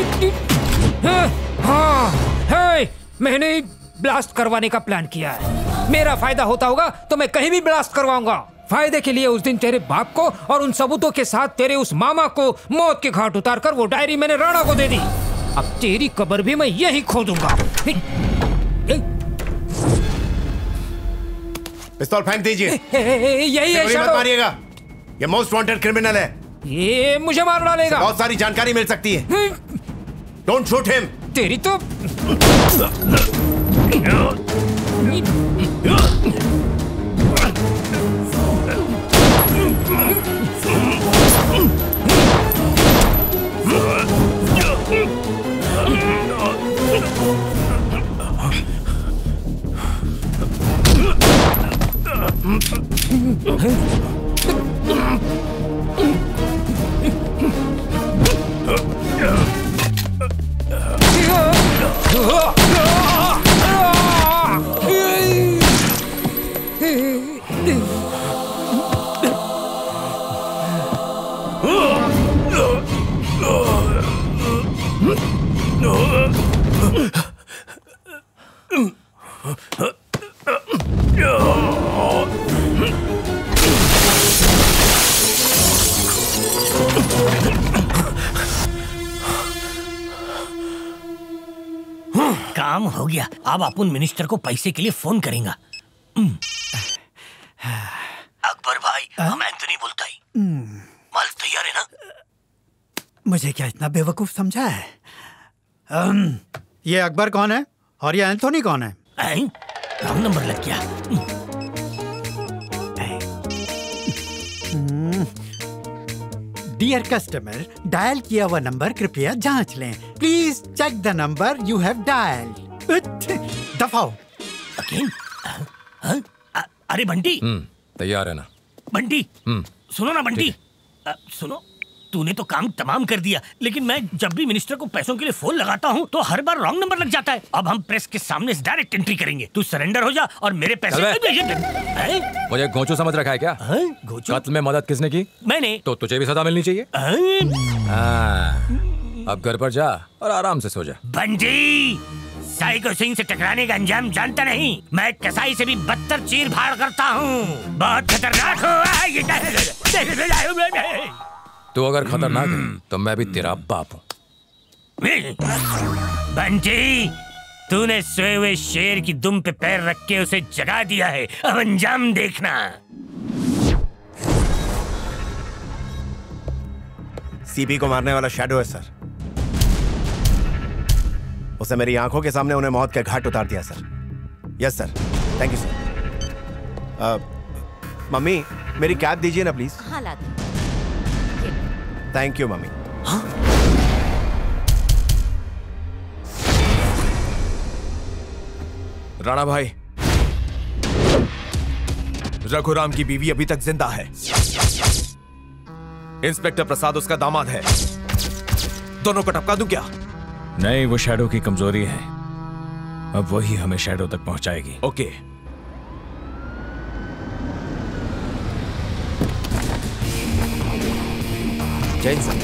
हाँ, है, मैंने ब्लास्ट करवाने का प्लान किया है। मेरा फायदा होता होगा तो मैं कहीं भी ब्लास्ट करवाऊंगा। फायदे के लिए उस दिन तेरे बाप को और उन सबूतों के साथ तेरे उस मामा को मौत के घाट उतार कर वो डायरी मैंने राणा को दे दी। अब तेरी कब्र भी मैं यही खोदूंगा। पिस्तौल फेंक दीजिए। यही है मत मारिएगा, ये मोस्ट वांटेड क्रिमिनल है। ये मुझे मार डालेगा। बहुत सारी जानकारी मिल सकती है। Don't shoot him. तेरी तो काम हो गया। अब अपन मिनिस्टर को पैसे के लिए फोन करेंगे। अकबर भाई, हम एंथनी बोलता ही। माल तैयार है ना? मुझे क्या इतना बेवकूफ समझा है? um, ये अकबर कौन है और ये एंथोनी कौन है? रॉन्ग नंबर लग गया। डियर कस्टमर, डायल किया हुआ नंबर कृपया जांच लें। Please check the number you have dialled. दफाओ। अगेन? अरे बंटी। तैयार है ना? बंटी सुनो ना बंटी, आ, सुनो, तूने तो काम तमाम कर दिया, लेकिन मैं जब भी मिनिस्टर को पैसों के लिए फोन लगाता हूँ तो हर बार रॉन्ग नंबर लग जाता है। अब हम प्रेस के सामने डायरेक्ट एंट्री करेंगे। तू सरेंडर हो जा और मेरे पैसे। मुझे गोचू समझ रखा है क्या? कत्ल में मदद किसने की? मैंने। तो तुझे भी सजा मिलनी चाहिए। अब घर पर जा और आराम से सो जा। बंटी, साइको सिंह से टकराने का अंजाम जानता नहीं। मैं कसाई से भी बदतर चीर फाड़ करता हूँ। बहुत खतरनाक हो। तू अगर खतरनाक है तो मैं भी तेरा बाप हूँ। बंटी, तूने सोए हुए शेर की दुम पे पैर रख के उसे जगा दिया है। अब अंजाम देखना। सीपी को मारने वाला शैडो है सर। उसे मेरी आंखों के सामने उन्हें मौत के घाट उतार दिया sir. Yes sir, thank you sir. Mummy, मेरी कैब दीजिए ना प्लीज। हाँ ला दो। Thank you mummy. हाँ? राणा भाई, रघुराम की बीवी अभी तक जिंदा है। इंस्पेक्टर प्रसाद उसका दामाद है। दोनों को टपका दूं क्या? नहीं, वो शैडो की कमजोरी है। अब वही हमें शैडो तक पहुंचाएगी। Okay. Jain sir.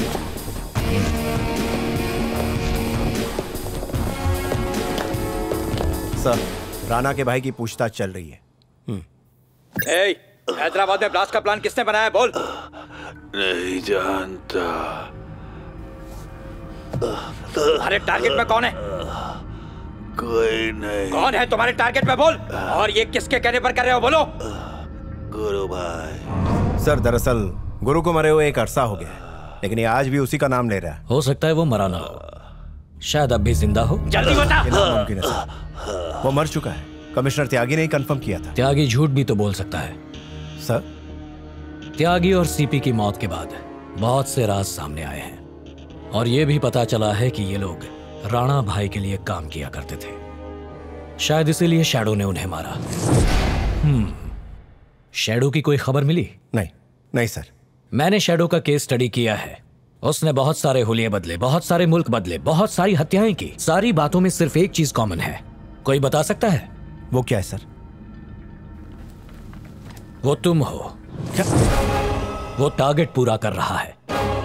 Sir, Rana के भाई की पूछताछ चल रही है। ए, हैदराबाद में ब्लास्ट का प्लान किसने बनाया? बोल। नहीं जानता। तुम्हारे टारगेट में कौन है? कोई नहीं। कौन है तुम्हारे टारगेट में? बोल। और ये किसके कहने पर कर रहे हो? बोलो। गुरु भाई। सर, दरअसल गुरु को मरे हुए एक अरसा हो गया, लेकिन ये आज भी उसी का नाम ले रहा है। हो सकता है वो मरा ना हो, शायद अब भी जिंदा हो। जल्दी बता। मुमकिन है सर, वो मर चुका है। कमिश्नर त्यागी ने ही कंफर्म किया था। त्यागी झूठ भी तो बोल सकता है सर। त्यागी और सीपी की मौत के बाद बहुत से राज सामने आए हैं और ये भी पता चला है कि ये लोग राणा भाई के लिए काम किया करते थे। शायद इसीलिए शैडो ने उन्हें मारा। हम्म, शैडो की कोई खबर मिली? नहीं नहीं सर। मैंने शैडो का केस स्टडी किया है। उसने बहुत सारे हुलिये बदले, बहुत सारे मुल्क बदले, बहुत सारी हत्याएं की। सारी बातों में सिर्फ एक चीज कॉमन है। कोई बता सकता है? वो क्या है सर? वो तुम हो। क्या? वो टारगेट पूरा कर रहा है।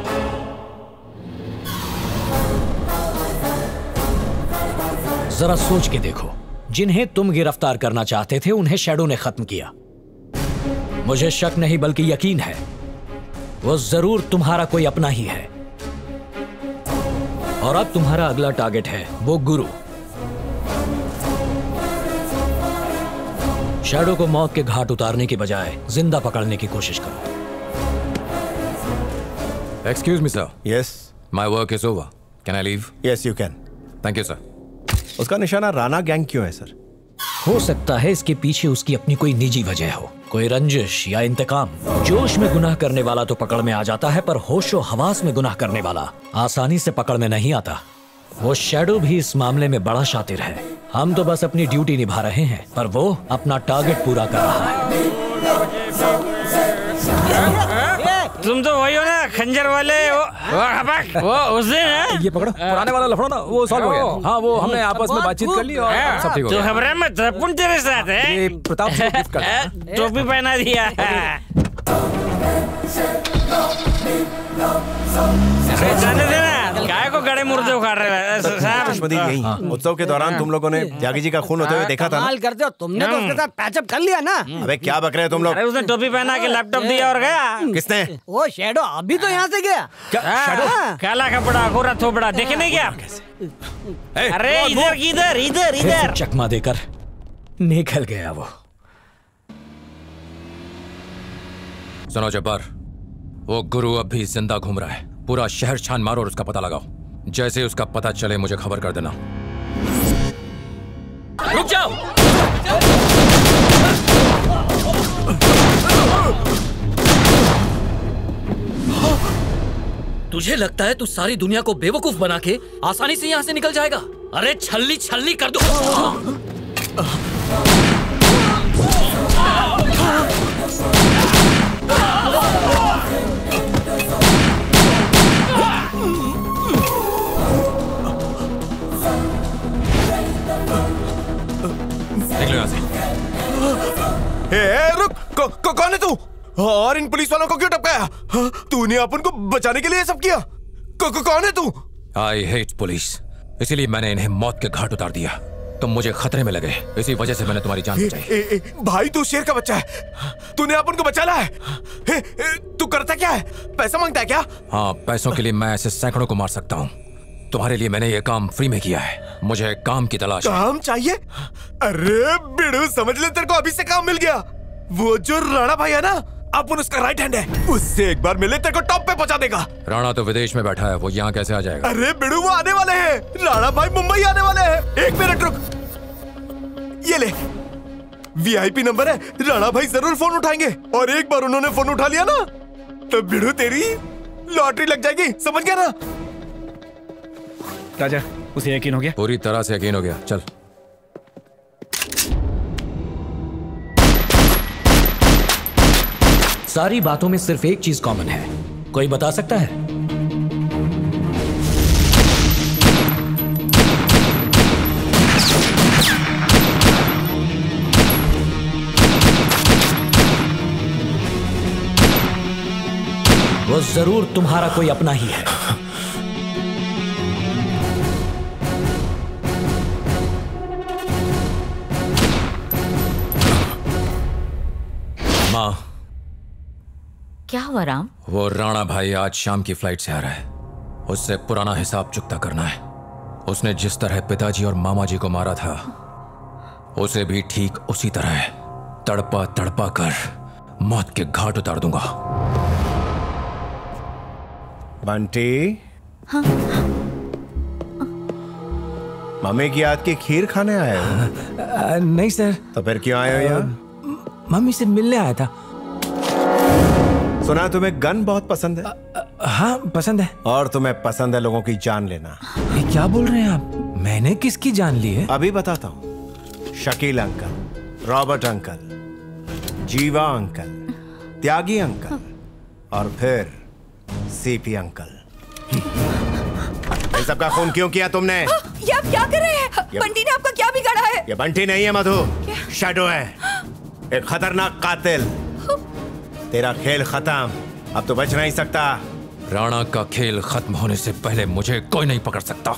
जरा सोच के देखो, जिन्हें तुम गिरफ्तार करना चाहते थे उन्हें शैडो ने खत्म किया। मुझे शक नहीं बल्कि यकीन है वो जरूर तुम्हारा कोई अपना ही है। और अब तुम्हारा अगला टारगेट है वो गुरु। शैडो को मौत के घाट उतारने की बजाय जिंदा पकड़ने की कोशिश करो। Excuse me sir. Yes. My work is over, can I leave? Yes you can. Thank you sir. उसका निशाना राणा गैंग क्यों है सर? हो सकता है इसके पीछे उसकी अपनी कोई निजी वजह हो, कोई रंजिश या इंतकाम। जोश में गुनाह करने वाला तो पकड़ में आ जाता है, पर होशो हवास में गुनाह करने वाला आसानी से पकड़ में नहीं आता। वो शैडो भी इस मामले में बड़ा शातिर है। हम तो बस अपनी ड्यूटी निभा रहे हैं, पर वो अपना टारगेट पूरा कर रहा है। तुम तो वही हो ना, खंजर वाले। वो वो, वो उस दिन है। ये पकड़ो, पुराने वाला लफड़ो ना, वो सॉल्व हो गया। हाँ, वो हमने आपस में बातचीत कर ली और सब ठीक हो गया। तो खबर मत, अपन तेरे साथ है। प्रताप से गिफ्ट कर। टोपी पहना दिया। जाने देना, क्या काय को गड़े मुर्दे उखाड़ रहे हैं साहब? पुष्पदीप यही उत्सव के दौरान तुम लोगों ने त्यागी जी का खून होते हुए देखा था ना? कमाल करते हो, तुमने तो उसके साथ पैचअप कर लिया ना। अबे क्या बक रहे हो तुम लोग? अरे उसने टोपी पहना के लैपटॉप दिया और गया। किसने? वो शैडो अभी तो यहाँ से गया। काला कपड़ा गोरा थोपड़ा देखे नहीं क्या? अरे इधर इधर इधर इधर चकमा देकर निकल गया वो। सुनो जब्बार, वो गुरु अब भी जिंदा घूम रहा है। पूरा शहर छान मारो और उसका पता लगाओ। जैसे उसका पता चले मुझे खबर कर देना। रुक जाओ। तुझे लगता है तू सारी दुनिया को बेवकूफ बना के आसानी से यहाँ से निकल जाएगा? अरे छल्ली छल्ली कर दो। निकलो यहाँ से। ए, ए, रुक को, को, कौन है तू? और इन पुलिस वालों को क्यों टपकाया? तूने अपन को बचाने के लिए सब किया? को, को, कौन है तू? आई हेट पुलिस, इसीलिए मैंने इन्हें मौत के घाट उतार दिया। तुम मुझे खतरे में लगे, इसी वजह से मैंने तुम्हारी जान बचाई। ए, ए, भाई तू शेर का बच्चा है, तूने अपन को बचा लाया है। ए, ए, तू करता क्या है? पैसा मांगता है क्या? हाँ, पैसों के लिए मैं ऐसे सैकड़ों को मार सकता हूँ। तुम्हारे लिए मैंने ये काम फ्री में किया है। मुझे काम की तलाश है। काम चाहिए? अरे बिड़ू समझ ले, तेरे को अभी से काम मिल गया। वो जो राणा भाई है ना, अपन उसका राइट हैंड है। उससे एक बार मिले तेरे को टॉप पे पहुंचा देगा। राणा तो विदेश में बैठा है, वो यहाँ कैसे आ जाएगा? अरे बिड़ू वो आने वाले हैं, राणा भाई मुंबई आने वाले हैं। एक मिनट रुक, ये ले वीआईपी नंबर है। राणा भाई जरूर फोन उठाएंगे और एक बार उन्होंने फोन उठा लिया ना तो बिड़ू तेरी लॉटरी लग जाएगी, समझ गया ना? राजा, उसे यकीन हो गया? पूरी तरह से यकीन हो गया। चल। सारी बातों में सिर्फ एक चीज कॉमन है, कोई बता सकता है? वो जरूर तुम्हारा कोई अपना ही है। माँ, क्या हुआ राम? वो राणा भाई आज शाम की फ्लाइट से आ रहा है। उससे पुराना हिसाब चुकता करना है। उसने जिस तरह पिताजी और मामा जी को मारा था, उसे भी ठीक उसी तरह तड़पा तड़पा कर मौत के घाट उतार दूंगा। बंटी, हाँ? मम्मी की याद की खीर खाने आए हो? नहीं सर। तो फिर क्यों आए हो यहाँ? मम्मी से मिलने आया था। सुना तुम्हें गन बहुत पसंद है? आ, आ, हाँ पसंद है। और तुम्हें पसंद है लोगों की जान लेना। ये क्या बोल रहे हैं आप? मैंने किसकी जान ली है? अभी बताता हूँ। Shakeel uncle, Robert uncle, Jeeva uncle, Tyagi uncle और फिर सीपी अंकल। इन सबका खून क्यों किया तुमने? ये आप क्या कर रहे हैं? बंटी ने आपका क्या बिगाड़ा है? ये बंटी नहीं है मधु, शैडो है, एक खतरनाक कातिल। तेरा खेल खत्म, अब तो बच नहीं सकता। राणा का खेल खत्म होने से पहले मुझे कोई नहीं पकड़ सकता।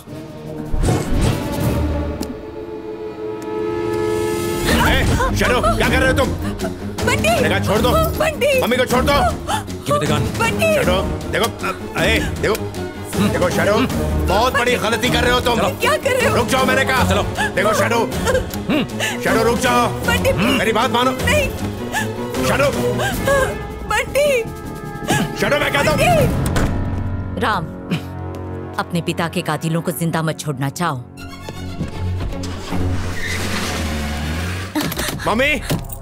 ए, शैडो, क्या कर रहे हो तुम? बंटी! देखा, छोड़ दो। बंटी! मम्मी को छोड़ दो। बंटी! शैडो, देखो, ए, देखो, देखो शैडो, बहुत बड़ी गलती कर रहे हो तुम। क्या कर रहे हो? रुक जाओ, मैंने कहा। चलो, देखो शैडो, शैडो रुक जाओ। मेरी बात मानो। नहीं। शैडो, बंटी! शैडो, मैं कहता हूँ। राम, अपने पिता के कातिलों को जिंदा मत छोड़ना चाहो। मम्मी,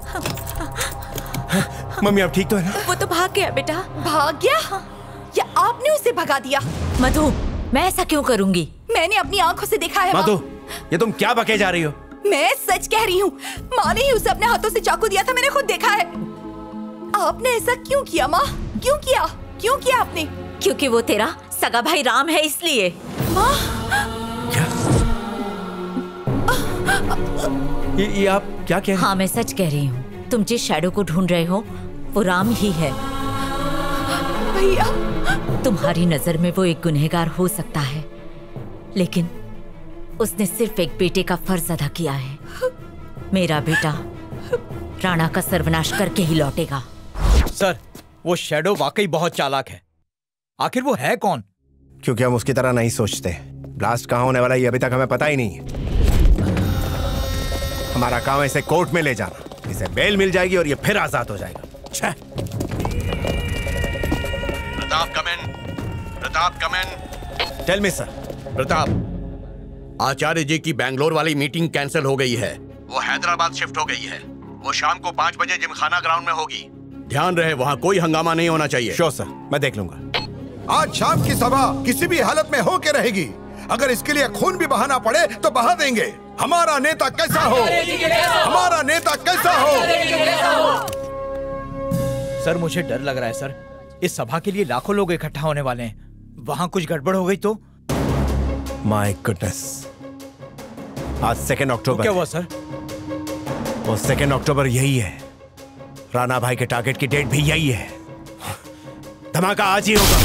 मम्मी आप ठीक तो है ना? वो तो भाग गया बेटा। भाग गया? या आपने उसे भगा दिया? मधु, मैं ऐसा क्यों करूंगी? मैंने अपनी आंखों से देखा है। मधु, ये तुम क्या बके जा रही हो? मैं सच कह रही हूँ। माँ ने ही उसे अपने हाथों से चाकू दिया था, मैंने खुद देखा है। आपने ऐसा क्यों किया माँ? क्यों किया? क्यों किया आपने? क्योंकि वो तेरा सगा भाई राम है, इसलिए। माँ, ये, ये आप क्या कह रही? हाँ मैं सच कह रही हूँ। तुम जिस शैडो को ढूंढ रहे हो वो राम ही है। भैया, तुम्हारी नजर में वो एक गुनहगार हो सकता है, लेकिन उसने सिर्फ एक बेटे का फर्ज अदा किया है। मेरा बेटा राणा का सर्वनाश करके ही लौटेगा। सर, वो शैडो वाकई बहुत चालाक है। आखिर वो है कौन? क्योंकि हम उसकी तरह नहीं सोचते। ब्लास्ट कहाँ होने वाला है ये अभी तक हमें पता ही नहीं है। हमारा काम है इसे कोर्ट में ले जाना, इसे बेल मिल जाएगी और ये फिर आजाद हो जाएगा। छह। Pratap come in, Pratap come in. Tell me sir. Pratap, Acharya ji की बैंगलोर वाली मीटिंग कैंसिल हो गई है। वो हैदराबाद शिफ्ट हो गई है। वो शाम को पाँच बजे जिमखाना ग्राउंड में होगी। ध्यान रहे वहाँ कोई हंगामा नहीं होना चाहिए। श्योर सर, मैं देख लूंगा। आज शाम की सभा किसी भी हालत में होके रहेगी। अगर इसके लिए खून भी बहाना पड़े तो बहा देंगे। हमारा नेता कैसा हो, हमारा नेता कैसा हो। सर, मुझे डर लग रहा है सर। इस सभा के लिए लाखों लोग इकट्ठा होने वाले हैं। वहाँ कुछ गड़बड़ हो गई तो? माय गुडनेस, आज सेकेंड अक्टूबर। क्या हुआ सर? वो सेकेंड अक्टूबर यही है। राणा भाई के टारगेट की डेट भी यही है। धमाका आज ही होगा।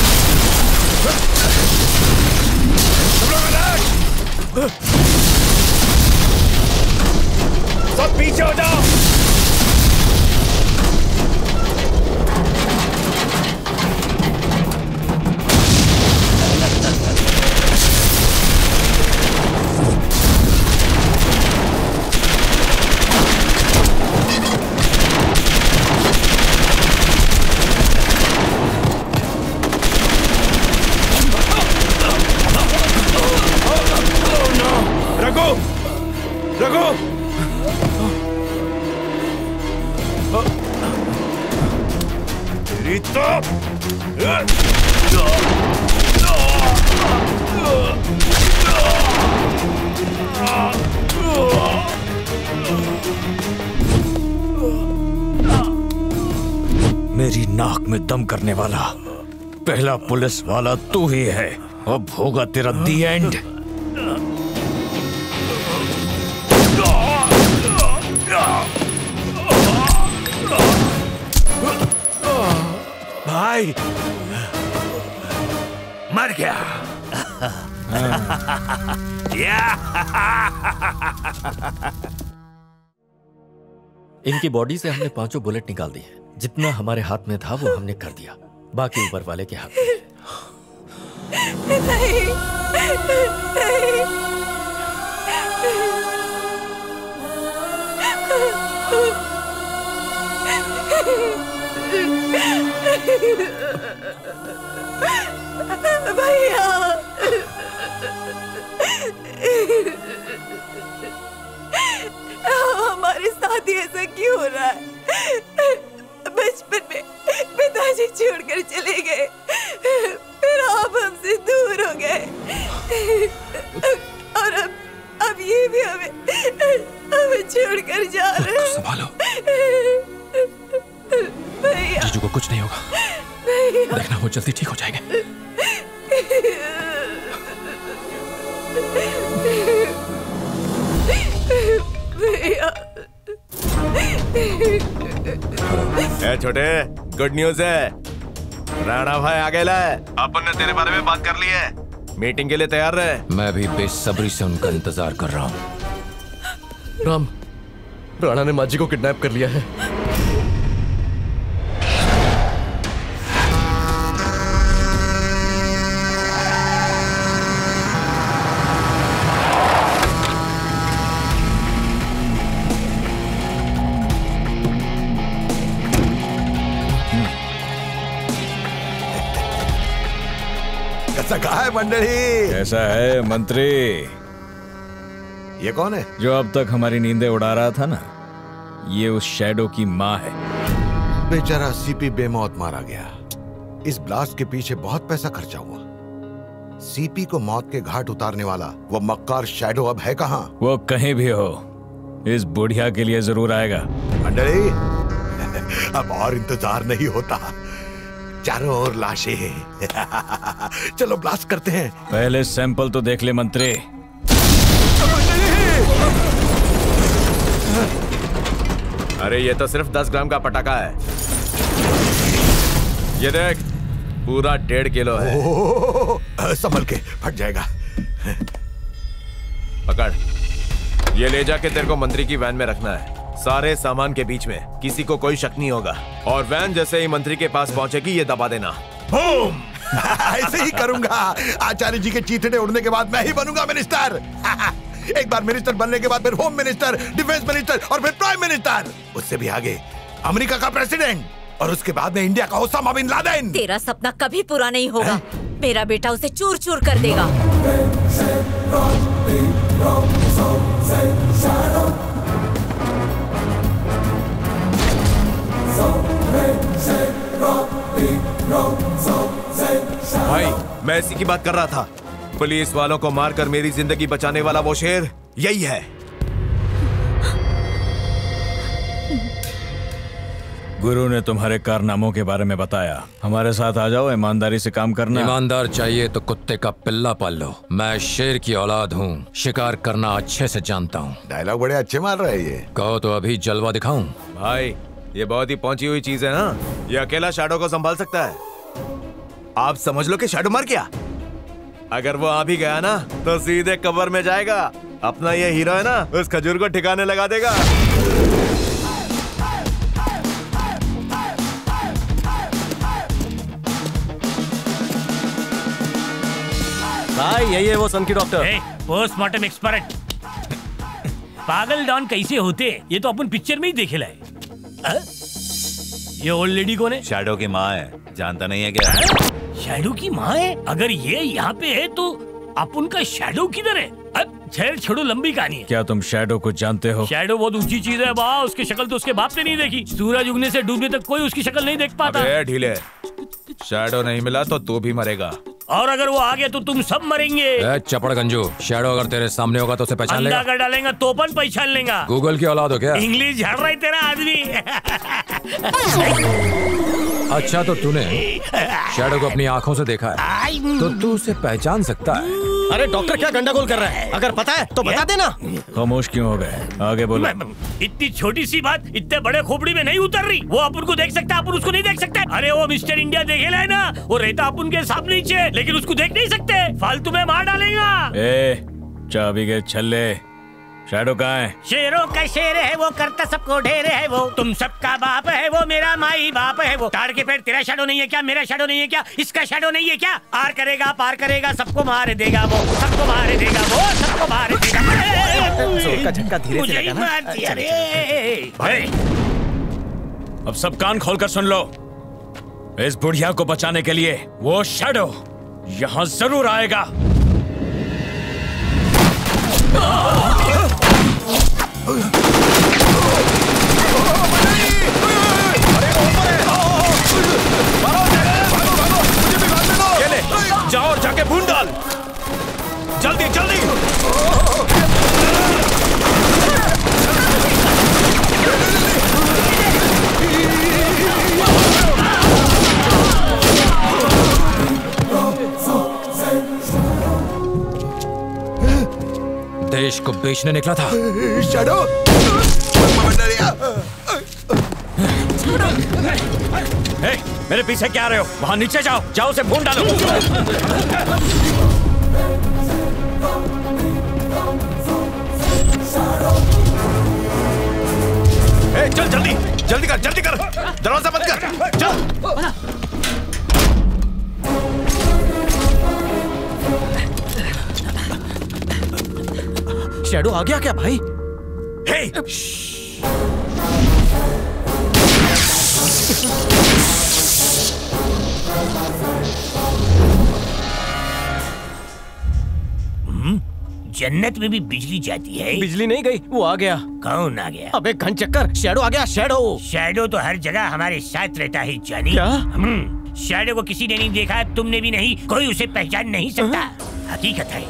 सब पीछे हो जाओ। मेरी नाक में दम करने वाला पहला पुलिस वाला तू ही है। अब होगा तेरा दी एंड। भाई मर गया। इनकी बॉडी से हमने पांचों बुलेट निकाल दी है। जितना हमारे हाथ में था वो हमने कर दिया, बाकी ऊपर वाले के हाथ में। नहीं, नहीं। भैया, हमारे साथ ऐसा क्यों हो रहा है? बचपन में पिताजी छोड़कर चले गए, फिर आप हमसे दूर हो गए और अब अब ये भी हमें हमें छोड़कर जा रहे हैं। संभालो। भैया, जीजू को कुछ नहीं होगा। भैया, देखना वो जल्दी ठीक हो जाएंगे। भैया, ए छोटे, गुड न्यूज है। राणा भाई आ गया है। अपन ने तेरे बारे में बात कर ली है। मीटिंग के लिए तैयार रहे। मैं भी बेसब्री से उनका इंतजार कर रहा हूँ। राम, राणा ने माजी को किडनैप कर लिया है। कैसा कहा है मंडली? कैसा है मंत्री? ये कौन है? जो अब तक हमारी नींदें उड़ा रहा था ना, ये उस शैडो की माँ है। बेचारा सीपी बेमौत मारा गया। इस ब्लास्ट के पीछे बहुत पैसा खर्चा हुआ। सीपी को मौत के घाट उतारने वाला वो मक्कार शैडो अब है कहाँ? वो कहीं भी हो, इस बुढ़िया के लिए जरूर आएगा। मंडली, अब और इंतजार नहीं होता। चारों ओर लाशें हैं। चलो ब्लास्ट करते हैं। पहले सैंपल तो देख ले मंत्री। अरे ये तो सिर्फ दस ग्राम का पटाखा है। ये देख, पूरा डेढ़ किलो है। ओह, संभल के, फट जाएगा। पकड़, ये ले जाके तेरे को मंत्री की वैन में रखना है, सारे सामान के बीच में, किसी को कोई शक नहीं होगा। और वैन जैसे ही मंत्री के पास पहुंचेगी ये दबा देना। बूम! ऐसे ही करूंगा। आचार्य जी के चीथड़े उड़ने के बाद मैं ही बनूंगा मिनिस्टर। एक बार मिनिस्टर बनने के बाद फिर होम मिनिस्टर, डिफेंस मिनिस्टर और फिर प्राइम मिनिस्टर, उससे भी आगे अमेरिका का प्रेसिडेंट, और उसके बाद में इंडिया का ओसामा बिन लादेन। तेरा सपना कभी पूरा नहीं होगा। मेरा बेटा उसे चूर चूर कर देगा। भाई, मैं इसी की बात कर रहा था। पुलिस वालों को मारकर मेरी जिंदगी बचाने वाला वो शेर यही है। गुरु ने तुम्हारे कारनामों के बारे में बताया। हमारे साथ आ जाओ, ईमानदारी से काम करना। ईमानदार चाहिए तो कुत्ते का पिल्ला पाल लो। मैं शेर की औलाद हूँ, शिकार करना अच्छे से जानता हूँ। डायलॉग बड़े अच्छे मार रहे हैं ये। कहो तो अभी जलवा दिखाऊं? भाई, ये बहुत ही पहुंची हुई चीज है ना, ये अकेला शैडो को संभाल सकता है। आप समझ लो कि शैडो मर गया। अगर वो आ भी गया ना तो सीधे कब्र में जाएगा। अपना ये हीरो है ना, उस खजूर को ठिकाने लगा देगा। भाई, यही है वो सन की डॉक्टर। Postmortem expert. पागल डॉन कैसे होते ये तो अपन पिक्चर में ही देखे लाए। ये ओल्ड लेडी कौन है? शैडो की माँ है, जानता नहीं है क्या? शैडो की माँ है? अगर ये यहाँ पे है तो अपन का शैडो किधर है? अब खैर छोड़ो, लंबी कहानी है। क्या तुम शैडो को जानते हो? शैडो बहुत ऊंची चीज है वाह, उसकी शक्ल तो उसके बाप ने नहीं देखी। सूरज उगने से डूबने तक कोई उसकी शक्ल नहीं देख पाता। अबे ढीले, शैडो नहीं मिला तो तू भी मरेगा। और अगर वो आ गया तो तुम सब मरेंगे। चपड़ गंजू, शैडो अगर तेरे सामने होगा तो उसे पहचान लेगा। अंधा कर डालेगा तो अपन पहचान लेगा। गूगल की औलाद हो क्या? इंग्लिश झड़ रहा है तेरा आदमी। अच्छा, तो तूने शैडो को अपनी आंखों से देखा है तो तू उसे पहचान सकता है। अरे डॉक्टर, क्या गंडागोल कर रहा है? अगर पता है तो बता देना। खामोश क्यों हो गए? आगे बोलो। इतनी छोटी सी बात इतने बड़े खोपड़ी में नहीं उतर रही। वो अपन को देख सकता है, अपन उसको नहीं देख सकते। अरे वो मिस्टर इंडिया देखेला है ना, वो रहता अपन के साथ नीचे, लेकिन उसको देख नहीं सकते। फालतू में मार डालेगा। ए, चाबी के छल्ले, शैडो कहाँ है? शेरों का शेर है वो, करता सबको ढेर है वो, तुम सबका बाप है वो, मेरा माई बाप है वो। ताड़ के पेड़ तेरा शैडो नहीं है क्या? मेरा शैडो नहीं है क्या? इसका शैडो नहीं है क्या? आर करेगा, पार करेगा, सबको मार देगा वो, सबको मार देगा वो, सबको मार देगा। जोर का झटका धीरे से लगा ना। मार दिया रे। भाई, अब सब कान खोलकर सुन लो। इस बुढ़िया को बचाने के लिए वो शैडो यहाँ जरूर आएगा। जाओ और जाके भून डाल, जल्दी जल्दी। देश को बेचने निकला था। शैडो, ए, मेरे पीछे क्या आ रहे हो? वहां नीचे जाओ, जाओ उसे भून डालो। ए, चल जल्दी जल्दी कर, जल्दी कर, दरवाजा बंद कर, चल। शैडो आ गया क्या भाई? हे! जन्नत में भी बिजली जाती है। बिजली नहीं गई, वो आ गया। कौन आ गया? अबे घन चक्कर, शैडो आ गया। शैडो शैडो तो हर जगह हमारे साथ रहता है जानी। क्या? हम्म, शैडो को किसी ने नहीं देखा, तुमने भी नहीं, कोई उसे पहचान नहीं सकता। हकीकत है।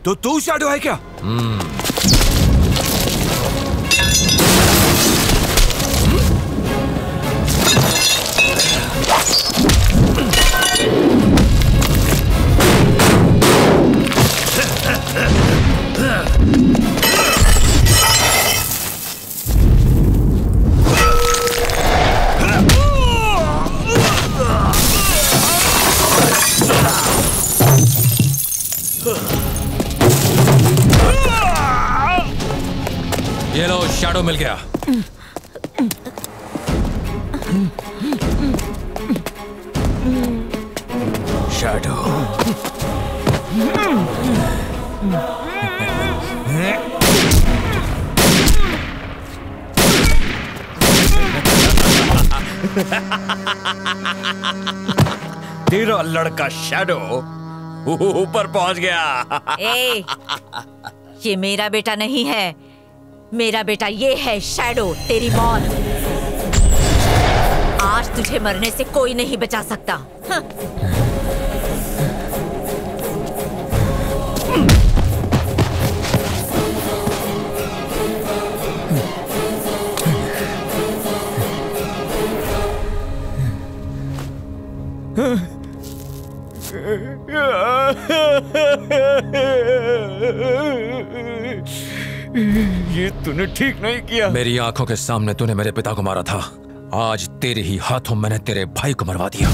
तो तू शैडो है क्या? ये लो, शैडो मिल गया। शैडो। तेरा लड़का शैडो ऊपर पहुंच गया। ए, ये मेरा बेटा नहीं है, मेरा बेटा ये है शैडो, तेरी मौत। आज तुझे मरने से कोई नहीं बचा सकता। हाँ। ये तूने ठीक नहीं किया। मेरी आंखों के सामने तूने मेरे पिता को मारा था, आज तेरे ही हाथों मैंने तेरे भाई को मरवा दिया।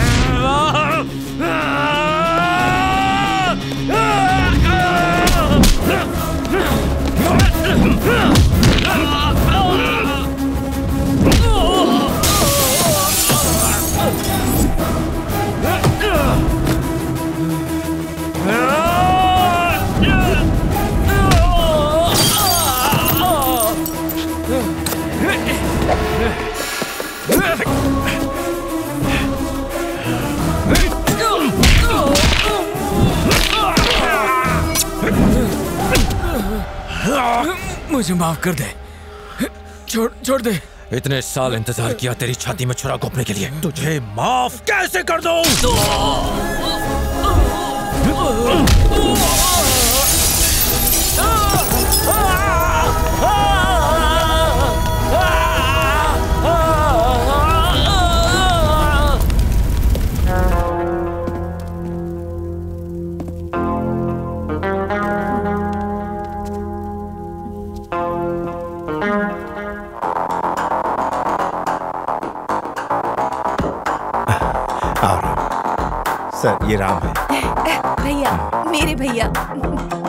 मुझे माफ कर दे, छोड़ छोड़ दे। इतने साल इंतजार किया तेरी छाती में छुरा घोंपने के लिए, तुझे माफ कैसे कर दूं? सर, ये राम है। भैया, मेरे भैया।